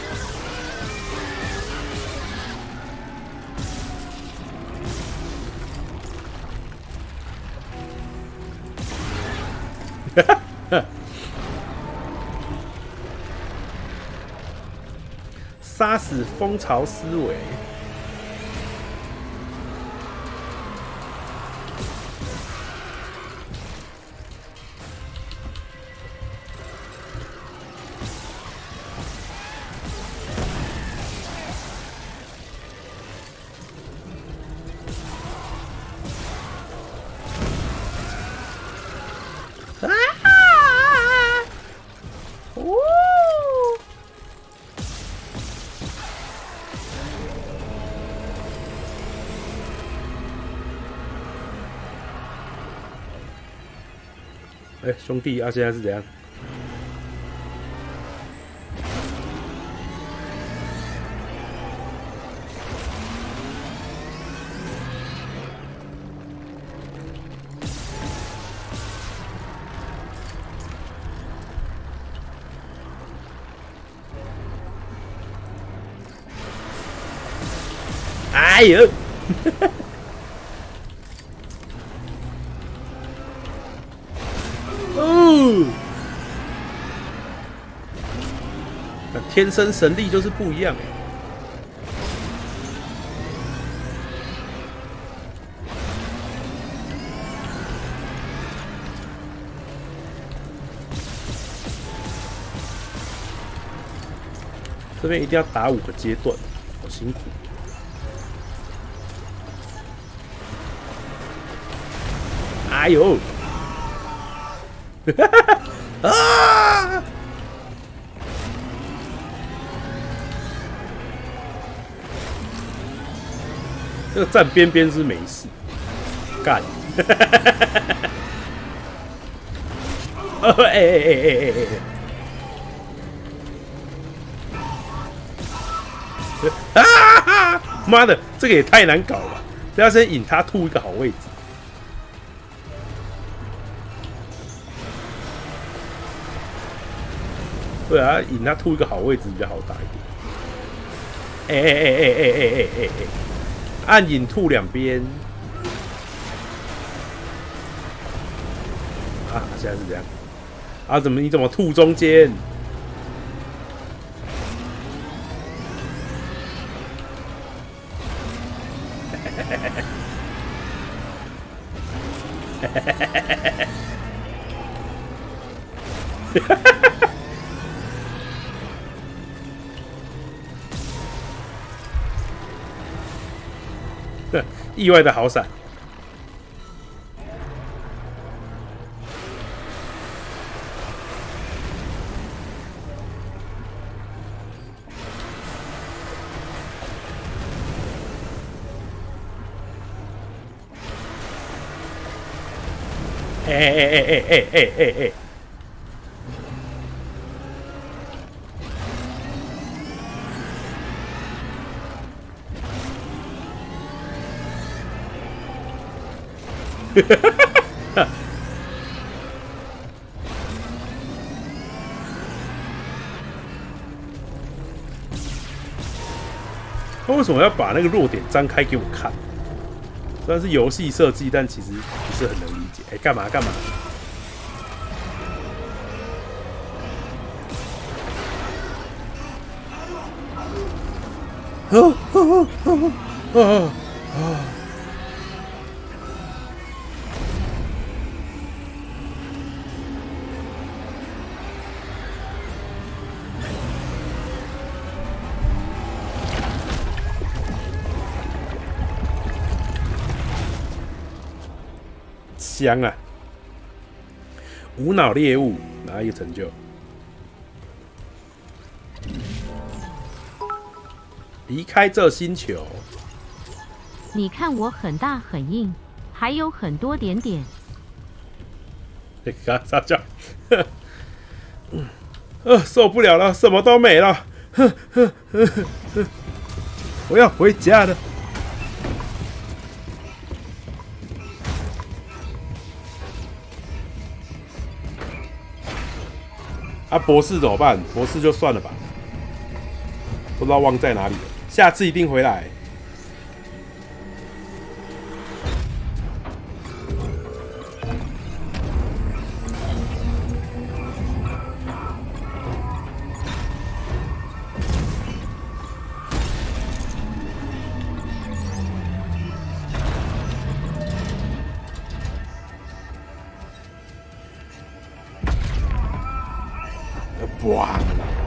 杀死蜂巢思维。 哎、欸，兄弟啊，现在是怎样？哎呦！哦，天生神力就是不一样哎。这边一定要打五个阶段，好辛苦。哎呦！啊！这个站边边是没事，干！哦，哎哎哎哎哎哎！啊！妈的，这个也太难搞了吧！这要先引他吐一个好位置。对啊，引他吐一个好位置比较好打一点。哎哎哎哎哎哎哎哎哎！按引吐两边。啊，现在是这样。啊，怎么你怎么吐中间？意外的好闪。哎哎哎哎哎哎哎哎！他为什么要把那个弱点张开给我看？虽然是游戏设计，但其实不是很能理解。哎、欸，干嘛干嘛？哦哦哦哦哦！香啊！无脑猎物拿一个成就，离开这星球。 你看我很大很硬，还有很多点点。 你刚撒娇，呃，受不了了，什么都没了，哼哼哼哼，我要回家了。啊，博士怎么办？博士就算了吧，不知道忘在哪里了。下次一定回来。哇！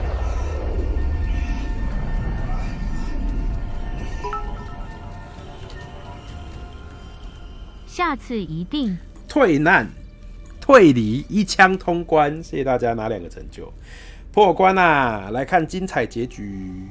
下次一定退难、退离，一枪通关。谢谢大家拿两个成就，破关啊！来看精彩结局。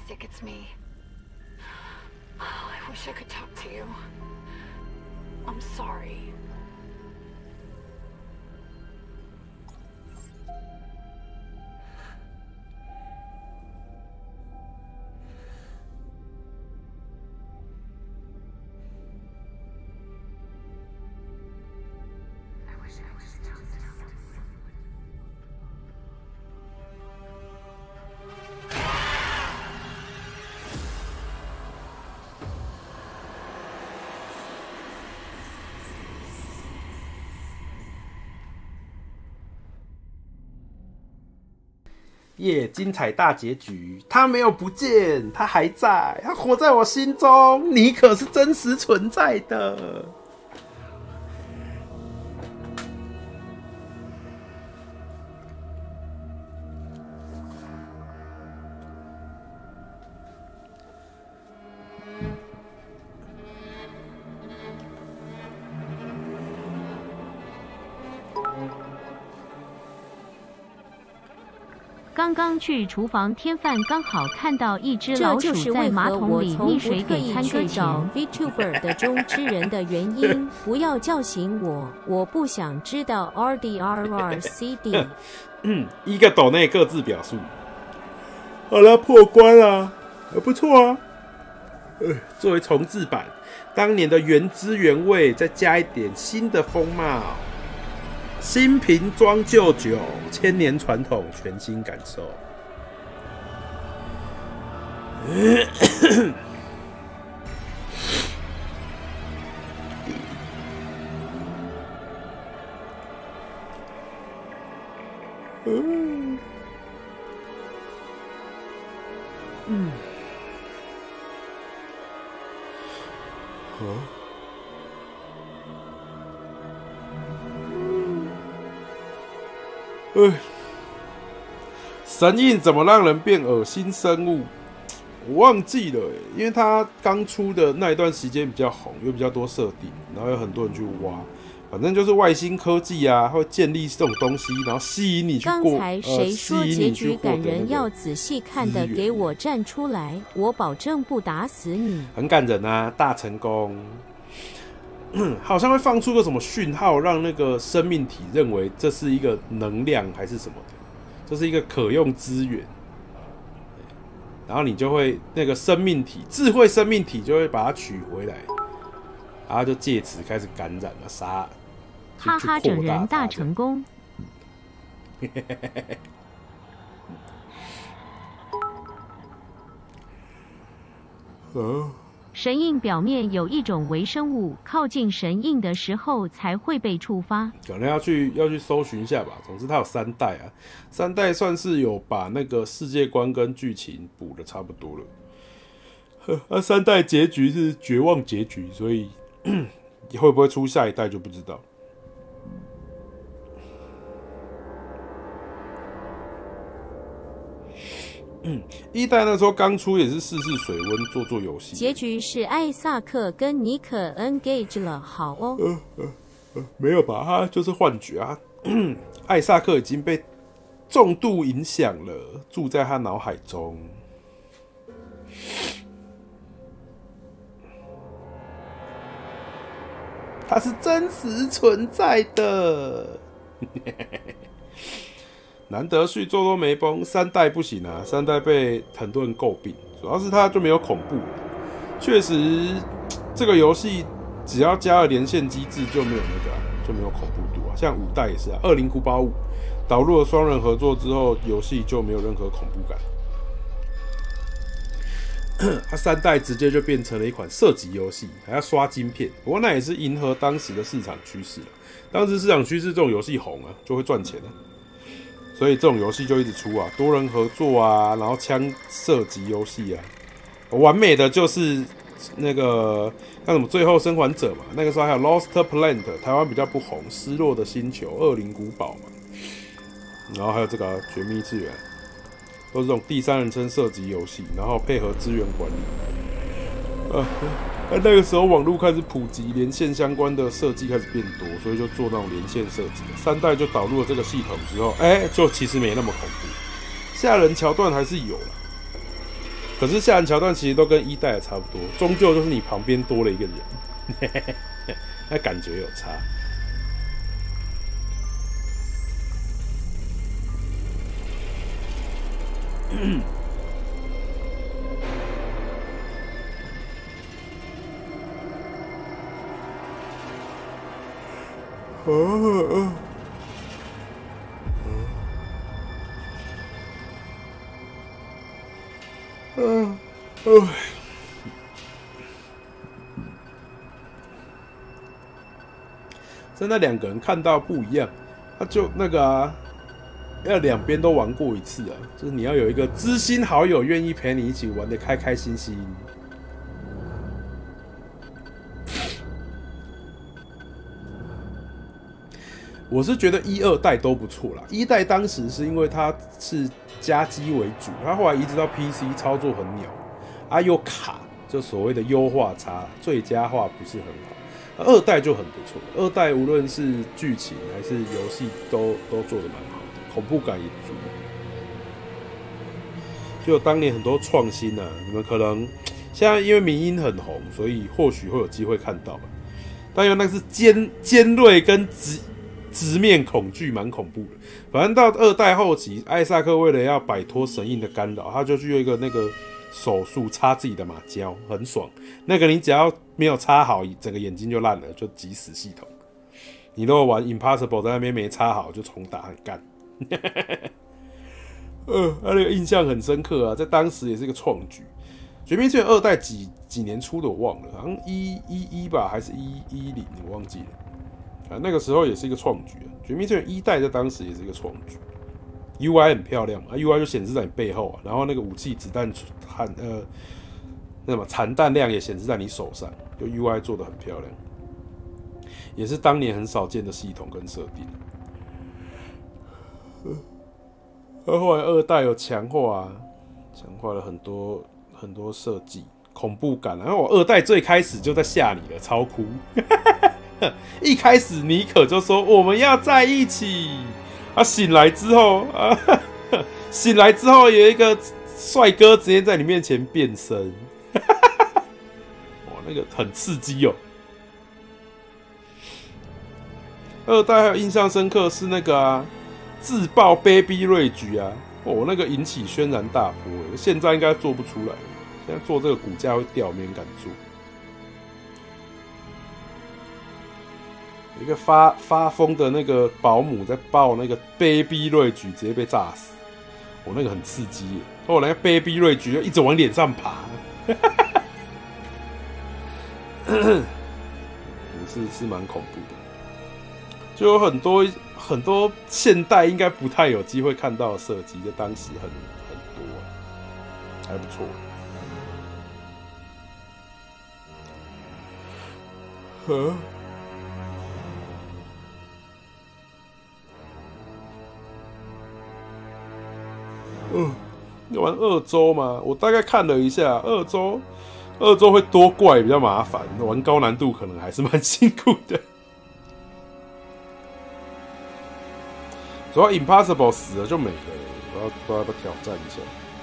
Isaac, it's me. Oh, I wish I could talk to you. I'm sorry. 耶！精彩大结局，他没有不见，他还在，他活在我心中。你可是真实存在的。 刚刚去厨房添饭，刚好看到一只老鼠在马桶里溺水，给参哥找 VTuber 的中之人的原因。不要叫醒我，我不想知道 R D R R C D。 嗯，一个斗内各自表述。好了，破关啊，还不错啊。呃，作为重制版，当年的原汁原味，再加一点新的风貌。新瓶装旧酒，千年传统，全新感受。嗯嗯，哦。哎，神印怎么让人变恶心生物？我忘记了，因为它刚出的那一段时间比较红，有比较多设定，然后有很多人去挖。反正就是外星科技啊，会建立这种东西，然后吸引你去过。 刚才谁说结局感人要仔细看的？给我站出来，我保证不打死你。 很感人啊，大成功。好像会放出个什么讯号，让那个生命体认为这是一个能量还是什么的，这是一个可用资源。然后你就会那个生命体，智慧生命体就会把它取回来，然后就借此开始感染了，杀。 哈哈，整人大成功。 哦。 神印表面有一种微生物，靠近神印的时候才会被触发。 可能要去要去搜寻一下吧。总之，它有三代啊，三代算是有把那个世界观跟剧情补的差不多了。那、啊、三代结局是绝望结局，所以会不会出下一代就不知道。嗯，一代那时候刚出也是试试水温，做做游戏。 结局是艾萨克跟尼可 engage 了，好哦。 呃呃呃，没有吧？他就是幻觉啊。艾萨克已经被重度影响了，住在他脑海中。他是真实存在的。难得续作都没崩，三代不行啊！三代被很多人诟病，主要是它就没有恐怖。确实，这个游戏只要加了连线机制，就没有那个、啊、就没有恐怖度啊。像五代也是啊，《恶灵古堡五》导入了双人合作之后，游戏就没有任何恐怖感。它三代直接就变成了一款射击游戏，还要刷晶片。不过那也是迎合当时的市场趋势了。当时市场趋势，这种游戏红啊，就会赚钱了。所以这种游戏就一直出啊，多人合作啊，然后枪射击游戏啊，完美的就是那个那什么《最后生还者》嘛，那个时候还有《Lost Planet》，台湾比较不红，《失落的星球》、《恶灵古堡》嘛，然后还有这个、啊《绝密次元》，都是这种第三人称射击游戏，然后配合资源管理。啊，那个时候网络开始普及，连线相关的设计开始变多，所以就做那种连线设计。三代就导入了这个系统之后，哎、欸，就其实没那么恐怖，吓人桥段还是有啦。 可是下人桥段其实都跟一代也差不多，终究就是你旁边多了一个人，那感觉有差。哦。嗯，哦，真的两个人看到不一样，他就那个啊，要两边都玩过一次啊，就是你要有一个知心好友愿意陪你一起玩的开开心心。我是觉得一二代都不错啦，一代当时是因为它是家机为主，它后来移植到 P C 操作很鸟，啊又卡，就所谓的优化差，最佳化不是很好。二代就很不错，二代无论是剧情还是游戏都都做得蛮好的，恐怖感也足。就当年很多创新啊，你们可能现在因为迷音很红，所以或许会有机会看到，但因为那是尖尖锐跟直。直面恐惧蛮恐怖的，反正到二代后期，艾萨克为了要摆脱神印的干扰，他就去用一个那个手术插自己的马胶，很爽。那个你只要没有插好，整个眼睛就烂了，就急死系统。你如果玩 Impossible 在那边没插好，就重打很干。呃，他那个印象很深刻啊，在当时也是一个创举。绝命之源二代几几年出的我忘了，好像一一一吧，还是一一零，我忘记了。啊，那个时候也是一个创举啊！绝命之源一代在当时也是一个创举 ，U I 很漂亮嘛，啊 ，U I 就显示在你背后啊，然后那个武器子弹残呃，那什么残弹量也显示在你手上，就 U I 做得很漂亮，也是当年很少见的系统跟设定。而后来二代有强化、啊，强化了很多很多设计，恐怖感、啊。然后我二代最开始就在吓你了，超酷。一开始尼可就说我们要在一起，啊，醒来之后啊，醒来之后有一个帅哥直接在你面前变身，哇，那个很刺激哦。二代还有印象深刻是那个啊，自爆 Baby 瑞菊啊，哦，那个引起轩然大波，现在应该做不出来，现在做这个骨架会掉，没人敢做。有一个发发疯的那个保姆在抱那个 Baby 瑞菊，直接被炸死。我、哦、那个很刺激耶，后来 Baby 瑞菊就一直往脸上爬，是是蛮恐怖的。就有很多很多现代应该不太有机会看到的设计，在当时很很多、啊，还不错。呵。嗯，玩二周嘛，我大概看了一下，二周二周会多怪比较麻烦，玩高难度可能还是蛮辛苦的。主要 Impossible 死了就没了，我要不知道要不要挑战一下。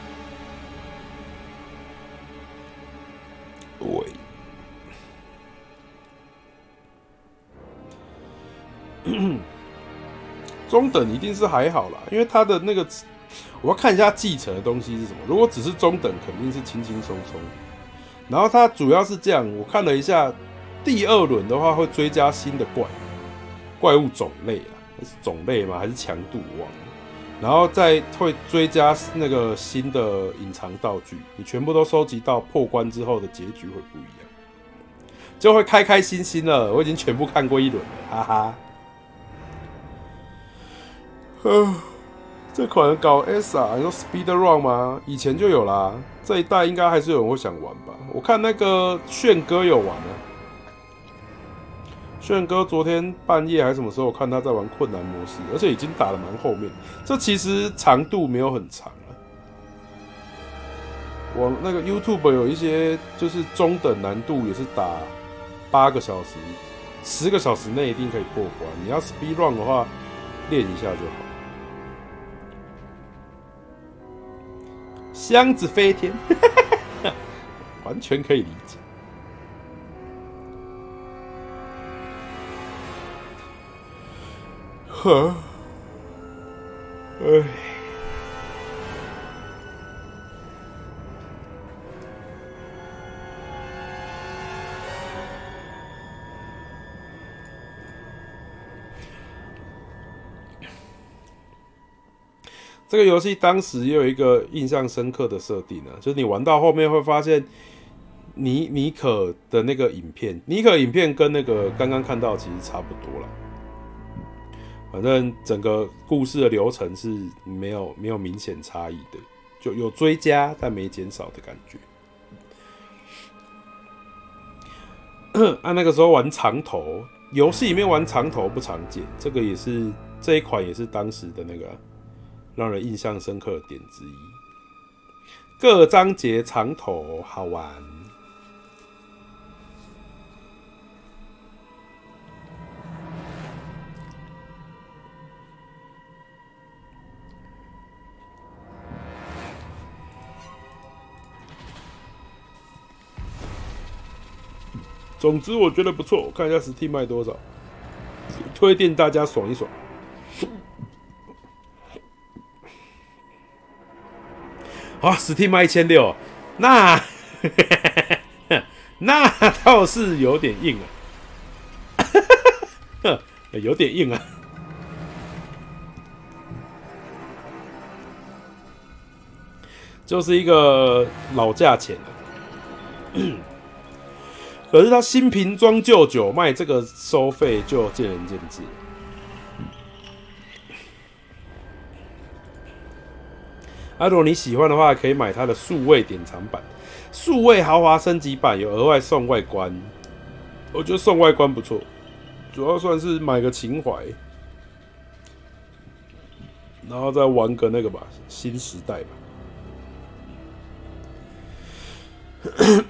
对，中等一定是还好啦，因为它的那个。我要看一下继承的东西是什么。如果只是中等，肯定是轻轻松松。然后它主要是这样，我看了一下，第二轮的话会追加新的怪怪物种类啊，是种类吗？还是强度？我忘了。然后再会追加那个新的隐藏道具，你全部都收集到破关之后的结局会不一样，就会开开心心了。我已经全部看过一轮了，哈哈。呃这款搞 S 啊，你说 Speed Run 吗？以前就有啦，这一代应该还是有人会想玩吧。我看那个炫哥有玩啊，炫哥昨天半夜还是什么时候，我看他在玩困难模式，而且已经打得蛮后面。这其实长度没有很长啊。我那个 YouTube 有一些就是中等难度，也是打八个小时、十个小时内一定可以过关。你要 Speed Run 的话，练一下就好。箱子飞天， 完全可以理解。呵，哎。这个游戏当时也有一个印象深刻的设定啊，就是你玩到后面会发现尼尼可的那个影片，尼可影片跟那个刚刚看到其实差不多啦。反正整个故事的流程是没有没有明显差异的，就有追加但没减少的感觉。啊，那个时候玩长头，游戏里面玩长头不常见，这个也是这一款也是当时的那个让人印象深刻的点之一。各章节长头好玩。总之我觉得不错，我看一下 Steam 卖多少，推荐大家爽一爽。啊 ，Steam 卖一千六，那那倒是有点硬啊，有点硬啊。就是一个老价钱啊。可是他新瓶装旧酒卖这个收费就见仁见智。啊，如果你喜欢的话，可以买它的数位典藏版、数位豪华升级版，有额外送外观。我觉得送外观不错，主要算是买个情怀，然后再玩个那个吧，新时代吧。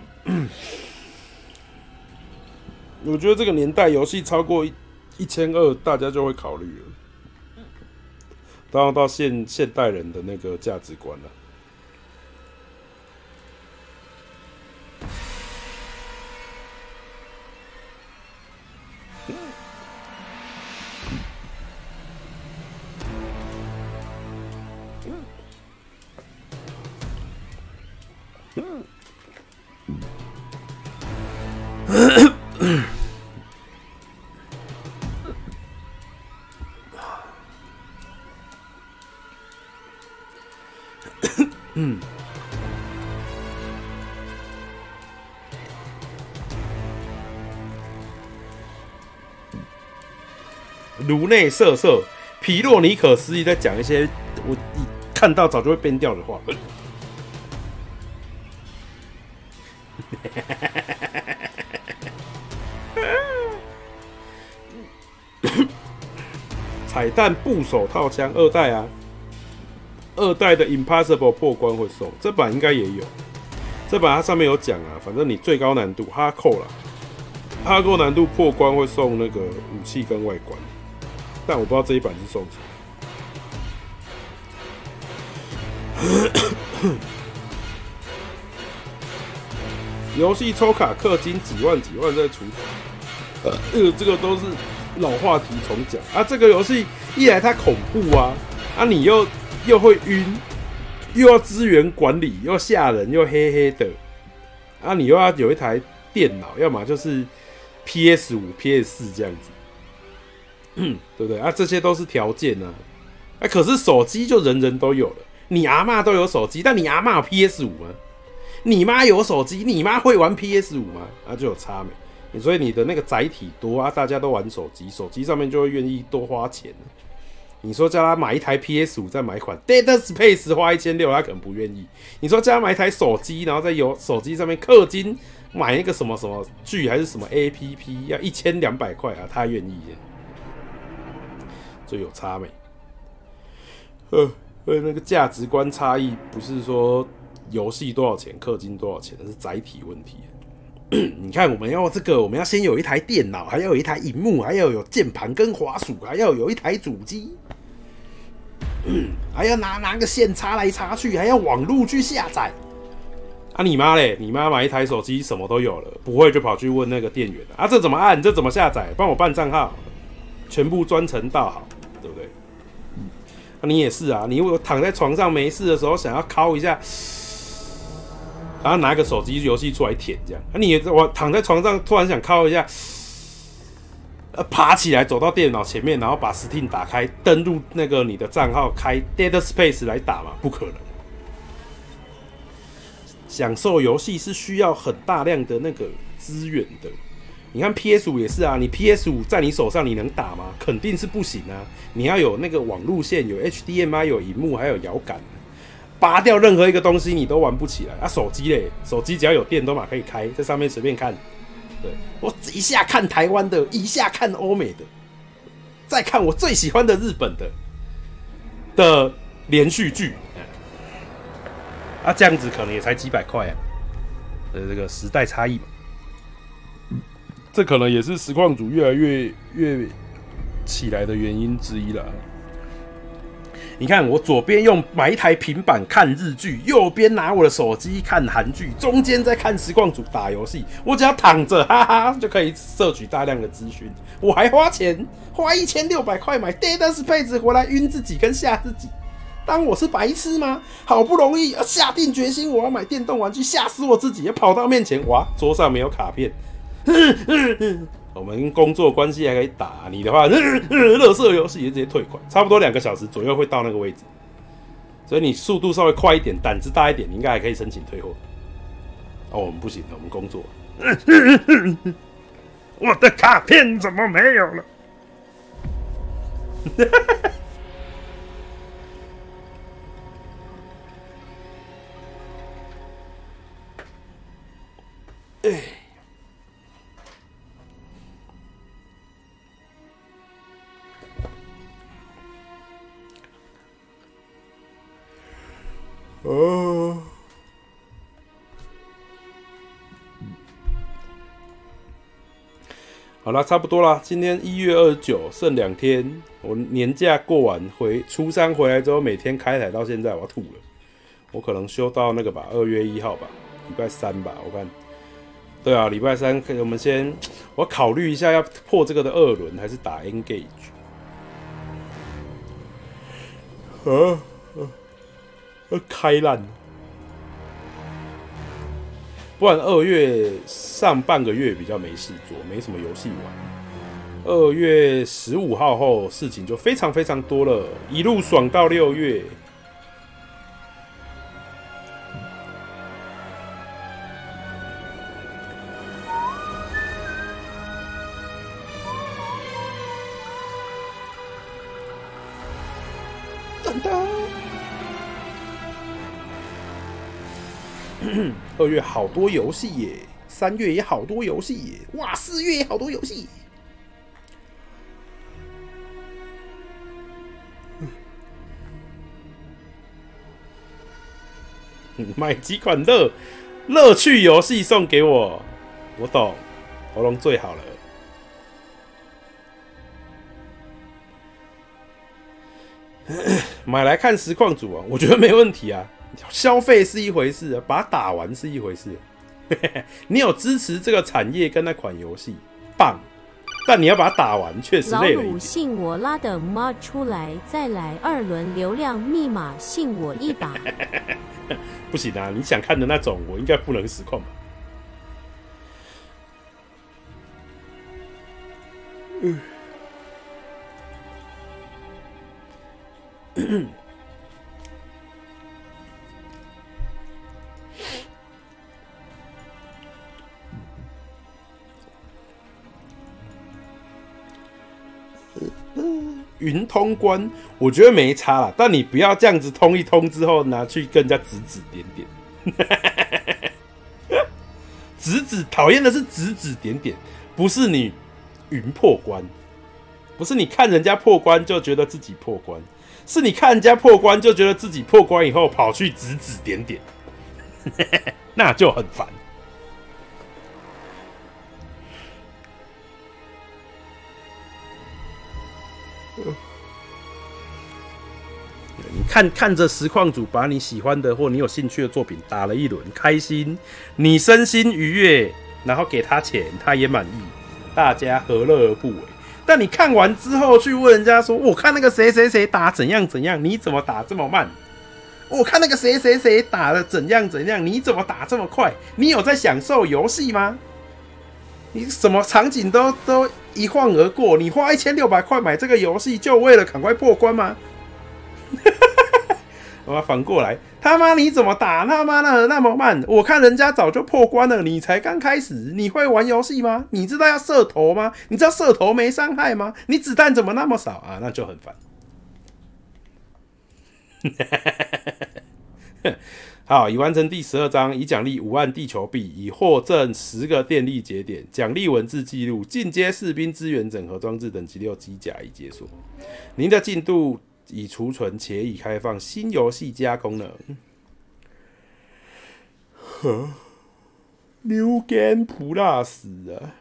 我觉得这个年代游戏超过一千二，大家就会考虑了。当然到现现代人的那个价值观了。嗯，颅内色色，皮洛尼可思议在讲一些我一看到早就会编掉的话。彩蛋布手套枪二代啊，二代的 Impossible 破关会送，这版应该也有。这版它上面有讲啊，反正你最高难度哈扣啦，哈扣难度破关会送那个武器跟外观，但我不知道这一版是送什么。游戏抽卡氪金几万几万再出卡，呃，这个这个都是老话题重讲啊。这个游戏一来它恐怖啊，啊你又又会晕，又要资源管理，又吓人，又黑黑的，啊你又要有一台电脑，要么就是 P S 五、P S 四这样子，对不对啊？这些都是条件啊。啊，可是手机就人人都有了，你阿嬷都有手机，但你阿嬷有 P S 五吗？你妈有手机，你妈会玩 P S 五吗？啊，就有差没。所以你的那个载体多啊，大家都玩手机，手机上面就会愿意多花钱。你说叫他买一台 P S 五，再买一款 Dead Space 花一千六，他可能不愿意。你说叫他买一台手机，然后在有手机上面氪金买那个什么什么剧还是什么 A P P， 要一千两百块啊，他愿意耶。就有差没？呃，所以那个价值观差异不是说游戏多少钱，氪金多少钱，那是载体问题。你看，我们要这个，我们要先有一台电脑，还要有一台萤幕，还要有键盘跟滑鼠，还要有一台主机，还要拿拿个线插来插去，还要网路去下载。 啊，你妈嘞？你妈买一台手机什么都有了，不会就跑去问那个店员啊，这怎么按？这怎么下载？帮我办账号，全部专程到好，对不对？啊，你也是啊，你我躺在床上没事的时候，想要敲一下，然后拿个手机游戏出来舔这样。啊，你我躺在床上突然想敲一下，呃，爬起来走到电脑前面，然后把 Steam 打开，登录那个你的账号，开 Dead Space 来打嘛？不可能。享受游戏是需要很大量的那个资源的。你看 P S 五 也是啊，你 P S 五 在你手上你能打吗？肯定是不行啊！你要有那个网路线，有 H D M I， 有萤幕，还有摇杆。拔掉任何一个东西你都玩不起来啊！手机嘞，手机只要有电都嘛可以开，在上面随便看。对，我一下看台湾的，一下看欧美的，再看我最喜欢的日本的的连续剧。啊，这样子可能也才几百块啊，呃，这个时代差异嘛，这可能也是实况组越来越越起来的原因之一啦。你看，我左边用买一台平板看日剧，右边拿我的手机看韩剧，中间在看实况组打游戏，我只要躺着，哈哈，就可以摄取大量的资讯。我还花钱花一千六百块买 Dead Space 回来晕自己跟吓自己。当我是白痴吗？好不容易下定决心，我要买电动玩具，吓死我自己！跑到面前，哇，桌上没有卡片。我们工作关系还可以打你的话，垃圾游戏也直接退款，差不多两个小时左右会到那个位置。所以你速度稍微快一点，胆子大一点，你应该还可以申请退货。哦，我们不行，我们工作。我的卡片怎么没有了？哎，哦，好了，差不多啦。今天一月二十九，剩两天，我年假过完回初三回来之后，每天开台到现在，我要吐了。我可能休到那个吧，二月一号吧，礼拜三吧，我看。对啊，礼拜三可以，我们先，我考虑一下要破这个的二轮，还是打 Engage。啊，啊开烂，不然二月上半个月比较没事做，没什么游戏玩。二月十五号后，事情就非常非常多了，一路爽到六月。二月好多游戏耶，三月也好多游戏耶，哇，四月也好多游戏耶。买几款乐乐趣游戏送给我，我懂，喉咙最好了。买来看实况组啊，我觉得没问题啊。消费是一回事啊，把它打完是一回事。你有支持这个产业跟那款游戏，棒！但你要把它打完，确实累了一点。 老鲁信我拉的 mod 出来，再来二轮流量密码，信我一把。 不行啊，你想看的那种，我应该不能实况吧？嗯。云通关，我觉得没差啦，但你不要这样子通一通之后拿去跟人家指指点点。指指讨厌的是指指点点，不是你云破关，不是你看人家破关就觉得自己破关，是你看人家破关就觉得自己破关以后跑去指指点点，那就很烦。你看看着实况组把你喜欢的或你有兴趣的作品打了一轮，开心，你身心愉悦，然后给他钱，他也满意，大家何乐而不为？但你看完之后去问人家说，我看那个谁谁谁打怎样怎样，你怎么打这么慢？我看那个谁谁谁打的怎样怎样，你怎么打这么快？你有在享受游戏吗？你什么场景都都一晃而过？你花一千六百块买这个游戏，就为了赶快破关吗？我反过来，他妈你怎么打他妈的那么慢？我看人家早就破关了，你才刚开始，你会玩游戏吗？你知道要射头吗？你知道射头没伤害吗？你子弹怎么那么少啊？那就很烦。好，已完成第十二章，已奖励五万地球币，已获赠十个电力节点，奖励文字记录，进阶士兵资源整合装置等级六机甲已解锁。您的进度已储存且已开放新游戏加功能。New Game Plus 啊，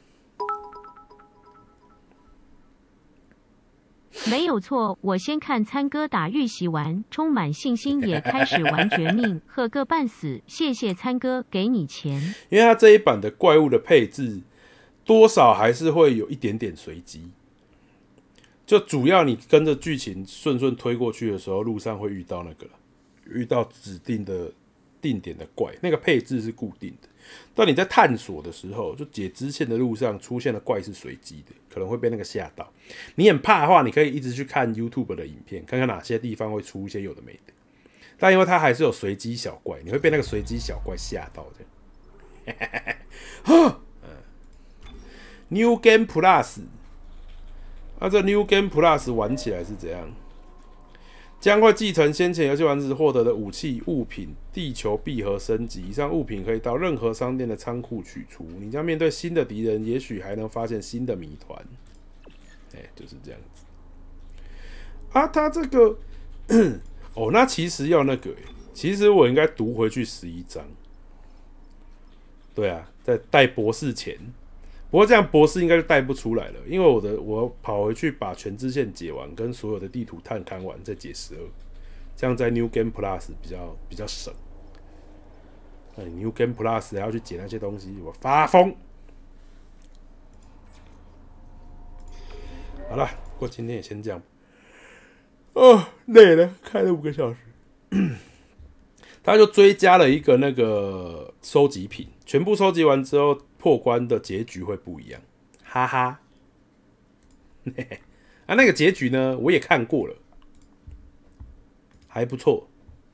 没有错，我先看参哥打预习完，充满信心，也开始玩绝命，喝个半死。谢谢参哥，给你钱。 因为他这一版的怪物的配置，多少还是会有一点点随机。就主要你跟着剧情顺顺推过去的时候，路上会遇到那个遇到指定的定点的怪，那个配置是固定的。但你在探索的时候，就解支线的路上出现的怪是随机的，可能会被那个吓到。你很怕的话，你可以一直去看 YouTube 的影片，看看哪些地方会出一些有的没的。但因为它还是有随机小怪，你会被那个随机小怪吓到这样。New Game Plus。那、啊、这 New Game Plus 玩起来是怎样？将会继承先前游戏玩时获得的武器、物品、地球币和升级。以上物品可以到任何商店的仓库取出。你将面对新的敌人，也许还能发现新的谜团。哎、欸，就是这样子。啊，他这个哦，那其实要那个、欸，其实我应该读回去十一章。对啊，在带博士前。不过这样博士应该就带不出来了，因为我的我跑回去把全支线解完，跟所有的地图探勘完再解十二，这样在 New Game Plus 比较比较省。那 New Game Plus 还要去解那些东西，我发疯。好了，不过今天也先这样。哦，累了，开了五个小时。他就追加了一个那个收集品，全部收集完之后。破关的结局会不一样，哈哈。啊，那个结局呢，我也看过了，还不错。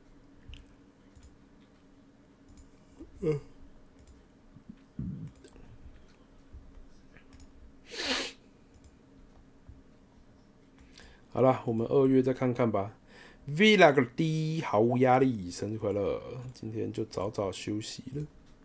嗯，好了，我们二月再看看吧。Vlog D 毫无压力，生日快乐！今天就早早休息了。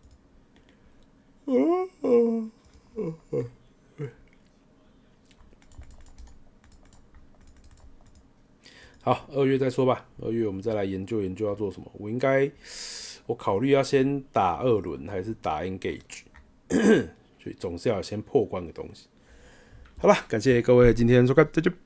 好，二月再说吧。二月我们再来研究研究要做什么。我应该，我考虑要先打二轮还是打 Engage， 所以总是要先破关的东西。好了，感谢各位今天收看，再见。